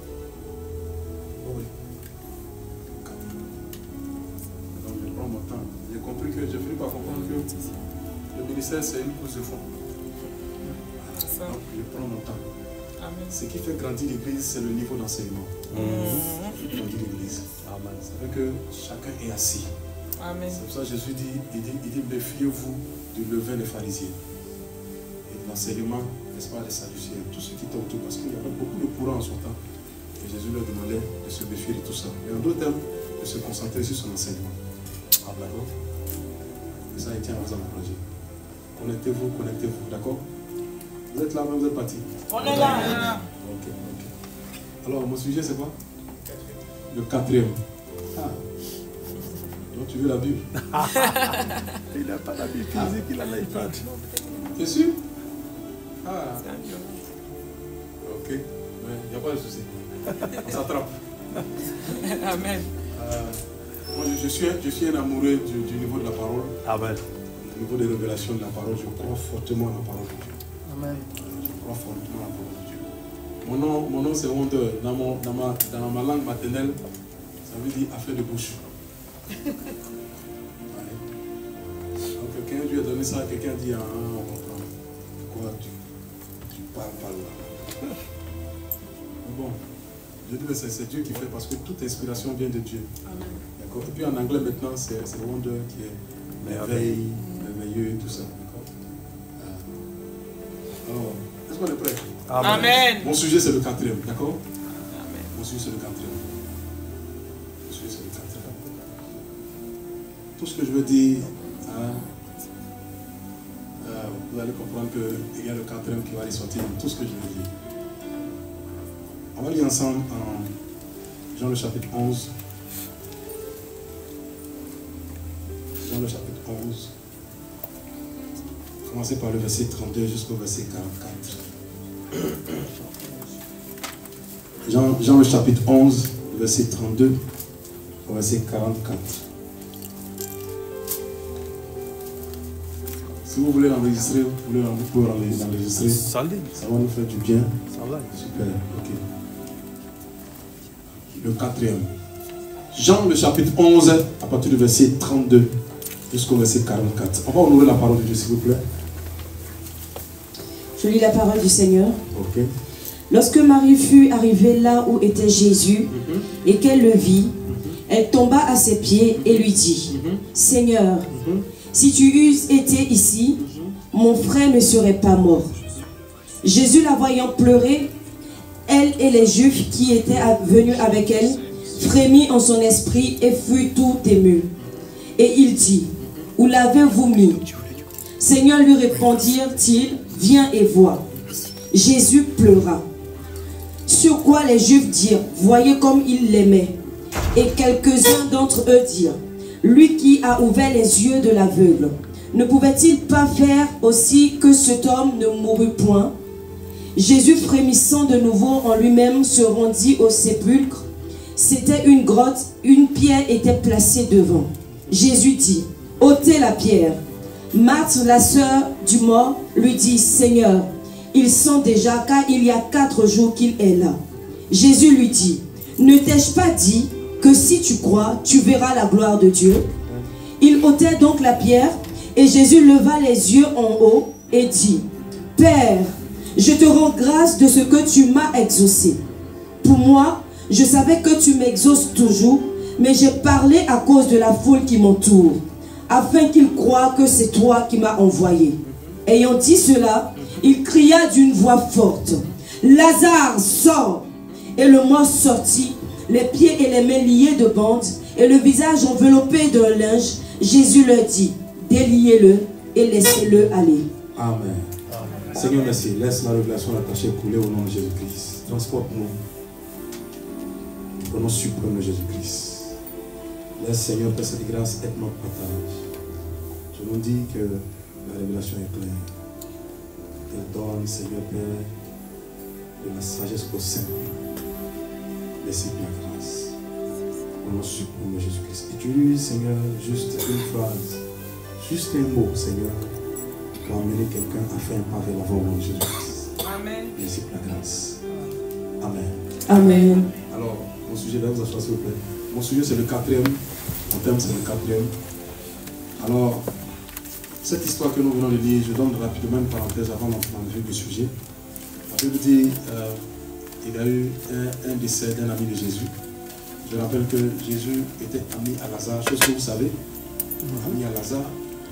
Oui. 4 mois. Donc je prends mon temps. J'ai compris que, je finis par comprendre que le ministère c'est une course de fond. Donc je prends mon temps. Amen. Ce qui fait grandir l'église, c'est le niveau d'enseignement. Ce qui fait grandir l'église. Ça fait que chacun est assis. C'est pour ça que Jésus dit, méfiez-vous du levain des pharisiens et de l'enseignement, n'est-ce pas, des sadducéens, tout ce qui est autour, parce qu'il y avait beaucoup de courants en son temps. Et Jésus leur demandait de se méfier de tout ça. Et en d'autres termes, de se concentrer sur son enseignement. Et ça, il tient à vous encourager. Connectez-vous, d'accord? Vous êtes là, mais vous êtes partis? On est là. Ok. Alors, mon sujet, c'est quoi? Le 4e. Donc, tu veux la Bible? Il n'a pas la Bible physique, il a l'iPad. T'es sûr? Ok. Il n'y a pas de souci. On s'attrape. Amen. Moi, je suis un amoureux du niveau de la parole. Amen. Au niveau des révélations de la parole, je crois fortement à la parole de Dieu. Amen. Je crois fortement à la parole de Dieu. Mon nom c'est Wonder. Dans ma langue maternelle, ça veut dire affaire de bouche. Ouais. Donc quelqu'un lui a donné ça, quelqu'un dit on comprend. Quoi tu parles pas là. Bon, je dis c'est Dieu qui fait parce que toute inspiration vient de Dieu. D'accord. Et puis en anglais maintenant c'est Wonder qui est merveilleux et tout ça. Alors, est-ce qu'on est prêt? Amen. Mon sujet c'est le 4e, d'accord? Amen. Mon sujet c'est le 4e. Mon sujet c'est le 4e. Tout ce que je veux dire, vous allez comprendre qu'il y a le 4e qui va ressortir dans tout ce que je veux dire. On va lire ensemble en Jean le chapitre 11. Jean le chapitre 11. Commencez par le verset 32 jusqu'au verset 44. Jean le chapitre 11, verset 32 au verset 44. Si vous voulez l'enregistrer, vous pouvez l'enregistrer. Ça va nous faire du bien. Super, ok. Le 4e. Jean le chapitre 11, à partir du verset 32 jusqu'au verset 44. On va honorer la parole de Dieu, s'il vous plaît. Je lis la parole du Seigneur. Ok. Lorsque Marie fut arrivée là où était Jésus et qu'elle le vit, elle tomba à ses pieds et lui dit, Seigneur, si tu eusses été ici, mon frère ne serait pas mort. Jésus, la voyant pleurer, elle et les Juifs qui étaient venus avec elle, frémit en son esprit et fut tout ému. Et il dit, où l'avez-vous mis? Seigneur, lui répondirent-ils, viens et vois. Jésus pleura. Sur quoi les Juifs dirent, voyez comme il l'aimait. Et quelques-uns d'entre eux dirent, lui qui a ouvert les yeux de l'aveugle, ne pouvait-il pas faire aussi que cet homme ne mourût point? Jésus, frémissant de nouveau en lui-même, se rendit au sépulcre. C'était une grotte, une pierre était placée devant. Jésus dit, ôtez la pierre. Marthe, la sœur du mort, lui dit, Seigneur, il sent déjà car il y a 4 jours qu'il est là. Jésus lui dit, ne t'ai-je pas dit que si tu crois, tu verras la gloire de Dieu? Il ôtait donc la pierre et Jésus leva les yeux en haut et dit, Père, je te rends grâce de ce que tu m'as exaucé. Pour moi, je savais que tu m'exauces toujours, mais j'ai parlé à cause de la foule qui m'entoure, afin qu'ils croient que c'est toi qui m'as envoyé. Ayant dit cela, il cria d'une voix forte, Lazare, sors! Et le mort sortit, les pieds et les mains liés de bandes, et le visage enveloppé d'un linge. Jésus leur dit, déliez-le et laissez-le aller. Amen. Seigneur, merci. Laisse la révélation attachée couler au nom de Jésus-Christ. Transporte-nous. Au nom suprême de Jésus-Christ. Laisse, Seigneur, Père, cette grâce être notre partage. Je nous dis que la révélation est claire. Elle donne, Seigneur Père, de la sagesse au Saint. Merci pour la grâce. Au nom de Jésus-Christ. Utilise, Seigneur, juste une phrase, juste un mot, Seigneur, pour amener quelqu'un à faire un pas vers l'avant au nom de Jésus-Christ. Amen. Merci pour la grâce. Amen. Amen. Alors, mon sujet, là, vous asseyez s'il vous plaît. Mon sujet, c'est le 4e. Mon thème, c'est le 4e. Alors, cette histoire que nous venons de lire, je donne rapidement une parenthèse avant d'entrer dans le vif du sujet. La Bible dit il y a eu un décès d'un ami de Jésus. Je rappelle que Jésus était ami à Lazare, chose que vous savez, ami à Lazare.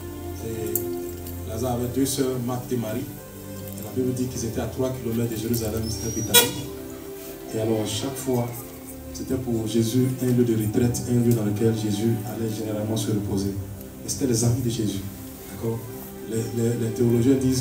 Et Lazare avait 2 sœurs, Marthe et Marie. Et la Bible dit qu'ils étaient à 3 km de Jérusalem, c'était Béthanie. Et alors, chaque fois, c'était pour Jésus un lieu de retraite, un lieu dans lequel Jésus allait généralement se reposer. Et c'était les amis de Jésus. D'accord? Les théologiens disent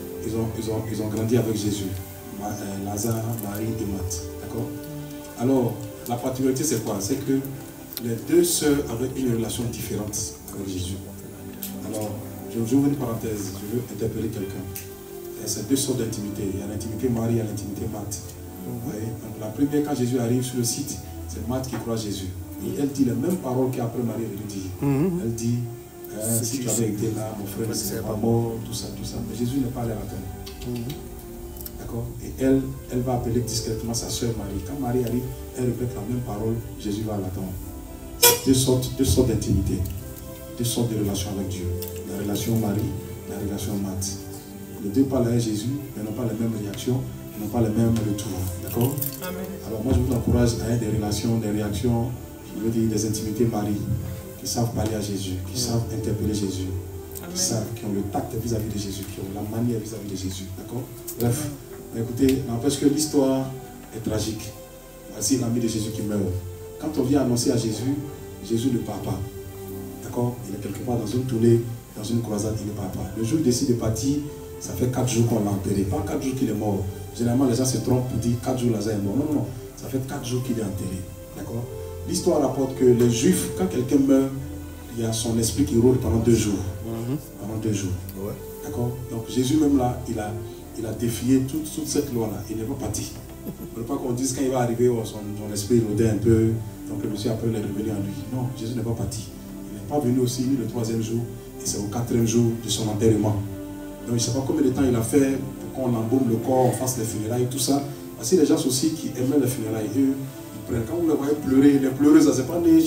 qu'ils ont grandi avec Jésus. Lazare, Marie et Marthe. D'accord? Alors, la particularité c'est quoi? C'est que les 2 sœurs avaient une relation différente avec Jésus. Alors, j'ouvre une parenthèse, je veux interpeller quelqu'un. C'est 2 sortes d'intimité. Il y a l'intimité Marie, il y a l'intimité Marthe. Donc, la première, quand Jésus arrive sur le site, c'est Marthe qui croit Jésus. Et elle dit les mêmes paroles qu'après Marie lui dit. Elle dit, si tu avais été là, mon frère ne serait pas mort, tout ça, tout ça. Mais Jésus n'est pas allé à la tombe. D'accord? Et elle va appeler discrètement sa soeur Marie. Quand Marie arrive, elle répète la même parole, Jésus va à la tombe. Deux sortes d'intimité, 2 sortes de relations avec Dieu. La relation Marie, la relation Marthe. Les 2 parlent à Jésus, mais n'ont pas les mêmes réactions, ils n'ont pas les mêmes retours. D'accord? Alors moi je vous encourage à avoir des relations, des réactions, je veux dire des intimités Marie, qui savent parler à Jésus, qui savent interpeller Jésus, qui ont le tact vis-à-vis de Jésus, qui ont la manière vis-à-vis de Jésus. D'accord? Bref, écoutez, n'empêche que l'histoire est tragique. Voici l'ami de Jésus qui meurt. Quand on vient annoncer à Jésus, Jésus ne part pas. D'accord? Il est quelque part dans une tournée, dans une croisade, il ne part pas. Le jour où il décide de partir, ça fait 4 jours qu'on l'a enterré. Pas 4 jours qu'il est mort. Généralement, les gens se trompent pour dire 4 jours Lazare est mort. Non, non, ça fait 4 jours qu'il est enterré. D'accord? L'histoire rapporte que les Juifs, quand quelqu'un meurt, il y a son esprit qui rôde pendant 2 jours. Pendant 2 jours. Ouais. D'accord? Donc Jésus même là, il a défié toute cette loi-là. Il n'est pas parti. Il ne faut pas qu'on dise quand il va arriver, son esprit rôdait un peu. Donc le monsieur après est revenu en lui. Non, Jésus n'est pas parti. Il n'est pas venu aussi ni le 3e jour. Et c'est au 4e jour de son enterrement. Donc je ne sais pas combien de temps il a fait pour qu'on embaume le corps, on fasse les funérailles et tout ça. Parce que les gens aussi qui aimaient les funérailles, eux, ils prennent. Quand vous les voyez pleurer, les pleureuses, ça c'est pas né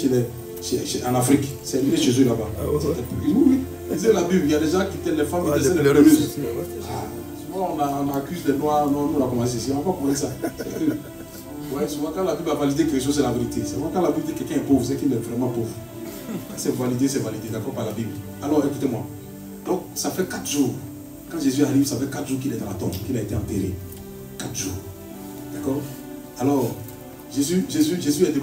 en Afrique, c'est né chez eux là-bas. Oui, lisez la Bible, il y a des gens qui étaient les femmes qui étaient les pleureuses. Souvent on accuse les noirs, non, on a commencé ici, on va pas commencer ça. Ouais, souvent quand la Bible a validé quelque chose, c'est la vérité. C'est quand la Bible dit que quelqu'un est pauvre, c'est qu'il est vraiment pauvre. C'est validé, d'accord, par la Bible. Alors écoutez-moi. Donc ça fait 4 jours. Quand Jésus arrive, ça fait 4 jours qu'il est dans la tombe, qu'il a été enterré. 4 jours. D'accord? Alors, Jésus est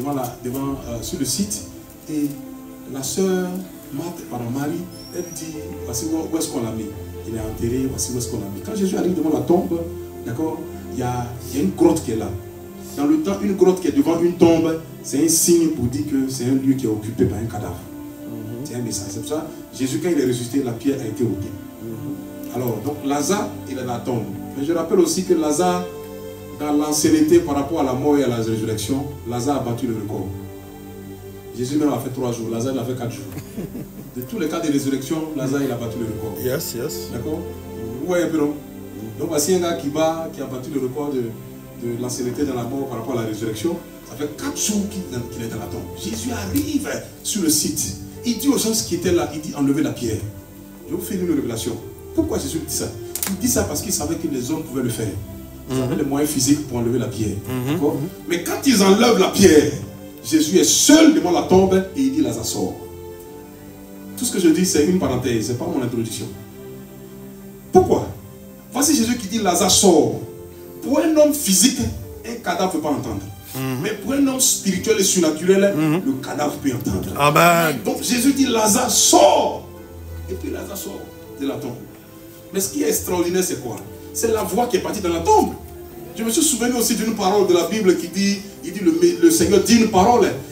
sur le site et la sœur Marie, elle dit, voici où est-ce qu'on l'a mis. Il est enterré, voici où est-ce qu'on l'a mis. Quand Jésus arrive devant la tombe, d'accord, il y a une grotte qui est là. Dans le temps, une grotte qui est devant une tombe, c'est un signe pour dire que c'est un lieu qui est occupé par un cadavre. C'est un message. C'est pour ça, Jésus, quand il est ressuscité, la pierre a été ôtée. Alors, donc Lazare, il est dans la tombe. Mais je rappelle aussi que Lazare, dans l'ancienneté par rapport à la mort et à la résurrection, Lazare a battu le record. Jésus même a fait 3 jours, Lazare il a fait 4 jours. De tous les cas de résurrection, Lazare il a battu le record. Yes. D'accord? Vous voyez un peu, non? Donc voici un gars qui a battu le record de l'ancienneté dans la mort par rapport à la résurrection. Ça fait 4 jours qu'il est dans la tombe. Jésus arrive sur le site. Il dit aux gens qui étaient là, il dit enlevez la pierre. Je vous fais une révélation. Pourquoi Jésus dit ça? Il dit ça parce qu'il savait que les hommes pouvaient le faire. Ils avaient les moyens physiques pour enlever la pierre. Mais quand ils enlèvent la pierre, Jésus est seul devant la tombe et il dit Lazare sort. Tout ce que je dis, c'est une parenthèse, ce n'est pas mon introduction. Pourquoi? Voici Jésus qui dit Lazare sort. Pour un homme physique, un cadavre ne peut pas entendre. Mais pour un homme spirituel et surnaturel, le cadavre peut entendre. Amen. Donc Jésus dit Lazare sort. Et puis Lazare sort de la tombe. Mais ce qui est extraordinaire, c'est quoi? C'est la voix qui est partie dans la tombe. Je me suis souvenu aussi d'une parole de la Bible qui dit, le Seigneur dit une parole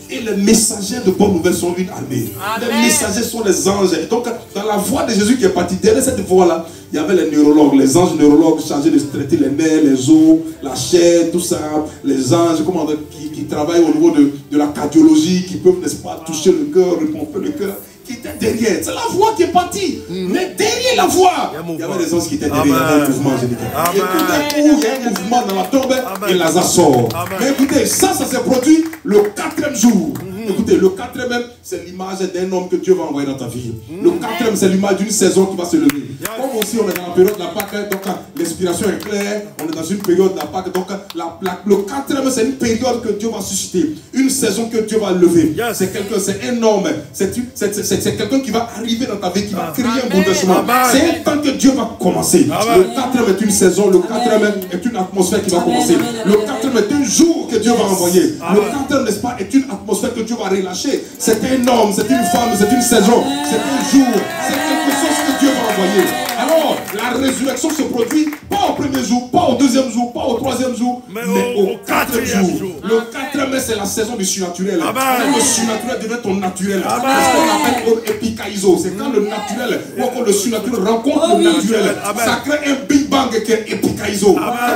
Et les messagers de bonne nouvelle sont une armée. Amen. Les messagers sont les anges. Donc, dans la voix de Jésus qui est parti, derrière cette voix-là, il y avait les neurologues, les anges neurologues chargés de traiter les nerfs, les os, la chair, tout ça. Les anges qui travaillent au niveau de la cardiologie, qui peuvent, n'est-ce pas, toucher le cœur, pomper le cœur, qui étaient derrière. C'est la voix qui est partie. Mais derrière la voix, il y avait des anges qui étaient derrière. Il y avait un mouvement, je dis. Et tout d'un coup, il y a un mouvement dans la tombe et Lazare sort. Mais écoutez, ça s'est produit le 4e jour. Écoutez, le 4e, c'est l'image d'un homme que Dieu va envoyer dans ta vie. Le 4e, c'est l'image d'une saison qui va se lever. Comme aussi, on est dans la période de la Pâque, donc l'inspiration est claire. On est dans une période de la Pâque, donc le 4e, c'est une période que Dieu va susciter. Une saison que Dieu va lever. C'est quelqu'un, c'est un homme. C'est quelqu'un qui va arriver dans ta vie, qui va créer un bouleversement. C'est un temps que Dieu va commencer. Le 4e est une saison. Le 4e est une atmosphère qui va commencer. Le 4e est un jour que Dieu va envoyer. Le 4e, n'est-ce pas, est une atmosphère que Dieu va relâcher. C'est un homme, c'est une femme, c'est une saison, c'est un jour, c'est quelque chose que Dieu va envoyer. Alors, la résurrection se produit pas au 1er jour, pas au 2e jour, pas au 3e jour, mais au 4e jour. Le 4e, c'est la saison du surnaturel. Quand le surnaturel devient ton naturel. C'est ce qu'on appelle épikaizo. C'est quand le naturel ou encore le surnaturel rencontre le naturel. Ça crée un big bang qui est épikaizo.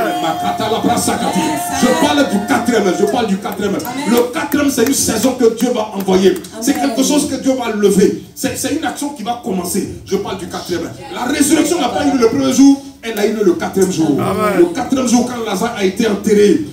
Je parle du 4e, je parle du 4e. Le 4e, c'est une saison que Dieu va envoyer. C'est quelque chose que Dieu va lever. C'est une action qui va commencer. Je parle du 4e. La résurrection n'a pas eu le 1er jour, elle a eu le 4e jour. Le 4e jour, quand Lazare a été enterré,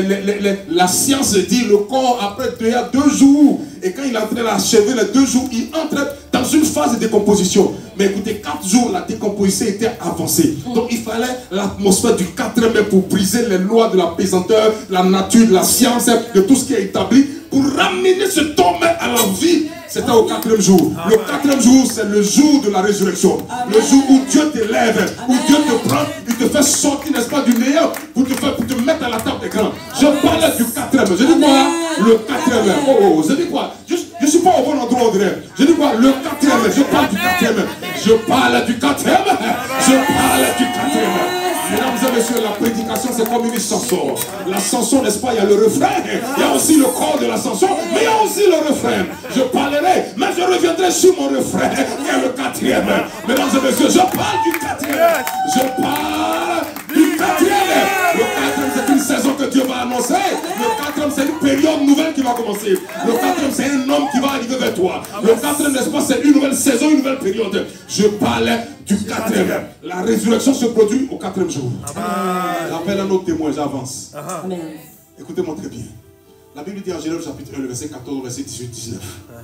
la science dit le corps après 2 jours. Et quand il est en train d'achever les 2 jours, il entre dans une phase de décomposition. Mais écoutez, 4 jours, la décomposition était avancée. Donc il fallait l'atmosphère du 4e pour briser les lois de la pesanteur, la nature, de la science, de tout ce qui est établi, pour ramener ce homme à la vie. C'était au 4e jour. Le 4e jour, c'est le jour de la résurrection. Le jour où Dieu t'élève, où Dieu te prend, il te fait sortir, n'est-ce pas, du néant pour te mettre à la table des grands. Je parle du 4e. Je dis quoi? Le 4e. Je dis quoi? Je ne suis pas au bon endroit, Audrey. Je dis quoi? Le 4e. Je parle du 4e. Je parle du 4e. Je parle du 4e. Mesdames et messieurs, la prédication c'est comme une chanson. La chanson, n'est-ce pas, il y a le refrain, il y a aussi le corps de la chanson, mais il y a aussi le refrain. Je parlerai, mais je reviendrai sur mon refrain, qui est le 4e. Mesdames et messieurs, je parle du 4e. Je parle du 4e. Le 4e, c'est une saison que Dieu va annoncer. Le 4e, c'est une période nouvelle qui va commencer. Le 4e, c'est un homme qui va arriver vers toi. Le 4e, n'est-ce pas, c'est une nouvelle saison, une nouvelle période. Je parle du 4e. La résurrection se produit au 4e jour. J'appelle un autre témoin, j'avance. Écoutez-moi très bien. La Bible dit en Genèse chapitre 1, le verset 14, verset 18-19.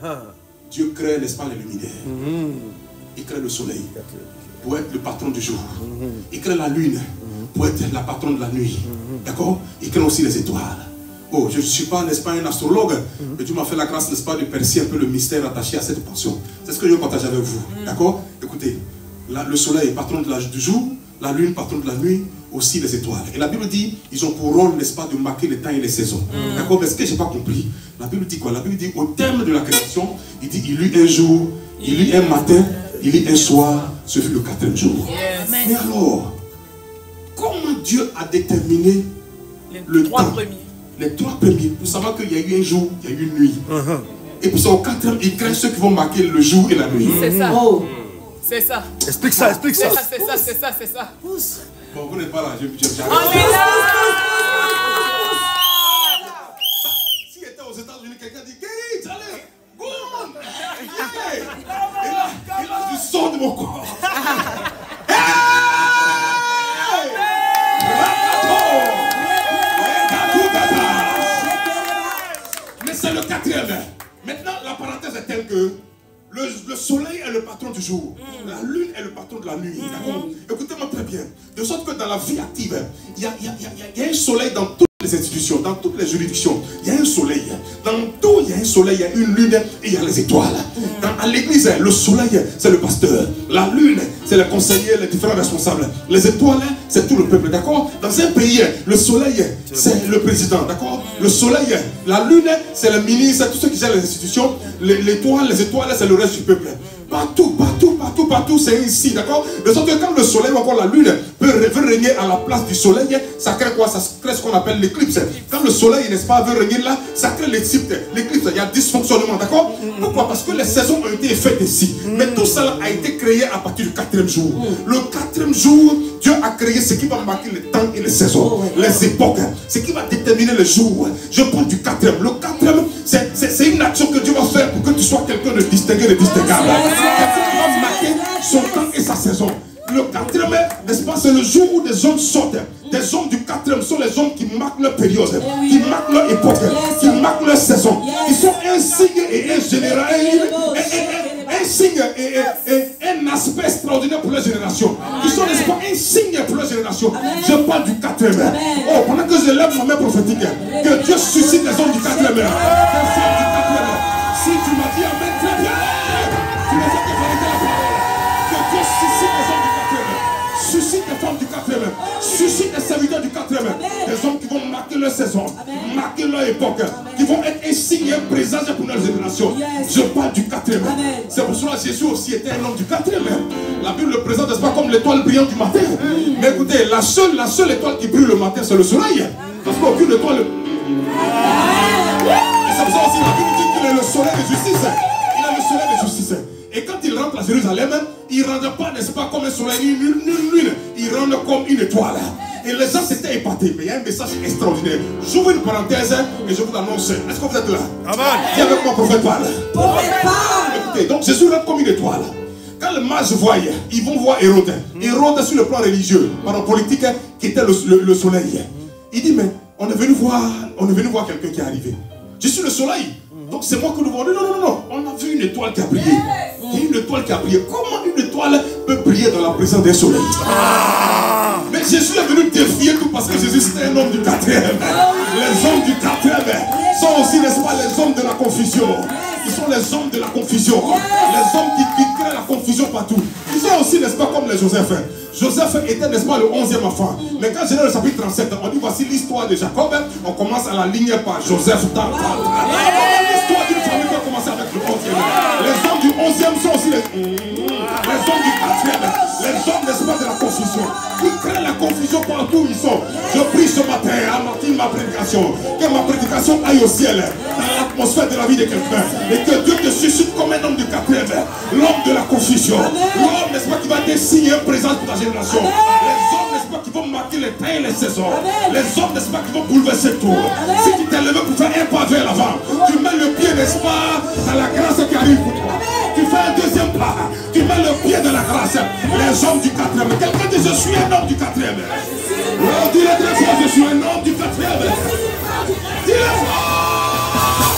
Dieu crée, n'est-ce pas, les luminaires. Il crée le soleil pour être le patron du jour. Il crée la lune pour être la patronne de la nuit. D'accord? Il crée aussi les étoiles. Oh, je ne suis pas, n'est-ce pas, un astrologue, mais Dieu m'a fait la grâce, n'est-ce pas, de percer un peu le mystère attaché à cette portion. C'est ce que je veux partager avec vous. D'accord? Écoutez, le soleil est patron du jour, la lune patron de la nuit, aussi les étoiles. Et la Bible dit, ils ont pour rôle, n'est-ce pas, de marquer les temps et les saisons. D'accord? Mais ce que je n'ai pas compris, la Bible dit quoi? La Bible dit, au terme de la création, il dit, il eut un jour, il eut un matin, il eut un soir, ce fut le 4e jour. Mais alors, comment Dieu a déterminé le temps? Les 3 premiers, pour savoir qu'il y a eu un jour, il y a eu une nuit. Et puis au 4e, il crée ceux qui vont marquer le jour et la nuit. C'est ça. Oh. C'est ça. Explique ça, explique ça. C'est ça. Bon, vous n'êtes pas là, j'arrive. On est là. S'il était aux États-Unis, quelqu'un dit, Kate, allez, go on. Il a du son de mon corps. Mais c'est le 4e. Maintenant, la parenthèse est telle que le soleil est le patron du jour. La lune est le patron de la nuit. Écoutez-moi très bien. De sorte que dans la vie active, il y a un soleil dans toutes les institutions, dans toutes les juridictions. Il y a un soleil. Dans tout, il y a un soleil, il y a une lune et il y a les étoiles. À l'église, le soleil, c'est le pasteur. La lune, c'est le conseiller, les différents responsables. Les étoiles, c'est tout le peuple. D'accord? Dans un pays, le soleil, c'est le président. D'accord? Le soleil, la lune, c'est le ministre, tous ceux qui gèrent les institutions. Les étoiles, c'est le reste du peuple. Partout, c'est ici, d'accord? De sorte que quand le soleil ou encore la lune veut régner à la place du soleil, ça crée quoi? Ça crée ce qu'on appelle l'éclipse. Quand le soleil, n'est-ce pas, veut régner là, ça crée l'éclipse. Il y a dysfonctionnement, d'accord? Pourquoi? Parce que les saisons ont été faites ici. Mais tout cela a été créé à partir du 4e jour. Le 4e jour, Dieu a créé ce qui va marquer le temps et les saisons, les époques, ce qui va déterminer le jour. Je parle du 4e. Le 4e, c'est une action que Dieu va faire pour que tu sois quelqu'un de distingué, de distinguable. Quelqu'un qui va marquer son temps et sa saison. Le 4e, n'est-ce pas, c'est le jour où des hommes sortent. Des hommes du 4e sont les hommes qui marquent leur période, qui marquent leur époque, qui marquent leur saison. Ils sont un signe et un général, un signe et un aspect extraordinaire pour leur génération. Ils sont, n'est-ce pas, un signe pour leur génération. Je parle du 4e. Oh, pendant que je lève ma main prophétique, que Dieu suscite les hommes du 4e. Des femmes du 4e. Si tu m'as dit amen, très bien. Tu m'as fait valider la parole. Que Dieu suscite les hommes du 4e. Suscite les femmes du 4e. Suscite les serviteurs du 4e. Des hommes qui vont marquer leur saison, marquer leur époque, qui vont être un signe et un présage pour notre génération. Je parle du 4e. C'est pour cela que Jésus aussi était un homme du 4e. La Bible le présente, n'est-ce pas, comme l'étoile brillante du matin. Mais écoutez, la seule étoile qui brille le matin, c'est le soleil. Parce qu'aucune étoile. Et c'est pour ça aussi la Bible dit qu'il est le soleil de justice. Il est le soleil de justice. Et quand il rentre à Jérusalem, il ne rentre pas, n'est-ce pas, comme un soleil, une lune. Il rentre comme une étoile. Et les gens s'étaient épatés. Mais il y a un message extraordinaire. J'ouvre une parenthèse et je vous annonce. Est-ce que vous êtes là? Qui avec moi, prophète parle? Écoutez, donc Jésus rentre comme une étoile. Quand les mages voient, ils vont voir Hérode. Hérode sur le plan religieux, par politique, qui était le soleil. Il dit, mais on est venu voir quelqu'un qui est arrivé. Je suis le soleil. Donc c'est moi que nous voyons. Non. On a vu une étoile qui a brillé. Il y a une étoile qui a brillé. Comment une étoile peut briller dans la présence d'un soleil? Mais Jésus est venu défier tout parce que Jésus c'était un homme du 4e. Les hommes du 4e sont aussi, n'est-ce pas, les hommes de la confusion. Ils sont les hommes de la confusion. Les hommes qui créent la confusion partout. Ils sont aussi, n'est-ce pas, comme les Joseph. Joseph était, n'est-ce pas, le 11e enfant. Mais quand Genèse chapitre 37, on dit voici l'histoire de Jacob. On commence à la ligne par Joseph. L'histoire d'une famille va commencer avec le 11e. Les hommes du 11e sont aussi les hommes du 4e. Les hommes, n'est-ce pas, de la confusion. Ils créent la confusion partout où ils sont. Je prie ce matin à Martin ma prédication. Que ma prédication aille au ciel, dans l'atmosphère de la vie de quelqu'un. Et que Dieu te suscite comme un homme du 4e. L'homme de la confusion. L'homme, n'est-ce pas, qui va désigner un présent pour ta génération. Les hommes, n'est-ce pas, qui vont marquer les temps et les saisons. Les hommes, n'est-ce pas, qui vont bouleverser tout. Si tu t'es levé pour faire un pas vers l'avant, tu mets le pied, n'est-ce pas, dans la grâce qui arrive pour toi. Tu fais un deuxième pas, tu mets le pied dans la grâce. Les hommes du 4e. Quelqu'un dit je suis un homme du 4e. Oh, dis-le très fort, je suis un homme du 4e. Dis-le fort.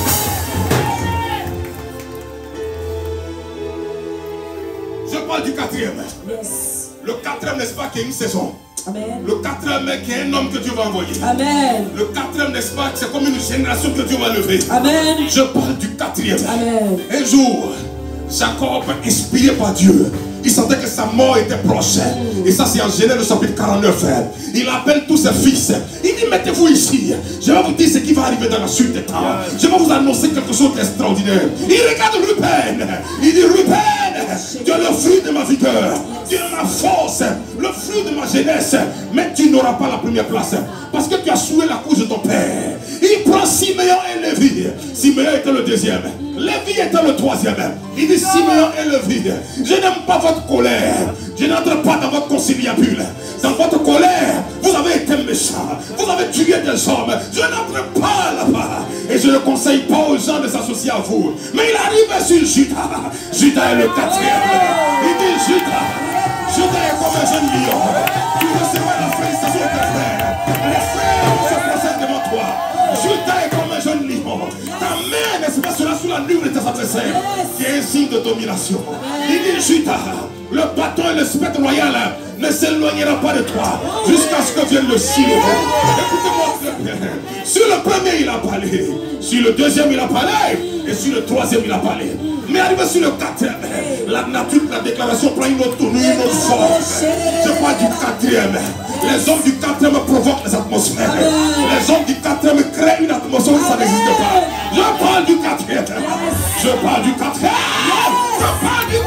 Je parle du 4e. Le 4e, n'est-ce pas, qui est une saison. Amen. Le 4e qui est un homme que Dieu va envoyer. Amen. Le 4e, n'est-ce pas, c'est comme une génération que Dieu va lever. Amen. Je parle du 4e. Amen. Un jour, Jacob, inspiré par Dieu, il sentait que sa mort était proche. Et ça, c'est en Genèse chapitre 49. Il appelle tous ses fils. Il dit, mettez-vous ici. Je vais vous dire ce qui va arriver dans la suite des temps. Je vais vous annoncer quelque chose d'extraordinaire. Il regarde Ruben. Il dit, Ruben, tu es le fruit de ma vigueur. Tu es ma force. Le fruit de ma jeunesse. Mais tu n'auras pas la première place. Parce que tu as souillé la couche de ton père. Il prend Siméon et Lévi. Siméon était le deuxième. Lévi était le troisième. Il dit, Siméon et Lévi, je n'aime pas votre colère. Je n'entre pas dans votre conciliabule. Dans votre colère, vous avez été méchant. Vous avez tué des hommes. Je n'entre pas là-bas. Et je ne conseille pas aux gens de s'associer à vous. Mais il arrive sur Judas. Judas est le 4e. Il dit, Judas est comme un jeune lion. Tu recevras la félicitation de tes frères. Les frères se procèdent devant toi. Judas est comme un jeune lion. Ta main, n'est-ce pas, sera sous la nuque de tes adversaires. Qui est un signe de domination. Il dit, Judas, le bâton et le spectre royal ne s'éloignera pas de toi jusqu'à ce que vienne le silo. Écoutez-moi très bien. Sur le premier, il a parlé. Sur le deuxième, il a parlé. Et sur le troisième, il a parlé. Mais arrivé sur le 4e, la nature de la déclaration prend une autre tournure, une autre force. Je parle du 4e. Les hommes du 4e provoquent les atmosphères. Les hommes du 4e créent une atmosphère où ça n'existe pas. Je parle du 4e. Je parle du 4e. Je parle du 4e.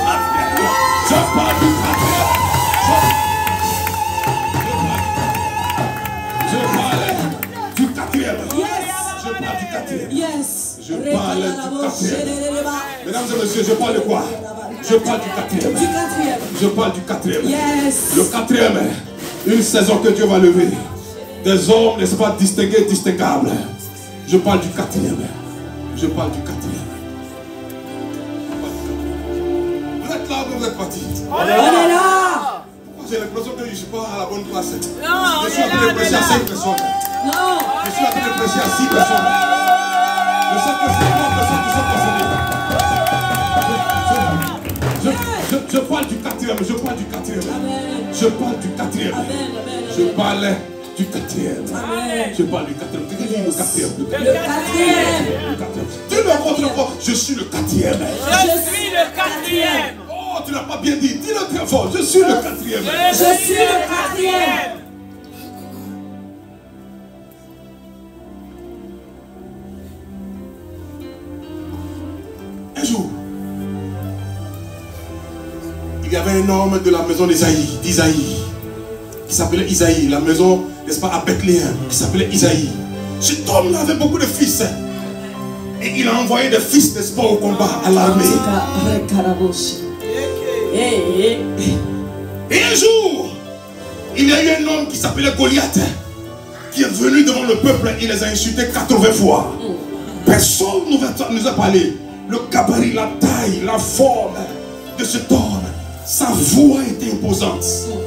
Je parle du quatrième. Mesdames et messieurs, je parle de quoi? Je parle du quatrième. Je parle du quatrième. Le quatrième, une saison que Dieu va lever. Des hommes, n'est-ce pas, distingués, distinguables. Je parle du quatrième. Je parle du quatrième. Vous êtes là ou vous êtes partis? On est là. Pourquoi j'ai l'impression que je ne suis pas à la bonne place? Non, Je suis en train de prêcher à 5 personnes. Non. Je suis en train de prêcher à 6 personnes. Je sais que c'est 3 personnes qui sont concernées. Je parle du quatrième. Je parle du quatrième. Je parle du quatrième. Je parle du quatrième. Je parle du quatrième. Quelqu'un dit le quatrième. Le quatrième. Dis-le encore une fois. Je suis le quatrième. Je suis le quatrième. Oh, tu n'as pas bien dit. Dis-le très fort. Je suis le quatrième. Je suis le quatrième. Un jour, il y avait un homme de la maison d'Isaïe, qui s'appelait Isaïe, la maison, n'est-ce pas, à Bethléem, qui s'appelait Isaïe. Cet homme-là avait beaucoup de fils. Et il a envoyé des fils, n'est-ce pas, au combat, à l'armée. Et un jour, il y a eu un homme qui s'appelait Goliath, qui est venu devant le peuple, il les a insultés 80 fois. Personne ne nous a parlé. Le gabarit, la taille, la forme de cet homme, sa voix était imposante.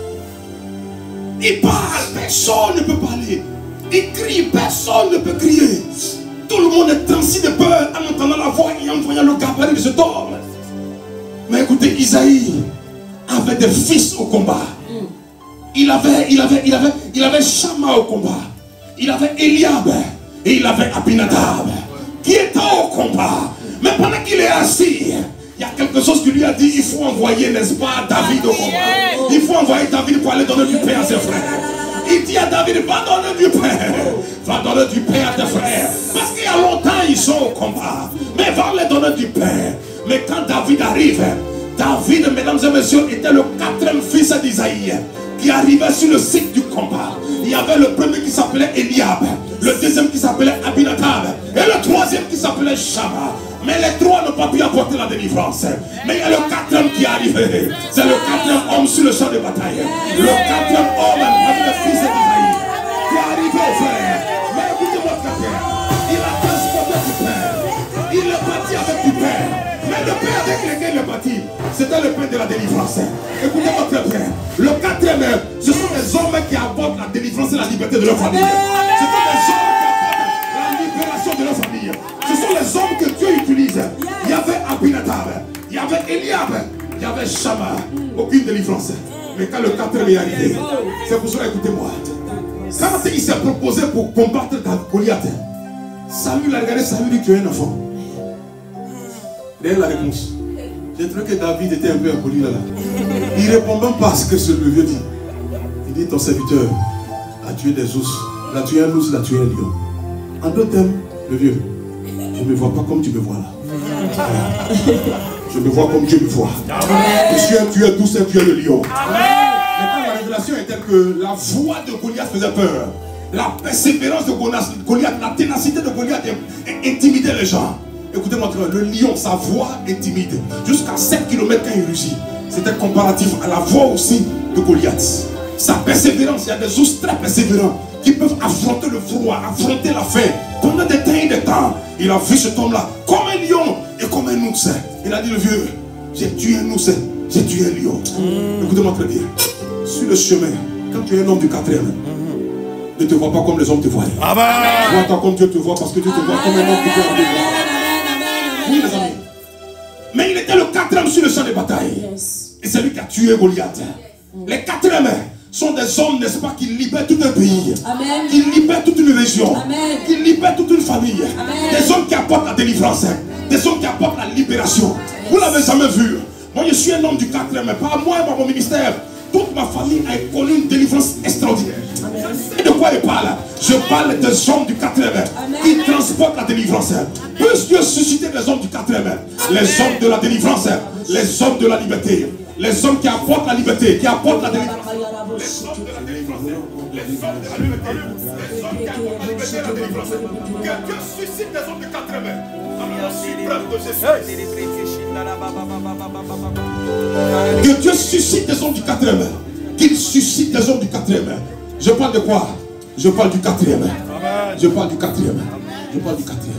Il parle, personne ne peut parler. Il crie, personne ne peut crier. Tout le monde est transi de peur en entendant la voix et en voyant le gabarit de cet homme. Mais écoutez, Isaïe avait des fils au combat. Il avait Shama au combat. Il avait Eliab et il avait Abinadab qui étaient au combat. Mais pendant qu'il est assis, il y a quelque chose qui lui a dit, il faut envoyer, n'est-ce pas, David au combat. Il faut envoyer David pour aller donner du pain à ses frères. Il dit à David, va donner du pain. Va donner du pain à tes frères. Parce qu'il y a longtemps, ils sont au combat. Mais va leur donner du pain. Mais quand David arrive, David, mesdames et messieurs, était le 4e fils d'Isaïe qui arrivait sur le site du combat. Il y avait le premier qui s'appelait Eliab, le deuxième qui s'appelait Abinadab et le troisième qui s'appelait Shama. Mais les trois n'ont pas pu apporter la délivrance. Mais il y a le 4e qui est arrivé. C'est le 4e homme sur le champ de bataille. Le 4e homme avec le fils d'Isaïe qui est arrivé, frère. Mais écoutez-moi très bien. Il a transporté du pain. Il est parti avec du pain. Mais le pain avec lequel il est parti, c'était le pain de la délivrance. Écoutez-moi très bien. Le 4e, ce sont des hommes qui apportent la délivrance et la liberté de leur famille. Ce sont des hommes qui apportent la libération de leur famille. Ce sont les hommes que Dieu utilise. Il y avait Abinadab, il y avait Eliab, il y avait Shama. Aucune délivrance. Mais quand le 4e est arrivé, c'est pour cela, écoutez-moi. Quand il s'est proposé pour combattre Goliath, Samuel a regardé, Samuel dit, tu es un enfant. Derrière la réponse. J'ai trouvé que David était un peu impoli là. Il ne répond même pas à ce que le vieux dit. Il dit, ton serviteur a tué des ours. Il a tué un ours, il a tué un lion. En d'autres termes, le vieux, je ne me vois pas comme tu me vois là. Je me vois comme Dieu me voit. Je suis un tueur d'ours, un tueur de lion. Maintenant, la révélation est telle que la voix de Goliath faisait peur. La persévérance de Goliath, la ténacité de Goliath intimidait les gens. Écoutez-moi, le lion, sa voix est timide. Jusqu'à 7 km quand il rugit. C'était comparatif à la voix aussi de Goliath. Sa persévérance, il y a des ours très persévérants qui peuvent affronter le froid, affronter la faim. Pendant des temps et des temps, il a vu cet homme-là comme un lion et comme un ours. Il a dit, le vieux, j'ai tué un ours, j'ai tué un lion. Écoutez-moi très bien. Sur le chemin, quand tu es un homme du 4e, ne te vois pas comme les hommes te voient. Vois-toi comme Dieu te voit, parce que Dieu te voit comme un homme qui peut te voir. Oui, les amis. Mais il était le 4e sur le champ de bataille. Et c'est lui qui a tué Goliath. Les 4e sont des hommes, n'est-ce pas, qui libèrent tout un pays. Amen. Qui libèrent toute une région. Amen. Qui libèrent toute une famille. Amen. Des hommes qui apportent la délivrance. Des hommes qui apportent la libération. Vous l'avez jamais vu. Moi, je suis un homme du 4e, mais pas moi et pas mon ministère. Toute ma famille a connu une délivrance extraordinaire. Et de quoi il parle? Je parle des hommes du 4e qui transportent la délivrance. Puisse Dieu susciter des hommes du 4e, les hommes de la délivrance, les hommes de la liberté, les hommes qui apportent la liberté, qui apportent la délivrance. Les hommes de la délivrance, les hommes de la liberté, les hommes qui apportent la liberté et la délivrance. Que Dieu suscite des hommes du 4e. l'empreinte de Jésus. Que Dieu suscite des hommes du 4e. Qu'il suscite des hommes du 4e. Je parle de quoi? Je parle du 4e. Je parle du 4e. Je parle du 4e.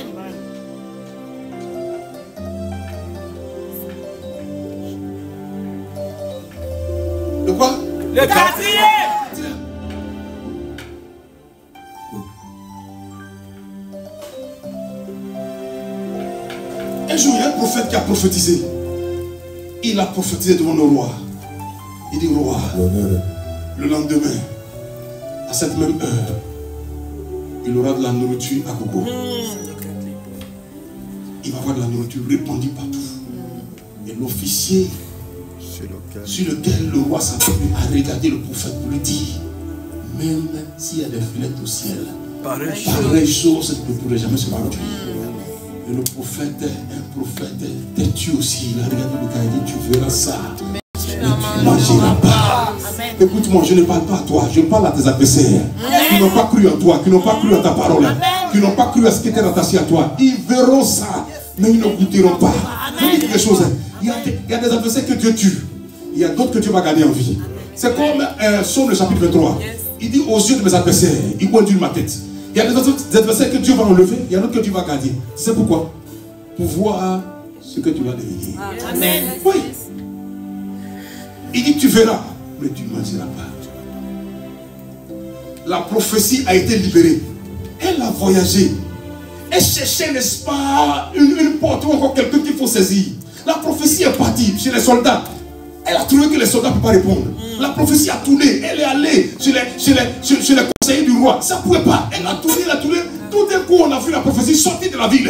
De quoi? Le 4e. Un jour, il y a un prophète qui a prophétisé. Il a prophétisé devant le roi. Il dit, roi, le lendemain, à cette même heure, il aura de la nourriture à gogo. Il va avoir de la nourriture répandue partout. Et l'officier sur lequel le roi s'appelle a regardé le prophète pour lui dire, même s'il y a des fenêtres au ciel, pareille chose ne pourrait jamais se produire. Et le prophète, un prophète têtu aussi, il a regardé le gars et dit, tu verras ça, mais tu ne mangeras pas. Écoute-moi, je ne parle pas à toi, je parle à tes adversaires qui n'ont pas cru en toi, qui n'ont pas cru en ta parole, qui n'ont pas cru à ce qui était rattaché à toi. Ils verront ça, mais ils ne goûteront pas. Je dis quelque chose, il y a des adversaires que Dieu tue, il y a d'autres que Dieu va garder en vie. C'est comme Somme le chapitre 23. Il dit aux yeux de mes adversaires, ils conduisent ma tête. Il y a des adversaires que Dieu va enlever, il y en a d'autres que Dieu va garder. Tu sais pourquoi? Pour voir ce que tu vas devenir. Amen. Oui. Il dit tu verras, mais tu ne mangeras pas. La prophétie a été libérée. Elle a voyagé. Elle cherchait, n'est-ce pas, une porte ou encore quelqu'un qu'il faut saisir. La prophétie est partie chez les soldats. Elle a trouvé que les soldats ne peuvent pas répondre. La prophétie a tourné. Elle est allée chez les conseillers du roi. Ça ne pouvait pas. Elle a tourné, elle a tourné. Tout d'un coup, on a vu la prophétie sortir de la ville.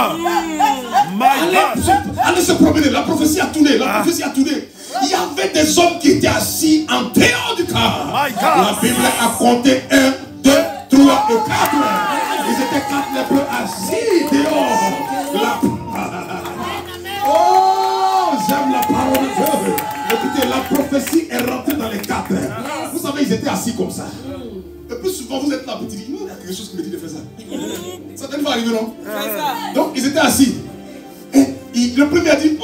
Allez se promener. La prophétie a tourné. La prophétie a tourné. Il y avait des hommes qui étaient assis en dehors du camp. La Bible a compté 1, 2, 3 et 4. Ils étaient 4 lépreux assis dehors. Oh, j'aime la parole de Dieu. Écoutez, la prophétie est rentrée dans les 4. Vous savez, ils étaient assis comme ça. Et plus souvent, vous êtes là, vous dites, il y a quelque chose qui me dit de faire ça. Ça ne va arriver, non? Donc, ils étaient assis. Et le premier a dit,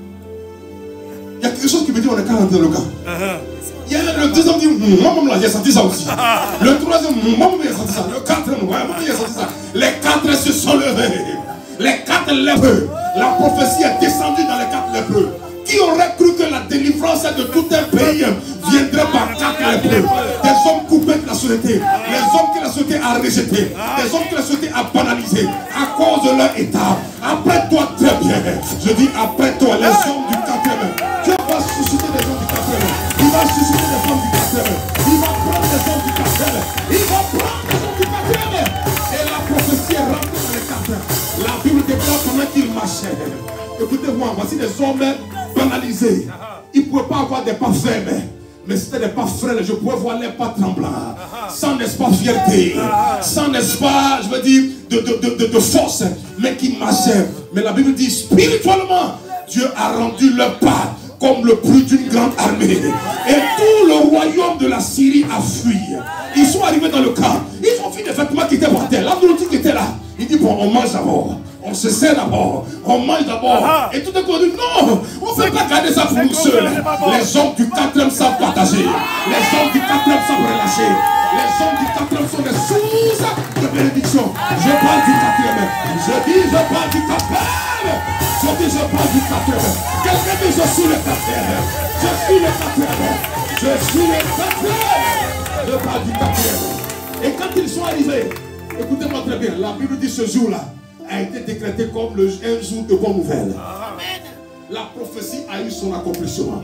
il y a quelque chose qui me dit, on est qu'à rentrer dans le camp. Il y a le deuxième dit, moi, là, j'ai senti ça aussi. Le troisième, moi, j'ai senti ça. Le quatrième, moi, j'ai senti ça. Les 4 se sont levés. Les 4 lépreux. La prophétie est descendue dans les 4 lépreux. Qui aurait cru que la délivrance de tout un pays viendrait par 4 lépreux? Des hommes coupés de la société, les hommes que la société a rejetés, des hommes que la société a banalisés à cause de leur état. Après toi, très bien, je dis après toi, les hommes du 4e. Dieu va susciter des hommes du 4e. Il va susciter des hommes du 4e. Il va prendre des hommes du 4e. Il va prendre des hommes du 4e. Et la prophétie est rentrée dans les 4. La Bible déclare pendant qu'il marchait. Écoutez-moi, voici des hommes banalisés. Ils ne pouvaient pas avoir des pas fermes. Mais c'était des pas frêles. Je pouvais voir les pas tremblants. Sans, n'est-ce pas, fierté. Sans, n'est-ce pas, je veux dire, de force. Mais qui marchaient. Mais la Bible dit, spirituellement, Dieu a rendu leur pas comme le bruit d'une grande armée. Et tout le royaume de la Syrie a fui. Ils sont arrivés dans le camp. Ils ont vu des vêtements qui étaient par terre. La nourriture qui était là. Il dit, bon, on mange d'abord. On se sert d'abord, on mange d'abord. Et tout d'un coup on dit non, on ne peut pas garder ça pour nous seuls. Les hommes du 4e savent partager. Les hommes du 4e savent relâcher. Les hommes du 4e sont des sources de bénédiction. Je parle du 4e. Je dis je parle du 4e. Je dis je parle du 4e. Quelqu'un dit je suis le 4e. Je suis le 4e. Je suis le 4e. Je parle du 4e. Et quand ils sont arrivés, écoutez-moi très bien, la Bible dit ce jour-là a été décrété comme un jour de bonne nouvelle. Amen. La prophétie a eu son accomplissement.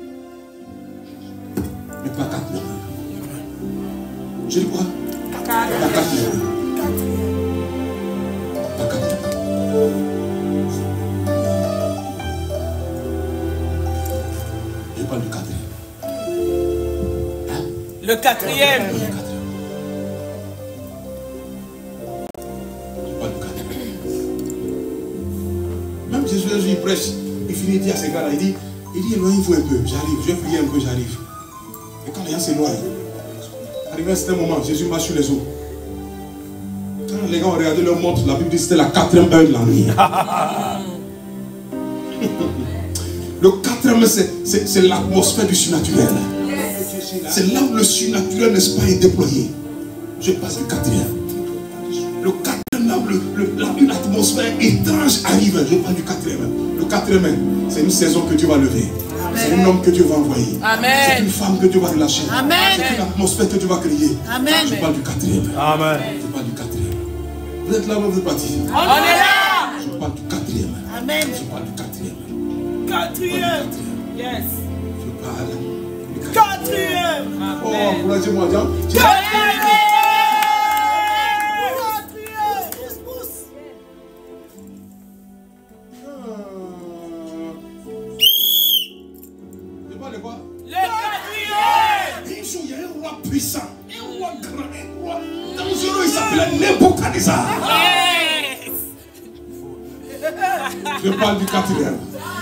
Mais pas 4 lépreux. Je dis quoi? Pas 4 lépreux. Pas 4 lépreux. Je parle du 4e. Hein? Le 4e. Même Jésus, un jour, il prêche, il finit, il dit à ces gars-là, il dit éloignez-vous un peu, j'arrive, je vais prier un peu, j'arrive. Et quand les gens s'éloignent, arrivé à un certain moment, Jésus marche sur les eaux. Quand les gars ont regardé leur montre, la Bible dit que c'était la 4e heure de la nuit. Le 4e, c'est l'atmosphère du surnaturel. C'est là où le surnaturel, n'est-ce pas, est déployé. Je passe le 4e. Le 4e, là où une atmosphère étrange arrive. Je parle du 4e. Le 4e, c'est une saison que Dieu va lever. C'est un homme que Dieu va envoyer. C'est une femme que Dieu va relâcher. C'est une atmosphère que Dieu va créer. Je parle du 4e. Amen. Je parle du 4e. Vous êtes là où vous êtes partis? On est là. Je parle du 4e. Amen. Je parle du 4e. 4e. Yes. Je parle du 4e. 4e. Oh, encouragez-moi, Jean. 4e. Il y a un roi puissant, un roi grand, un roi dangereux, il s'appelait Nebuchadnezzar. Je parle du 4e.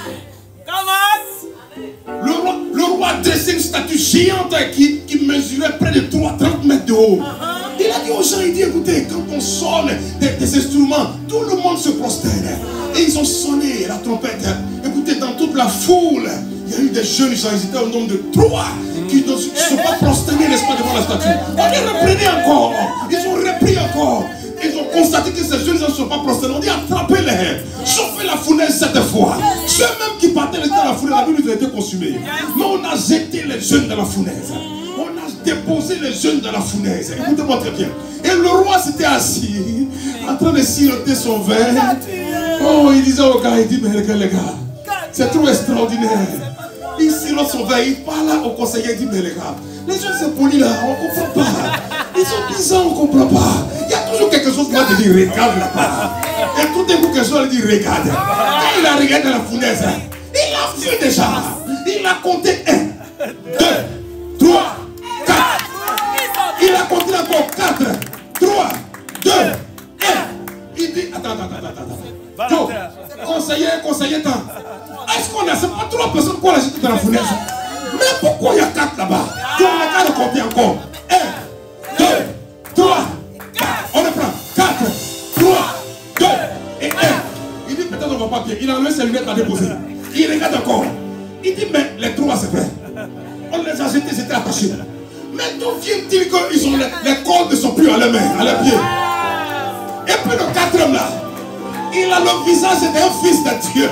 Le roi dressait une statue géante qui mesurait près de 30 mètres de haut. Il a dit aux gens, il dit, écoutez, quand on sonne des instruments, tout le monde se prosterne. Et ils ont sonné la trompette. Écoutez, dans toute la foule, il y a eu des jeunes, ils étaient au nombre de 3 qui ne se sont pas prosternés, n'est-ce pas, devant la statue. On les reprenait encore. Ils ont repris encore. Ils ont constaté que ces jeunes ne se sont pas prosternés. On dit attrapez-les. Chauffez la fournaise 7 fois. Ceux même qui partaient dans la fournaise, la Bible nous a été consumée. Mais on a jeté les jeunes dans la fournaise. On a déposé les jeunes dans la fournaise. Écoutez-moi très bien. Et le roi s'était assis, en train de siroter son verre. Oh, il disait aux gars, il dit, mais les gars, c'est trop extraordinaire. Il sirote son verre, il parle au conseiller, il dit, mais les gars, les jeunes c'est poli là, on ne comprend pas. Ils sont bizarres, on ne comprend pas. Il y a toujours quelque chose qui va te dire, regarde là-bas. Et tout d'un coup, quelque chose lui dit, regarde. Quand il a regardé dans la fournaise, il a vu déjà. Il a compté 1, 2, 3, 4. Il a compté encore 4, 3, 2, 1. Il dit, attends. Joe, conseiller, temps. Est-ce qu'on a, c'est pas 3 personnes qu'on a jeté dans la fournaise? Mais pourquoi il y a 4 là-bas? Tu as qu'à le compter encore. 1, 2, 3, 4. On le prend. 4, 3, 2 et 1. Il dit peut-être on va pas bien. Il enlève ses lunettes à déposer. Il regarde encore. Il dit mais les 3 c'est fait. On les a jetés, c'était attaché. Mais d'où vient-il qu'ils ont les cordes ne sont plus à leurs mains, à leurs pieds? Et puis le 4e là, il a le visage d'un fils de Dieu.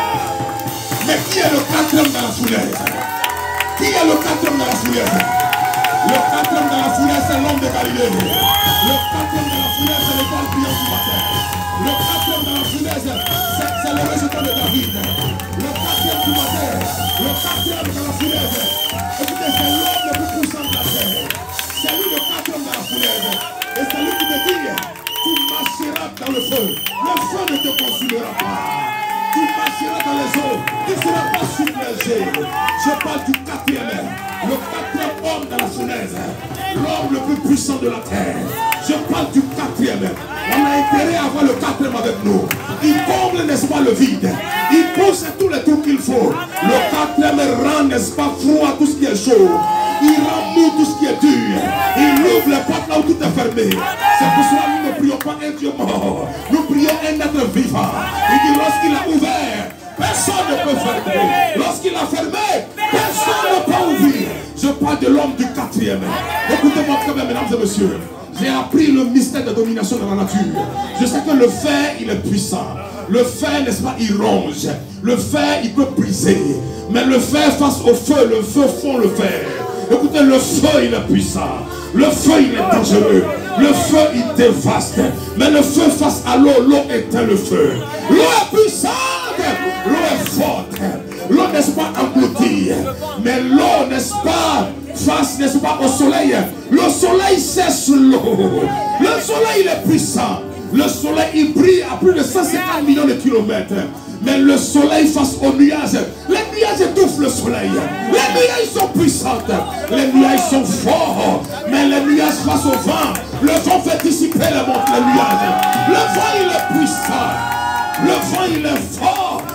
Mais qui est le 4e dans la fournaise? Qui est le 4e dans la fournaise? Le 4e dans la fournaise, c'est l'homme de Galilée. Le 4e dans la fournaise, c'est le bal brillant du matin. Le 4e dans la fournaise, c'est le résultat de David. Le 4e du matin, le 4e dans la fournaise. Écoutez, c'est l'homme le plus puissant de la terre. C'est lui le 4e dans la fournaise. Et c'est lui qui me dit, tu marcheras dans le feu. Le feu ne te consumera pas. Tu marcheras dans les eaux, tu ne seras pas submergé. Je parle du 4e, le 4e homme dans la fournaise, l'homme le plus puissant de la terre. Je parle du 4e. On a intérêt à avoir le 4e avec nous. Il comble, n'est-ce pas, le vide. Il pousse tous les trucs qu'il faut. Le 4e rend, n'est-ce pas, froid tout ce qui est chaud. Il rend mou tout ce qui est dur. Il ouvre les portes là où tout est fermé. C'est pour cela que nous ne prions pas un Dieu mort. Nous prions un être vivant. Il dit lorsqu'il a ouvert, personne ne peut fermer. Lorsqu'il a fermé, personne ne peut ouvrir. Je parle de l'homme du 4e. Écoutez-moi très bien, mesdames et messieurs. J'ai appris le mystère de domination dans la nature. Je sais que le fer, il est puissant. Le fer, n'est-ce pas, il ronge. Le fer, il peut briser. Mais le fer face au feu, le feu fond le fer. Écoutez, le feu, il est puissant. Le feu, il est dangereux. Le feu, il dévaste. Mais le feu face à l'eau, l'eau éteint le feu. L'eau est puissante. L'eau est forte. L'eau, n'est-ce pas, engloutie. Mais l'eau, n'est-ce pas, face, n'est-ce pas, au soleil. Le soleil sèche l'eau. Le soleil, il est puissant. Le soleil, il brille à plus de 150 millions de kilomètres. Mais le soleil face aux nuages, les nuages étouffent le soleil. Les nuages sont puissantes, les nuages sont forts. Mais les nuages face au vent, le vent fait dissiper les nuages. Le vent, il est puissant. Le vent, il est fort. Le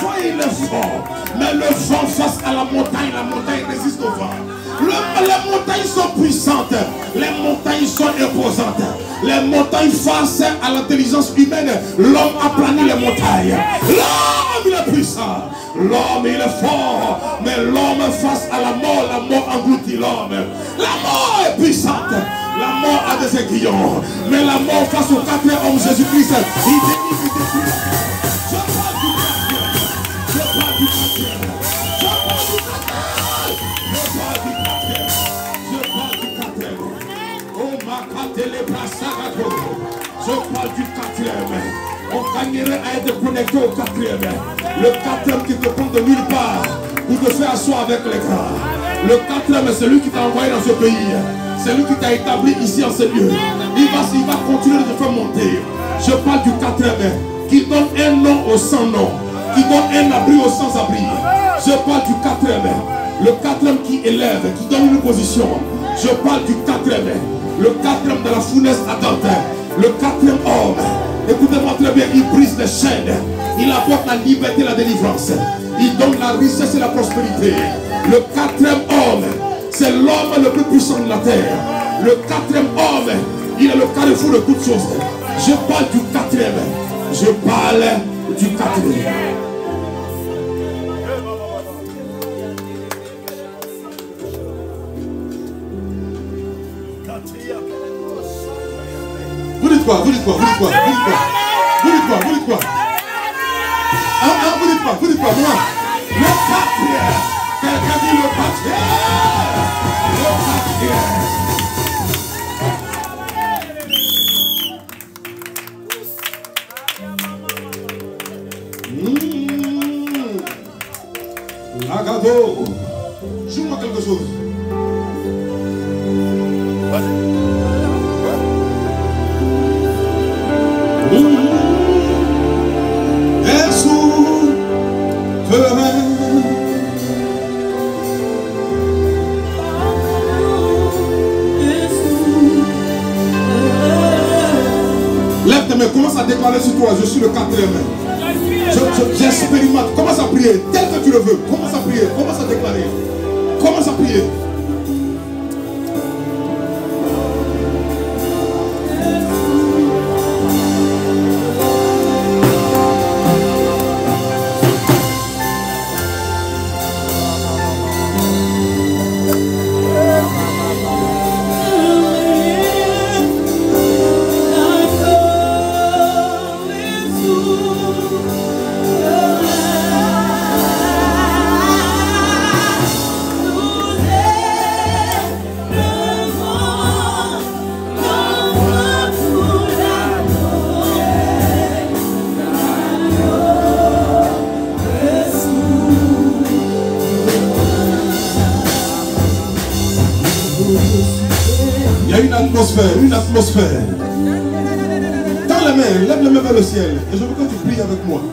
vent il est fort. Mais le vent face à la montagne résiste au vent. Les montagnes sont puissantes. Les montagnes sont imposantes. Les montagnes face à l'intelligence humaine. L'homme a plané les montagnes. L'homme il est puissant. L'homme il est fort. Mais l'homme face à la mort engloutit l'homme. La mort est puissante. La mort a des aiguillons. Mais la mort face au quatrième homme Jésus-Christ, il détruit. Je parle du quatrième. Je parle du quatrième. Je parle du quatrième. Je parle du quatrième. Je parle du quatrième. Oh ma catélé brassagato. Je parle du quatrième. On gagnerait à être connecté au quatrième. Le quatrième qui te prend de nulle part pour te faire asseoir avec les grands. Le quatrième est celui qui t'a envoyé dans ce pays. C'est lui qui t'a établi ici en ce lieu. Il va continuer de te faire monter. Je parle du quatrième qui donne un nom au sans nom, qui donne un abri au sans abri. Je parle du quatrième, le quatrième qui élève, qui donne une position. Je parle du quatrième, le quatrième de la fournaise ardente, le quatrième homme. Écoutez-moi très bien, il brise les chaînes, il apporte la liberté et la délivrance, il donne la richesse et la prospérité. Le quatrième homme, c'est l'homme le plus puissant de la terre. Le quatrième homme, il est le carrefour de toutes choses. Je parle du quatrième. Je parle du quatrième. Vous dites quoi? Vous dites quoi? Vous dites quoi? Vous dites quoi? Vous dites quoi? Vous dites quoi? Vous dites quoi? Vous dites quoi? Moi, le quatrième. Quelqu'un dit le quatrième. Le quatrième. Lagado. Joue-moi quelque chose. Lève tes mains, commence à déclarer sur toi, je suis le quatrième. J'expérimente, commence à prier, tel que tu le veux, commence à prier, commence à déclarer, commence à prier. Une atmosphère. Tends les mains, lève les mains vers le ciel. Et je veux que tu pries avec moi.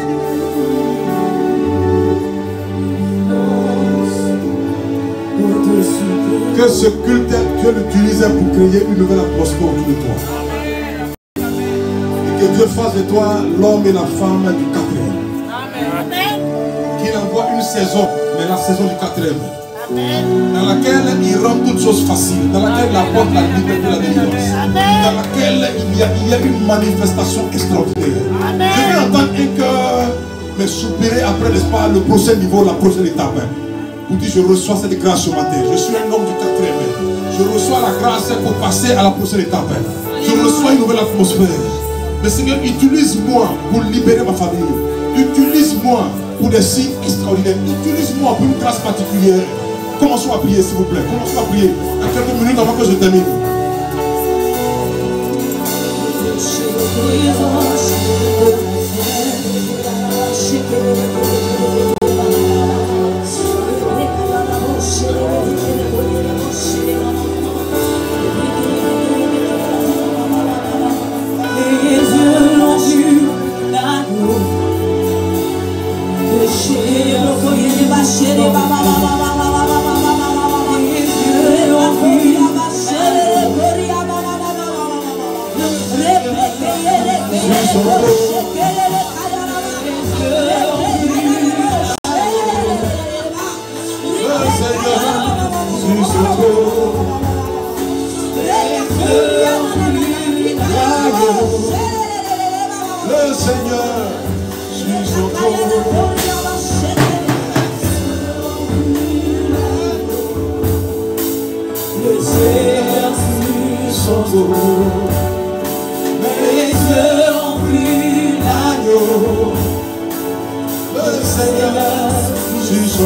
Que ce culte, Dieu l'utilisait pour créer une nouvelle atmosphère autour de toi. Et que Dieu fasse de toi l'homme et la femme du quatrième. Qu'il envoie une saison, mais la saison du quatrième. Dans laquelle il rend toutes choses faciles, dans laquelle il apporte la liberté et la délivrance, dans laquelle il y a une manifestation extraordinaire. Je vais entendre un cœur me soupirer après, n'est-ce pas, le prochain niveau, la prochaine étape. Vous dites, je reçois cette grâce ce matin. Je suis un homme du quatrième. Je reçois la grâce pour passer à la prochaine étape. Je reçois une nouvelle atmosphère. Mais Seigneur, utilise-moi pour libérer ma famille. Utilise-moi pour des signes extraordinaires. Utilise-moi pour une grâce particulière. Commençons à prier, s'il vous plaît. Commençons à prier. À quelques minutes avant que je termine.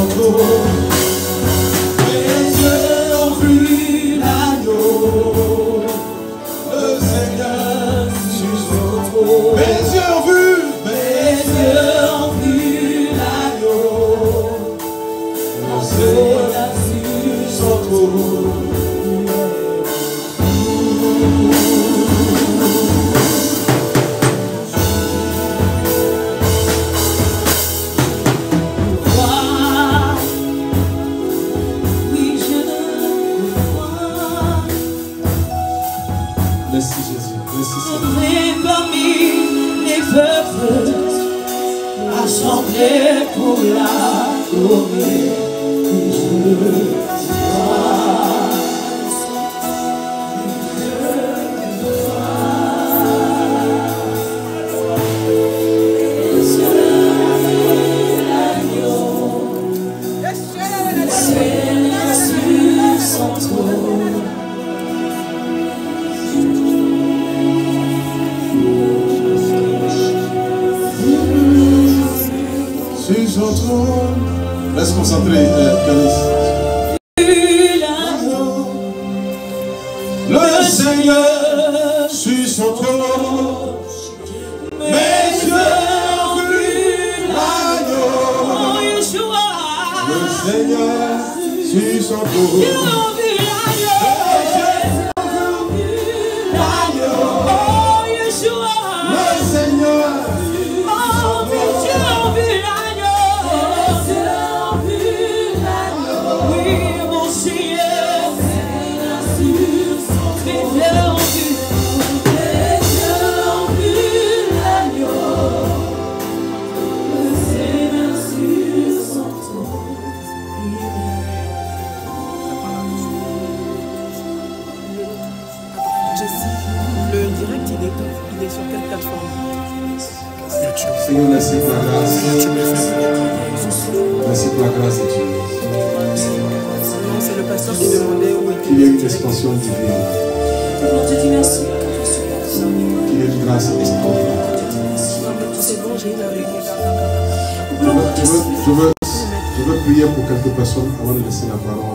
sont trop. Mes yeux ont vu l'agneau, le Seigneur sur son trône. Mes yeux ont vu l'agneau, le Seigneur sur son trône. Assemblés pour l'adorer, je Reste concentré, Calice. Le Seigneur sur son trône. Mes yeux ont vu l'agneau. Le Seigneur sur son trône. Seigneur, merci pour la grâce. Merci pour la grâce de Dieu. C'est le pasteur qui demandait où était. Qu'il y ait une expansion divine. Qu'il y ait une grâce extraordinaire. C'est bon, j'ai eu la réponse. Je veux prier pour quelques personnes avant de laisser la parole.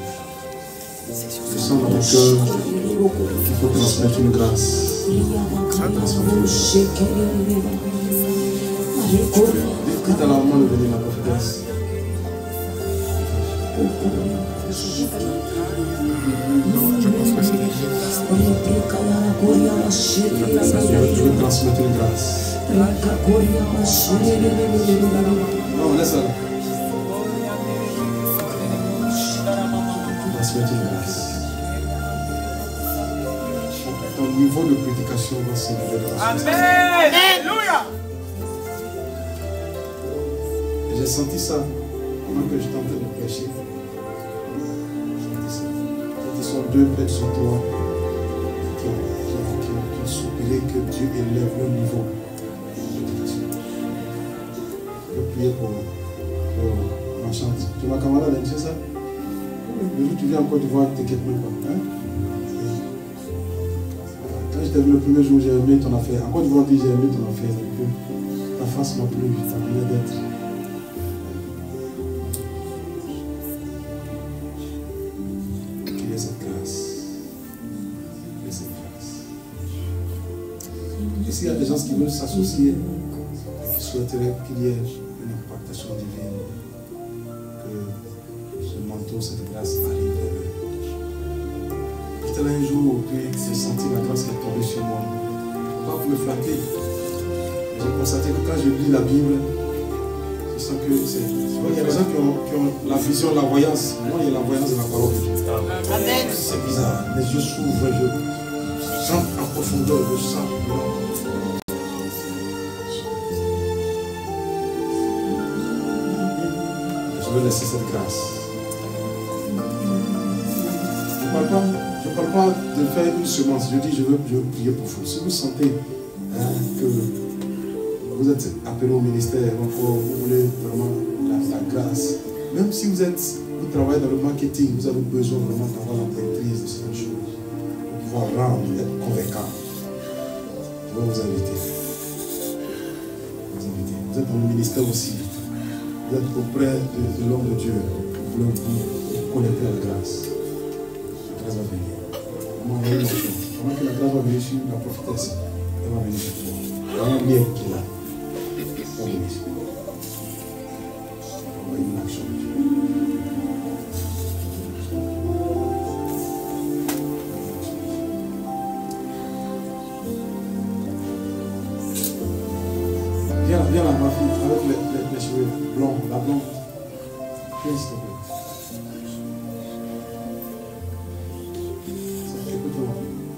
Je sens dans mon cœur qu'il faut transmettre une grâce. Dites à la maman de venir la prophétesse. Je veux transmettre une grâce. Non, laisse-la. Transmettre une grâce. Ton niveau de prédication va s'élever. Amen. Alléluia. J'ai senti ça pendant que j'étais en train de prêcher. Ce sont deux prêtres sur toi qui ont soupiré que Dieu élève le niveau. Je vais prier pour ma chante. Tu es ma camarade, c'est ça? Le jour où tu viens en Côte d'Ivoire, t'inquiète même pas. Hein? Quand je t'ai vu le premier jour, j'ai aimé ton affaire. En Côte d'Ivoire, j'ai aimé ton affaire. Ta face m'a plu, ta manière d'être. S'il y a des gens qui veulent s'associer, qui souhaiteraient qu'il y ait une impactation divine, que ce manteau, cette grâce arrive vers eux. J'étais là un jour où j'ai senti la grâce qui est tombée sur moi. Pas pour me flatter. J'ai constaté que quand je lis la Bible, je sens que c'est. Il y a des gens qui ont la vision, la voyance. Moi, il y a la voyance de la parole de Dieu. Amen. C'est bizarre. Les yeux s'ouvrent, je sens en profondeur, je sens. Je veux laisser cette grâce. Je ne parle pas de faire une semence. Je dis, je veux prier pour vous. Si vous sentez que vous êtes appelé au ministère, vous voulez vraiment la grâce, même si vous travaillez dans le marketing, vous avez besoin vraiment d'avoir la maîtrise de certaines choses, pour pouvoir rendre, être convaincant. Je vais vous inviter. Vous êtes dans le ministère aussi. Vous êtes auprès de l'homme de Dieu. Vous voulez vous connecter à la grâce. La grâce va venir. On va envoyer l'action. Pendant que la grâce va venir sur la prophétesse, elle va venir sur toi. Il y a un lien qui est là. Elle va venir sur toi. On va envoyer une action de Dieu. Viens là, ma fille, avec les cheveux blancs, la blonde. Viens, s'il te plaît. Écoute-moi.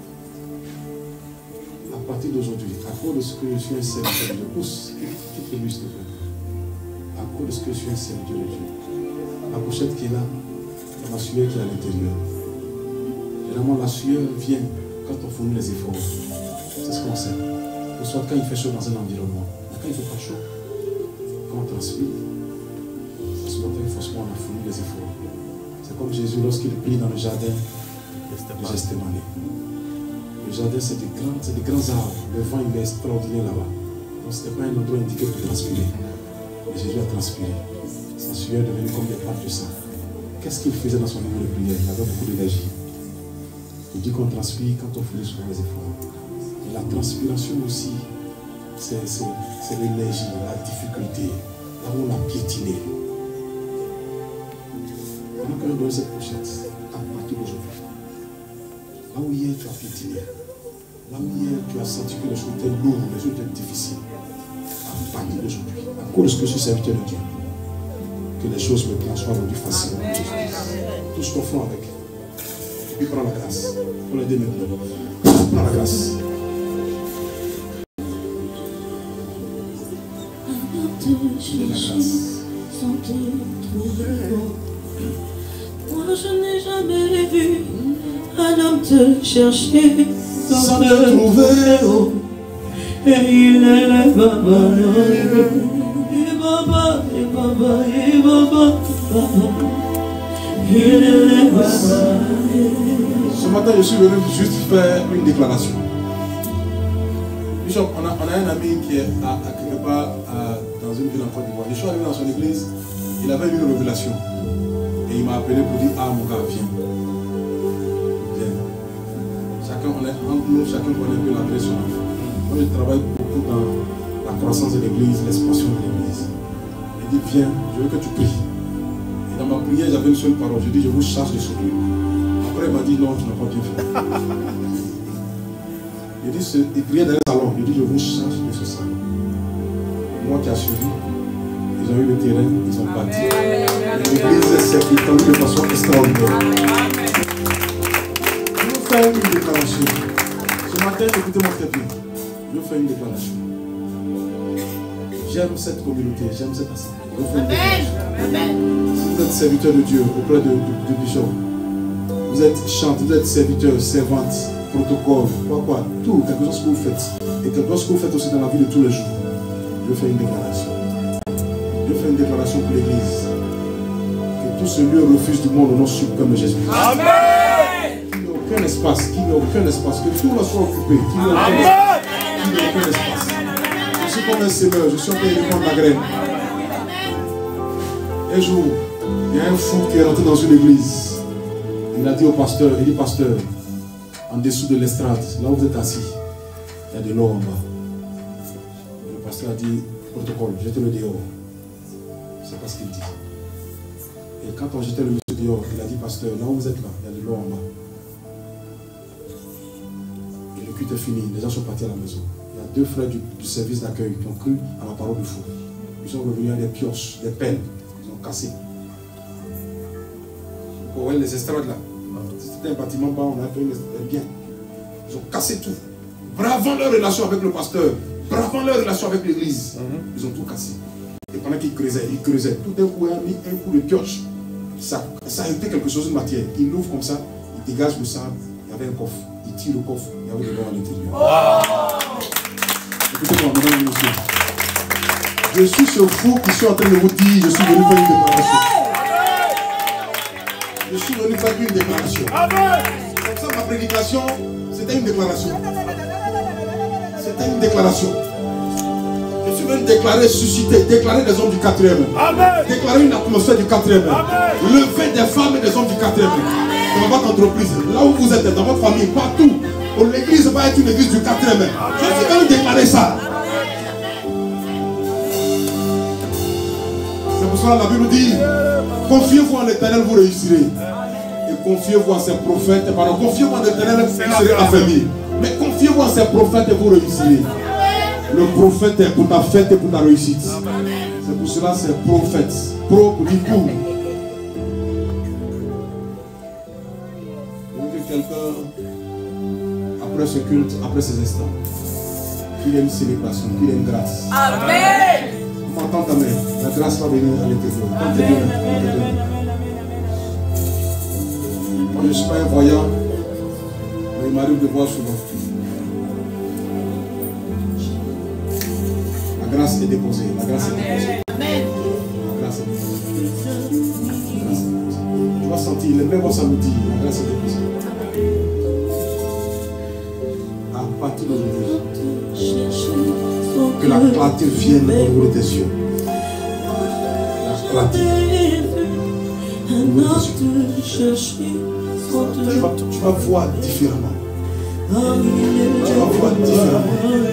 À partir d'aujourd'hui, à cause de ce que je suis un serviteur de Dieu, pousse, quitte le s'il te plaît. À cause de ce que je suis un serviteur de Dieu. La pochette qui est là, c'est la sueur qui est à l'intérieur. Généralement, la sueur vient quand on fournit les efforts. C'est ce qu'on sait. Soit quand il fait chaud dans un environnement. Quand il ne fait pas chaud, quand on transpire, ça se voit forcément on a fourni des efforts. C'est comme Jésus lorsqu'il prie dans le jardin de Gethsémani. Le jardin, c'est des grands arbres. Le vent il est extraordinaire là-bas. Donc ce n'était pas un endroit indiqué pour transpirer. Mais Jésus a transpiré. Sa sueur est devenue comme des pattes de sang. Qu'est-ce qu'il faisait dans son niveau de prière? Il avait beaucoup d'énergie. Il dit qu'on transpire quand on fournit souvent les efforts. Et la transpiration aussi, c'est l'énergie, la difficulté, là où on a piétiné. Pendant que je donne cette pochette, à partir d'aujourd'hui, là où hier tu as piétiné, là où hier tu as senti que les choses étaient lourdes, les choses étaient difficiles, à partir d'aujourd'hui, à cause de ce que je suis serviteur de Dieu, que les choses me soient rendues facilement. Touche ton front avec. Et puis prends la grâce. Pour l'aider maintenant. Prends la grâce. Sans te trouver. Moi je n'ai jamais vu un homme te chercher sans te trouver. Et il est le baba, et baba, et baba, et baba, il est le baba. Ce matin je suis venu juste faire une déclaration. Bishop, on a un ami qui est à quelque part dans une ville en Côte d'Ivoire. Je suis arrivé dans son église, il avait eu une révélation. Et il m'a appelé pour dire, ah mon gars, viens. Viens. Chacun, entre nous, chacun connaît un peu la direction. Moi je travaille beaucoup dans la croissance de l'église, l'expansion de l'église. Il dit, viens, je veux que tu pries. Et dans ma prière, j'avais une seule parole. Je dis, je vous charge de souffrir. Après, il m'a dit, non, tu n'as pas bien fait. Il priait dans un salon. Il dit, je vous charge de ce salon. Moi qui a suivi, ils ont eu le terrain, ils ont bâti. L'église s'est étendue de façon extraordinaire. Je vais faire une déclaration. Ce matin, écoutez-moi très bien. Je vais faire une déclaration. J'aime cette communauté, j'aime cette assemblée. Je vais faire une déclaration. Si vous êtes serviteur de Dieu auprès de Bishop, vous êtes chante, vous êtes serviteur, servante, protocole, quoi, tout, quelque chose que vous faites. Et quelque chose que vous faites aussi dans la vie de tous les jours. Je vais faire une déclaration. Je vais faire une déclaration pour l'église. Que tout ce lieu refuse du monde au nom suprême de Jésus. Amen. Qu'il n'y ait aucun espace, qu'il n'y ait aucun espace, que tout le soit occupé, qu'il n'y ait aucun espace. Je suis comme un semeur, je suis en train de prendre la graine. Un jour, il y a un fou qui est rentré dans une église. Il a dit au pasteur, il dit pasteur, en dessous de l'estrade, là où vous êtes assis, il y a de l'eau en bas. Le pasteur a dit, protocole, jetez-le dehors. C'est pas ce qu'il dit. Et quand on jetait le monsieur dehors, il a dit, pasteur, là où vous êtes là, il y a de l'eau en bas. Et le culte est fini, les gens sont partis à la maison. Il y a deux frères du service d'accueil qui ont cru à la parole du fou. Ils sont revenus à des pioches, des pelles, ils ont cassé. Vous voyez les estrades là. C'était un bâtiment bas, on a fait bien. Ils ont cassé tout. Bravant leur relation avec le pasteur, bravant leur relation avec l'église, ils ont tout cassé. Et pendant qu'ils creusaient, tout d'un coup, il a mis un coup de pioche. Ça a été quelque chose de matière. Il l'ouvre comme ça, il dégage le sable, il y avait un coffre. Il tire le coffre, il y avait de l'eau à l'intérieur. Écoutez-moi, mesdames et messieurs. Je suis ce fou qui suis en train de vous dire, je suis venu faire une déclaration. Je suis venu faire une déclaration. Comme ça, ma prédication, c'était une déclaration. C'était une déclaration. Je tu viens déclarer, susciter, déclarer des hommes du 4e. Déclarer une atmosphère du 4e. Lever des femmes et des hommes du 4e. Dans votre entreprise, là où vous êtes, dans votre famille, partout. L'église va être une église du 4e. Je suis venu déclarer ça. C'est pour cela que la Bible dit, confiez-vous en l'Éternel, vous réussirez. Et confiez-vous en ses prophètes. Pardon, confiez-vous en l'Éternel, vous serez affaiblis. Mais confiez-vous en ses prophètes et vous réussirez. Le prophète est pour ta fête et pour ta réussite. C'est pour cela que c'est prophète. Pro pour dire pour. Je veux que quelqu'un, après ce culte, après ces instants, qu'il ait une célébration, qu'il ait une grâce. Amen. On m'entend ta main. La grâce va venir à l'intérieur. Moi je ne suis pas un voyant, mais il m'arrive de voir souvent. La grâce est déposée. La grâce est déposée. Amen. La grâce est déposée. La grâce est déposée. Tu vas sentir, les mêmes ça nous dit, la grâce est déposée. À partir d'aujourd'hui, que la clarté vienne au niveau de tes yeux. La clarté. Tu vas voir différemment. Tu vas voir différemment.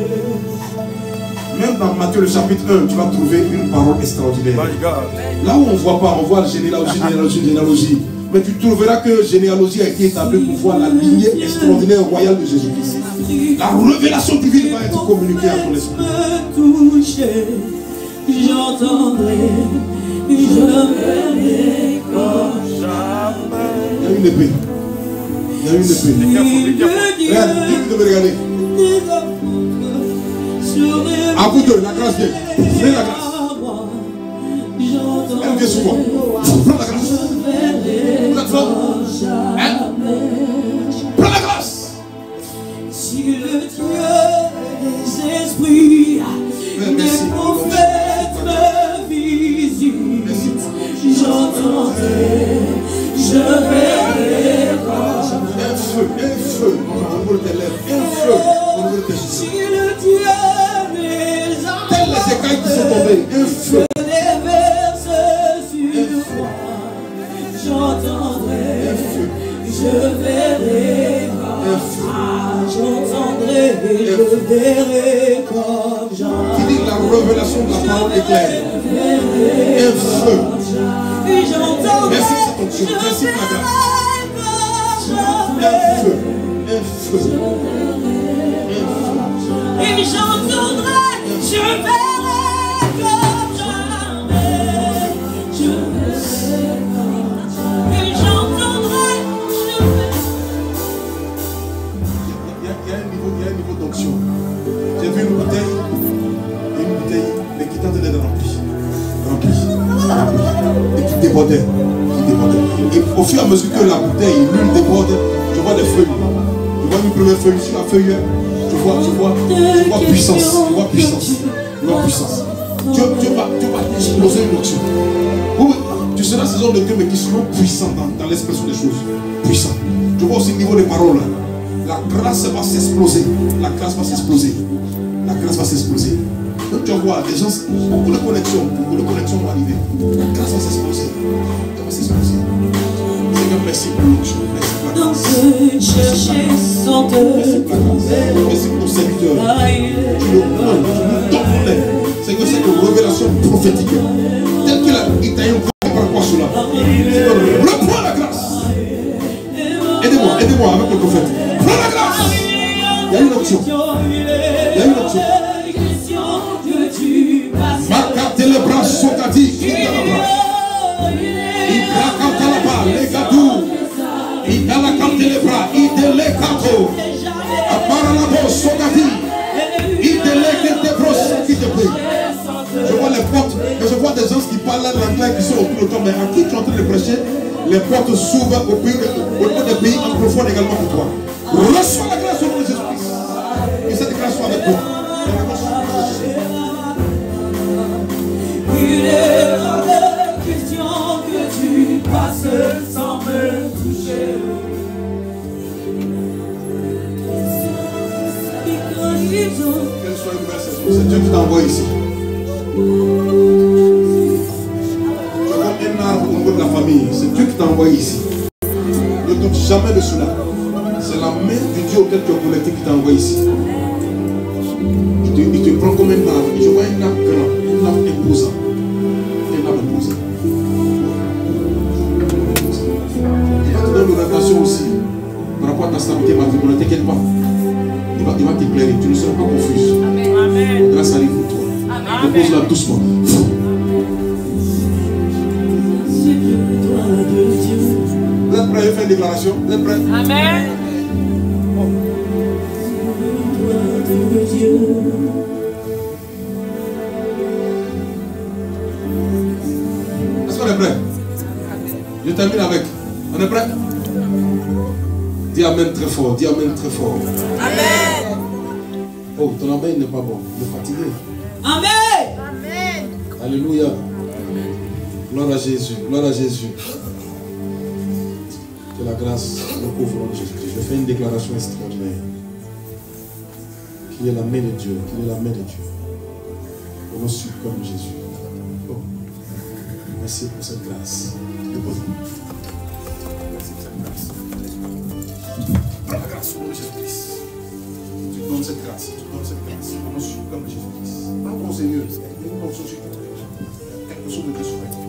Même dans Matthieu le chapitre 1, tu vas trouver une parole extraordinaire. Là où on ne voit pas, on voit généalogie. Mais tu trouveras que généalogie a été établie pour voir la lignée extraordinaire royale de Jésus-Christ. La révélation divine va être communiquée à ton esprit. J'entendrai, je verrai comme jamais. Il y a une épée. Il y a une épée. Regarde, dis-moi de me regarder. À vous deux, la grâce vient. Prenez la grâce. Elle vient sur moi. Prends la grâce. Vous êtes fort? Hein? Prends la grâce. Si le Dieu des esprits, des prophètes me visitent, j'entendrai, je verrai comme un feu au niveau de tes lèvres, un feu au niveau de tes yeux. si le Dieu des Tels les écailles qui sont tombés, un feu. déverse sur moi, j'entendrai, je verrai j'entendrai et je verrai comme jamais. Qui dit la révélation de la parole est claire. Un feu. Merci pour cette onction. Merci pour la grâce. Un feu. Un feu. Et j'entendrai, je verrai comme jamais. Je verrai comme jamais. Et j'entendrai, je verrai. Il y a un niveau d'onction. J'ai vu une bouteille, mais qui tentait d'être remplie. Et qui débordait. Et au fur et à mesure que la bouteille, l'huile déborde, je vois des feuilles. Je vois une première feuille sur la feuille. Je vois puissance. Je vois puissance. Dieu va exploser une onction. Tu seras ces hommes de Dieu, mais qui seront puissants dans l'expression des choses. Puissants. Je vois aussi le niveau des paroles. La grâce va s'exploser. La grâce va s'exploser. Donc tu vas voir des gens, beaucoup de connexions vont arriver. La grâce va s'exploser. Seigneur, merci pour l'onction. Merci pour la grâce. Merci pour ton serviteur. Tu le connais. C'est que cette révélation prophétique, telle qu'il t'a eu par rapport à cela. Reprends la grâce. Aidez-moi avec le prophète. Prends la grâce. Il y a une option. Marquez les bras, Sokati, il les bras, il délègue je vois les portes, mais je vois des gens qui parlent l'anglais qui sont autour de toi, mais à qui tu es en train de prêcher, les portes s'ouvrent au niveau des pays anglophones également pour toi. Reçois la grâce au nom de Jésus-Christ. Et cette grâce soit avec toi. Il est hors de question que tu passes sans me toucher. Quelle soit une belle saison, c'est Dieu qui t'a envoyé ici. Jamais de cela. C'est la main du Dieu auquel tu es connecté qui t'a envoyé ici. Il te prend comme un arbre. Je vois un arbre grand, un arbre imposant. Un arbre imposant. Il va te donner une révélation aussi par rapport à ta stabilité matrimoniale. Ne t'inquiète pas. Il va t'éclairer. Tu ne seras pas confuse. Amen. Grâce arrive pour toi. Dépose-la doucement. Vous êtes prêts à faire une déclaration? Vous êtes prêts? Amen. Est-ce qu'on est prêt? Je termine avec. On est prêt? Dis Amen très fort. Dis Amen très fort. Amen. Oh, ton amen n'est pas bon. Il est fatigué. Amen. Amen. Alléluia. Gloire à Jésus. Gloire à Jésus. Que la grâce nous couvre en Jésus-Christ. Je fais une déclaration extraordinaire. Qu'il est la main de Dieu. Qu'il est la main de Dieu. Au nom suprême de Jésus. Oh. Merci pour cette grâce. Merci pour cette grâce. Prends la grâce au nom de Jésus-Christ. Tu donnes cette grâce. Tu donnes cette grâce. Au nom suprême de Jésus-Christ. Prends ton Seigneur. Quelque chose de Dieu sur toi.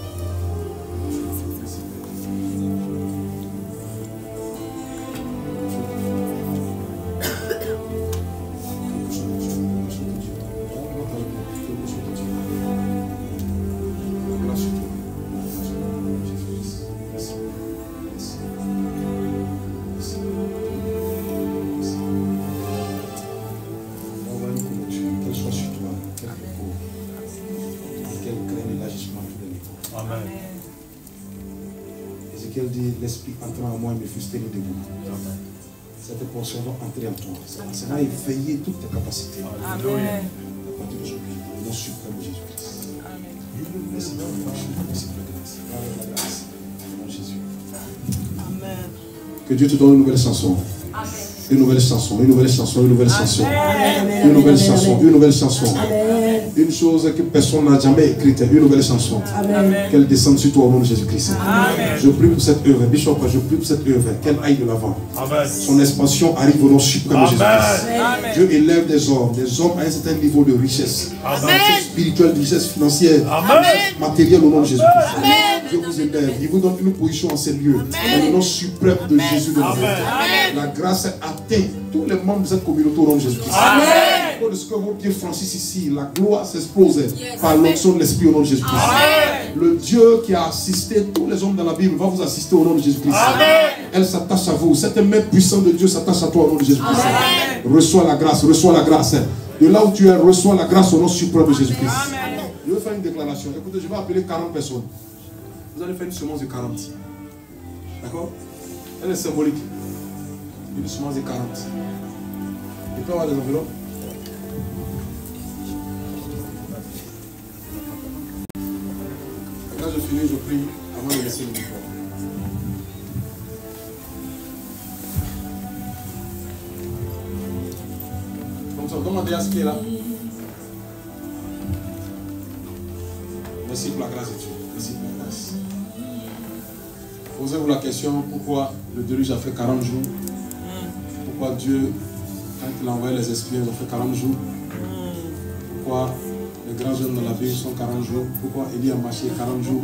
Ézéchiel dit, l'esprit entrant en moi et me fut tenu debout. Cette portion va entrer en toi. Ça va éveiller toutes tes capacités. Amen. À partir d'aujourd'hui, au nom suprême de Jésus-Christ. Merci pour la grâce. Au nom de Jésus. Amen. Que Dieu te donne une nouvelle chanson. Amen. Une nouvelle chanson, une nouvelle chanson, une nouvelle chanson. Amen. Une nouvelle chanson, une nouvelle chanson. Amen. Une chose que personne n'a jamais écrite, une nouvelle chanson. Qu'elle descende sur toi au nom de Jésus-Christ. Je prie pour cette œuvre. Bishop, je prie pour cette œuvre. Qu'elle aille de l'avant. Son expansion arrive au nom suprême de Jésus-Christ. Dieu élève des hommes à un certain niveau de richesse. Richesse spirituelle, richesse financière, matérielle au nom de Jésus-Christ. Dieu vous élève. Il vous donne une position en ces lieux. Dans le nom suprême de Jésus de Nazareth. La grâce atteint tous les membres de cette communauté au nom de Jésus-Christ. De ce que vos pieds franchissent ici, la gloire s'explose par l'onction de l'Esprit au nom de Jésus-Christ. Le Dieu qui a assisté tous les hommes dans la Bible va vous assister au nom de Jésus-Christ. Elle s'attache à vous. Cette main puissante de Dieu s'attache à toi au nom de Jésus-Christ. Reçois la grâce, reçois la grâce. De là où tu es, reçois la grâce au nom suprême de Jésus-Christ. Je vais faire une déclaration. Écoutez, je vais appeler 40 personnes. Vous allez faire une semence de 40. D'accord? Elle est symbolique. Une semence de 40. Il peut y avoir des enveloppes. Là, je finis, je prie avant de laisser le micro. Comme ça, demandez à ce qui est là. Merci pour la grâce de Dieu. Merci pour la grâce. Posez-vous la question, pourquoi le déluge a fait 40 jours? Pourquoi Dieu, quand il a envoyé les esprits, ils ont fait 40 jours? Pourquoi les grands jeunes dans la ville sont 40 jours? Pourquoi Élie a marché 40 jours?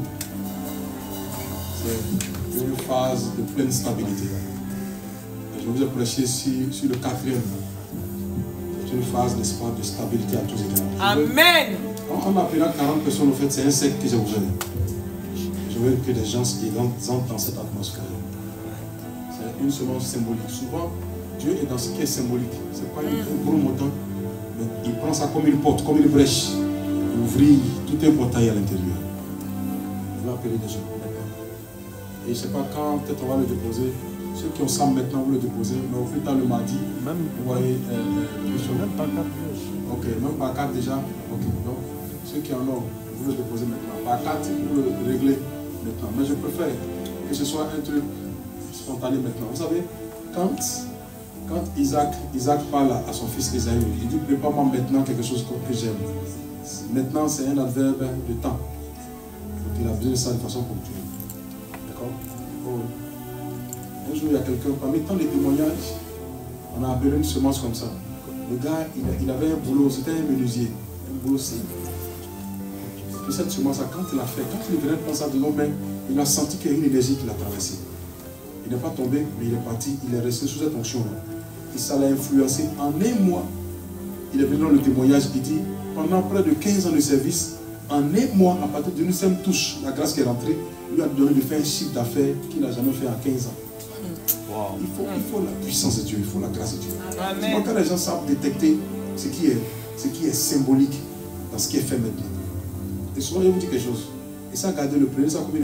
C'est une phase de pleine stabilité. Et je vous ai prêché sur le 4e. C'est une phase, n'est-ce pas, de stabilité à tous égards. Amen. Quand on appellera 40 personnes, au fait, c'est un cercle que j'ai ouvert. Je veux que les gens entrent dans cette atmosphère. C'est une semence symbolique. Souvent, Dieu est dans ce qui est symbolique. Ce n'est pas un gros montant, mais il prend ça comme une porte, comme une brèche. Il ouvre tout un portail à l'intérieur. Je vais appeler des gens. Et je ne sais pas quand, peut-être on va le déposer. Ceux qui ont ça maintenant, vous le déposez. Mais au plus tard, le mardi, même, vous voyez, même pas 4. Ok, même pas 4 déjà. Ok, donc ceux qui en ont, vous le déposez maintenant. Pas 4, vous le réglez maintenant. Mais je préfère que ce soit un truc spontané maintenant. Vous savez, quand Isaac parle à son fils Esaü, il dit prépare-moi maintenant quelque chose que j'aime. Maintenant, c'est un adverbe de temps. Donc il a besoin de ça de façon ponctuelle. D'accord? Oh. Un jour, il y a quelqu'un, parmi tant les témoignages, on a appelé une semence comme ça. Le gars, il avait un boulot, c'était un menuisier, un boulot simple. Et cette semence, quand il l'a fait, quand il venait de penser à dedans, il a senti qu'il y a une énergie qui l'a traversé. Il n'est pas tombé, mais il est parti, il est resté sous cette onction-là. Et ça l'a influencé. En un mois, il est venu dans le témoignage, il dit, pendant près de 15 ans de service, en un mois, à partir d'une simple touche, la grâce qui est rentrée, lui a donné de faire un chiffre d'affaires qu'il n'a jamais fait en 15 ans. Wow. Il faut la puissance de Dieu, il faut la grâce de Dieu. Amen. Quand les gens savent détecter ce qui est symbolique dans ce qui est fait maintenant. Et souvent, je vous dis quelque chose. Et ça, gardez le premier, ça comme